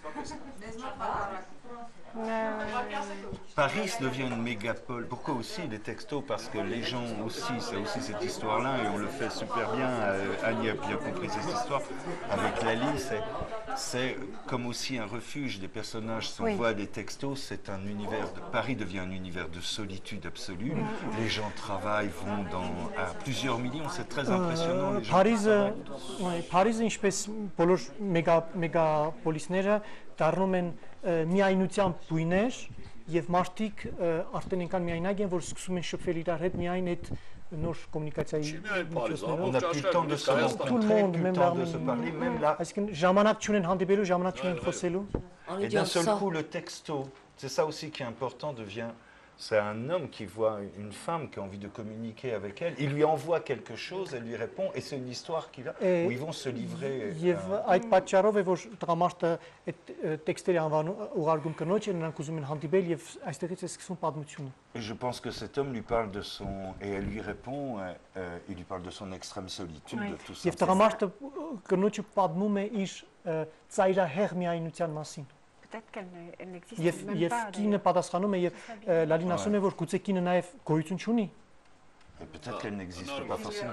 Paris devient une mégapole. Pourquoi aussi les textos? Parce que les gens aussi, c'est aussi cette histoire-là, et on le fait super bien. Annie a bien compris cette histoire avec Lali. C'est comme aussi un refuge. Les personnages s'envoient des textos. C'est un univers. De, Paris devient un univers de solitude absolue. Les gens travaillent, vont dans à plusieurs millions. C'est très impressionnant. Les gens Paris, Paris, ինչպես բոլոր մեգա մեգապոլիսները դառնում են միայնության բույներ եւ մարդիկ արդեն ինքան միայնակ են, որ սկսում են շփվել իրար հետ միայն այդ նոր կոմունիկացիայի միջոցներով։ On n'a plus le temps de se rencontrer, plus le temps de se parler, même là. Այսինքն ժամանակ չունեն հանդիպելու, ժամանակ չունեն խոսելու։ Et d'un seul coup, le texto, c'est ça aussi qui est important, devient... C'est un homme qui voit une femme qui a envie de communiquer avec elle. Il lui envoie quelque chose, elle lui répond, et c'est une histoire qu'il a, où ils vont se livrer. Եվ այդ պատճառով է որ տղամարդը այդ տեքստերի անվանում ուղարկում կնոջ է, նրանք ուզում են հանդիպել եւ այստեղից է սկսվում պատմությունը։ Et je pense que cet homme lui parle de son et elle lui répond, euh, il lui parle de son extrême solitude, de tout ça. Եվ տղամարդը կնոջը պատմում է իր ծայրահեղ միայնության մասին։ Peut-être qu'elle n'existe Եվ même եւ pas. կինը պատասխանում է եւ Լալին ասում է որ գուցե կինը նաեւ գոյություն չունի։ Peut-être qu'elle n'existe pas forcément.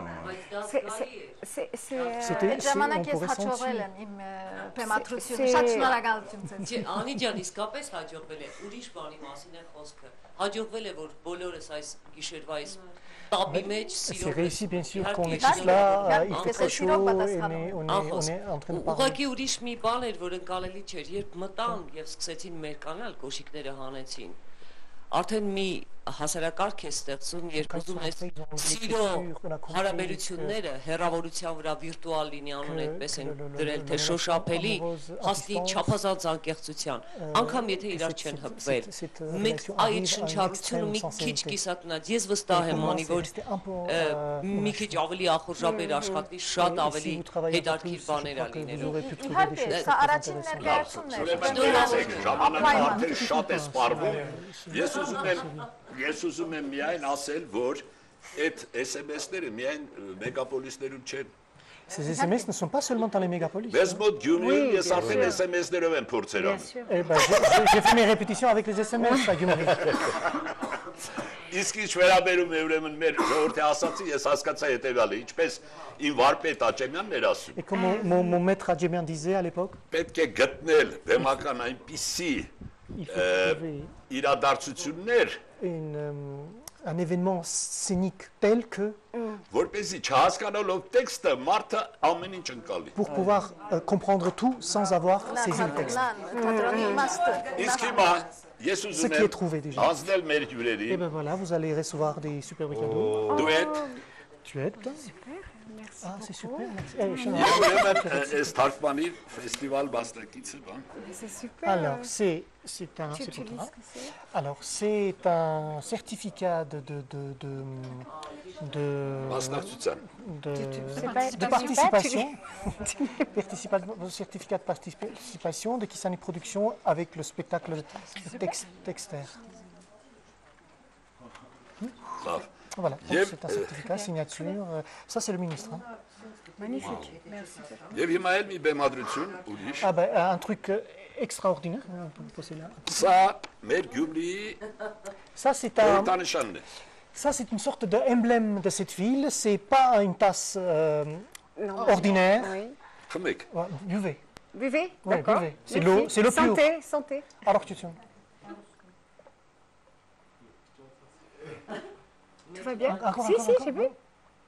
Այդ ժամանակ ես հաջողվել եմ իմ բեմադրությունը, շատ շնորհակալություն ցույց։ Անի ջան, իսկապես հաջողվել է։ Ուրիշ բանի մասին է խոսքը։ Հաջողվել է որ բոլորս այս գիշերվա այս տապի մեջ սիրով։ C'est réussi bien sûr qu'on est tous là, il fait très chaud, on est on est on est en train de parler. Ուղղակի ուրիշ մի բան էր, որ ընկալելի չէր, երբ մտան եւ սկսեցին մերկանալ, կոշիկները հանեցին։ Արդեն մի հասարակարգ է ստեղծում, երբ ուզում ես սիրո հարաբերությունները հեռավորության վրա վիրտուալ լինի անուն այդպես են դրել, թե շոշափելի հասնի չափազանց անկեղծության, անգամ եթե իրար չեն հպվել։ Մենք այդ շնչառությունը մի քիչ կիսատնած, ես վստահ եմ անի, որ մի քիչ ավելի ախորժաբեր աշխատի, շատ ավելի հետաքրքիր բաներ ա լինելու։ Իհարկե, սա առաջին ներկայացումն է։ Ժամանակը արդեն շատ է սպառվում։ Ես ուզում եմ, ես ուզում եմ միայն ասել, որ այդ эс эм эс-ները միայն մեգապոլիսներում չեն։ Ces S M S ne sont pas seulement dans les mégapolis. Մեզ մոտ Գյումրիում ես արդեն эс эм эс-ներով եմ փորձեր անում։ Eh ben, j'ai- j'ai fait mes répétitions avec les S M S à Gyumri. Իսկ ինչ վերաբերում է ուրեմն մեր ժողովրդի ասացի, ես հասկացա հետևյալը, ինչպես իմ վարպետ Աճեմյանն էր ասում։ Et comme mon, mon, mon maître Adjemian disait à l'époque, Պետք է գտնել բեմական այնպիսի իրադարձություններ, une, euh, un événement scénique tel que որպեսզի չհասկանալով տեքստը մարդը ամեն ինչ ընկալի։ pour pouvoir euh, comprendre tout sans avoir saisi le texte. Իսկ հիմա ես Ce ուզում qui est եմ trouvé déjà. հանձնել մեր Et հյուրերին ben voilà, vous allez recevoir des superbes cadeaux. դուետ Duet. Ah, c'est super. Merci. Eh, Chanel. եւ ուրեմն այս թարգմանիր ֆեստիվալ մասնակիցը բան։ C'est super. Alors, c'est c'est un Tu c'est pour utilises toi. ce que c'est? Alors, c'est un certificat de de de de de, Մասնակցության։ de, C'est pas- de tu- participation, tu- Participa- certificat de participation de Kisani Production avec le spectacle Tex- Texter. Լավ։ Voilà, donc Եվ, c'est un certificat, signature. euh, Ça, c'est le ministre. hein. Magnifique. Merci. Եվ հիմա էլ մի բեմադրություն ուրիշ։ Ah ben, un truc euh, extraordinaire. On peut passer là. Սա մեր Գյումրիի Ça, c'est un. օրտանշանն է։ Ça, c'est une sorte d'emblème de cette ville. C'est pas une tasse euh, ordinaire. Oui. Խմեք։ Ouais, buvez. Buvez, Ouais, d'accord. buvez. C'est Merci. l'eau, c'est l'eau pure. Santé, santé. Alors que tu tiens. Tout va bien? Encore, Si, encore, si, encore, j'ai bu.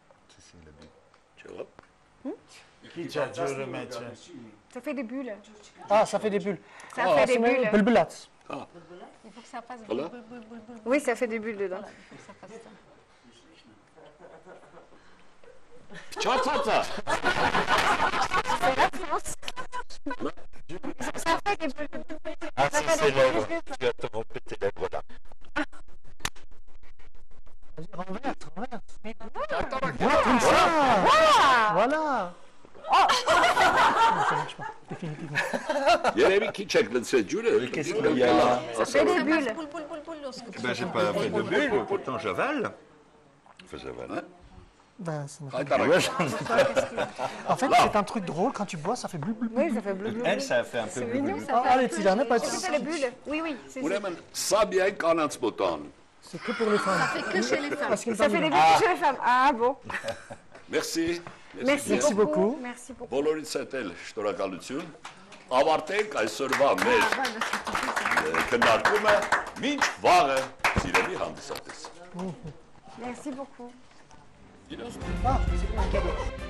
Ça fait des bulles. Ah, ça fait des bulles. Ça Ah, fait des c'est même bulles. bulbulat. Il faut que ça fasse Voilà. boule, boule, boule, boule. Oui, ça fait des bulles dedans. Ça fasse ça. Չացածա։ C'est la France. Ça fait des bulles. Ah, Ça c'est fait des célèbre. bulles. Tu vas te tromper tes lèvres là. Renverse, renverse. Voilà, comme ça. Voilà. Voilà. Oh. Ça marche pas, définitivement. Երևի քիչ եք լցրել ջուրը։ Qu'est-ce qu'il y a là? Ça fait des bulles. Eh ben, j'ai pas fait de bulles, pourtant j'avale. Enfin, j'avale. Hein? Ben, ça ne Ah, fait t'as pas. raison. En fait, c'est un truc drôle. Quand tu bois, ça fait bleu, bleu, bleu. Oui, ça fait bleu, bleu. Elle, ça a fait un peu C'est bleu, mignon, bleu. ça Ah, fait allez, un peu- Tila, n'est pas- Ça fait les bulles. Oui, oui. c'est- Ուրեմն սա միայն կանանց մոտան։ C'est que pour les femmes. Ça fait que chez les femmes. Parce que les Ça femmes, fait des ils- bulles que chez les femmes. Ah bon. Մերսի։ Merci Merci beaucoup. Merci beaucoup. Բոլորից հետ էլ շնորհակալություն։ Ավարտենք այսօրվա մեր քննարկումը մինչ վաղը սիրելի հանդիսատես։ Merci beaucoup. Ah, c'est un cadeau.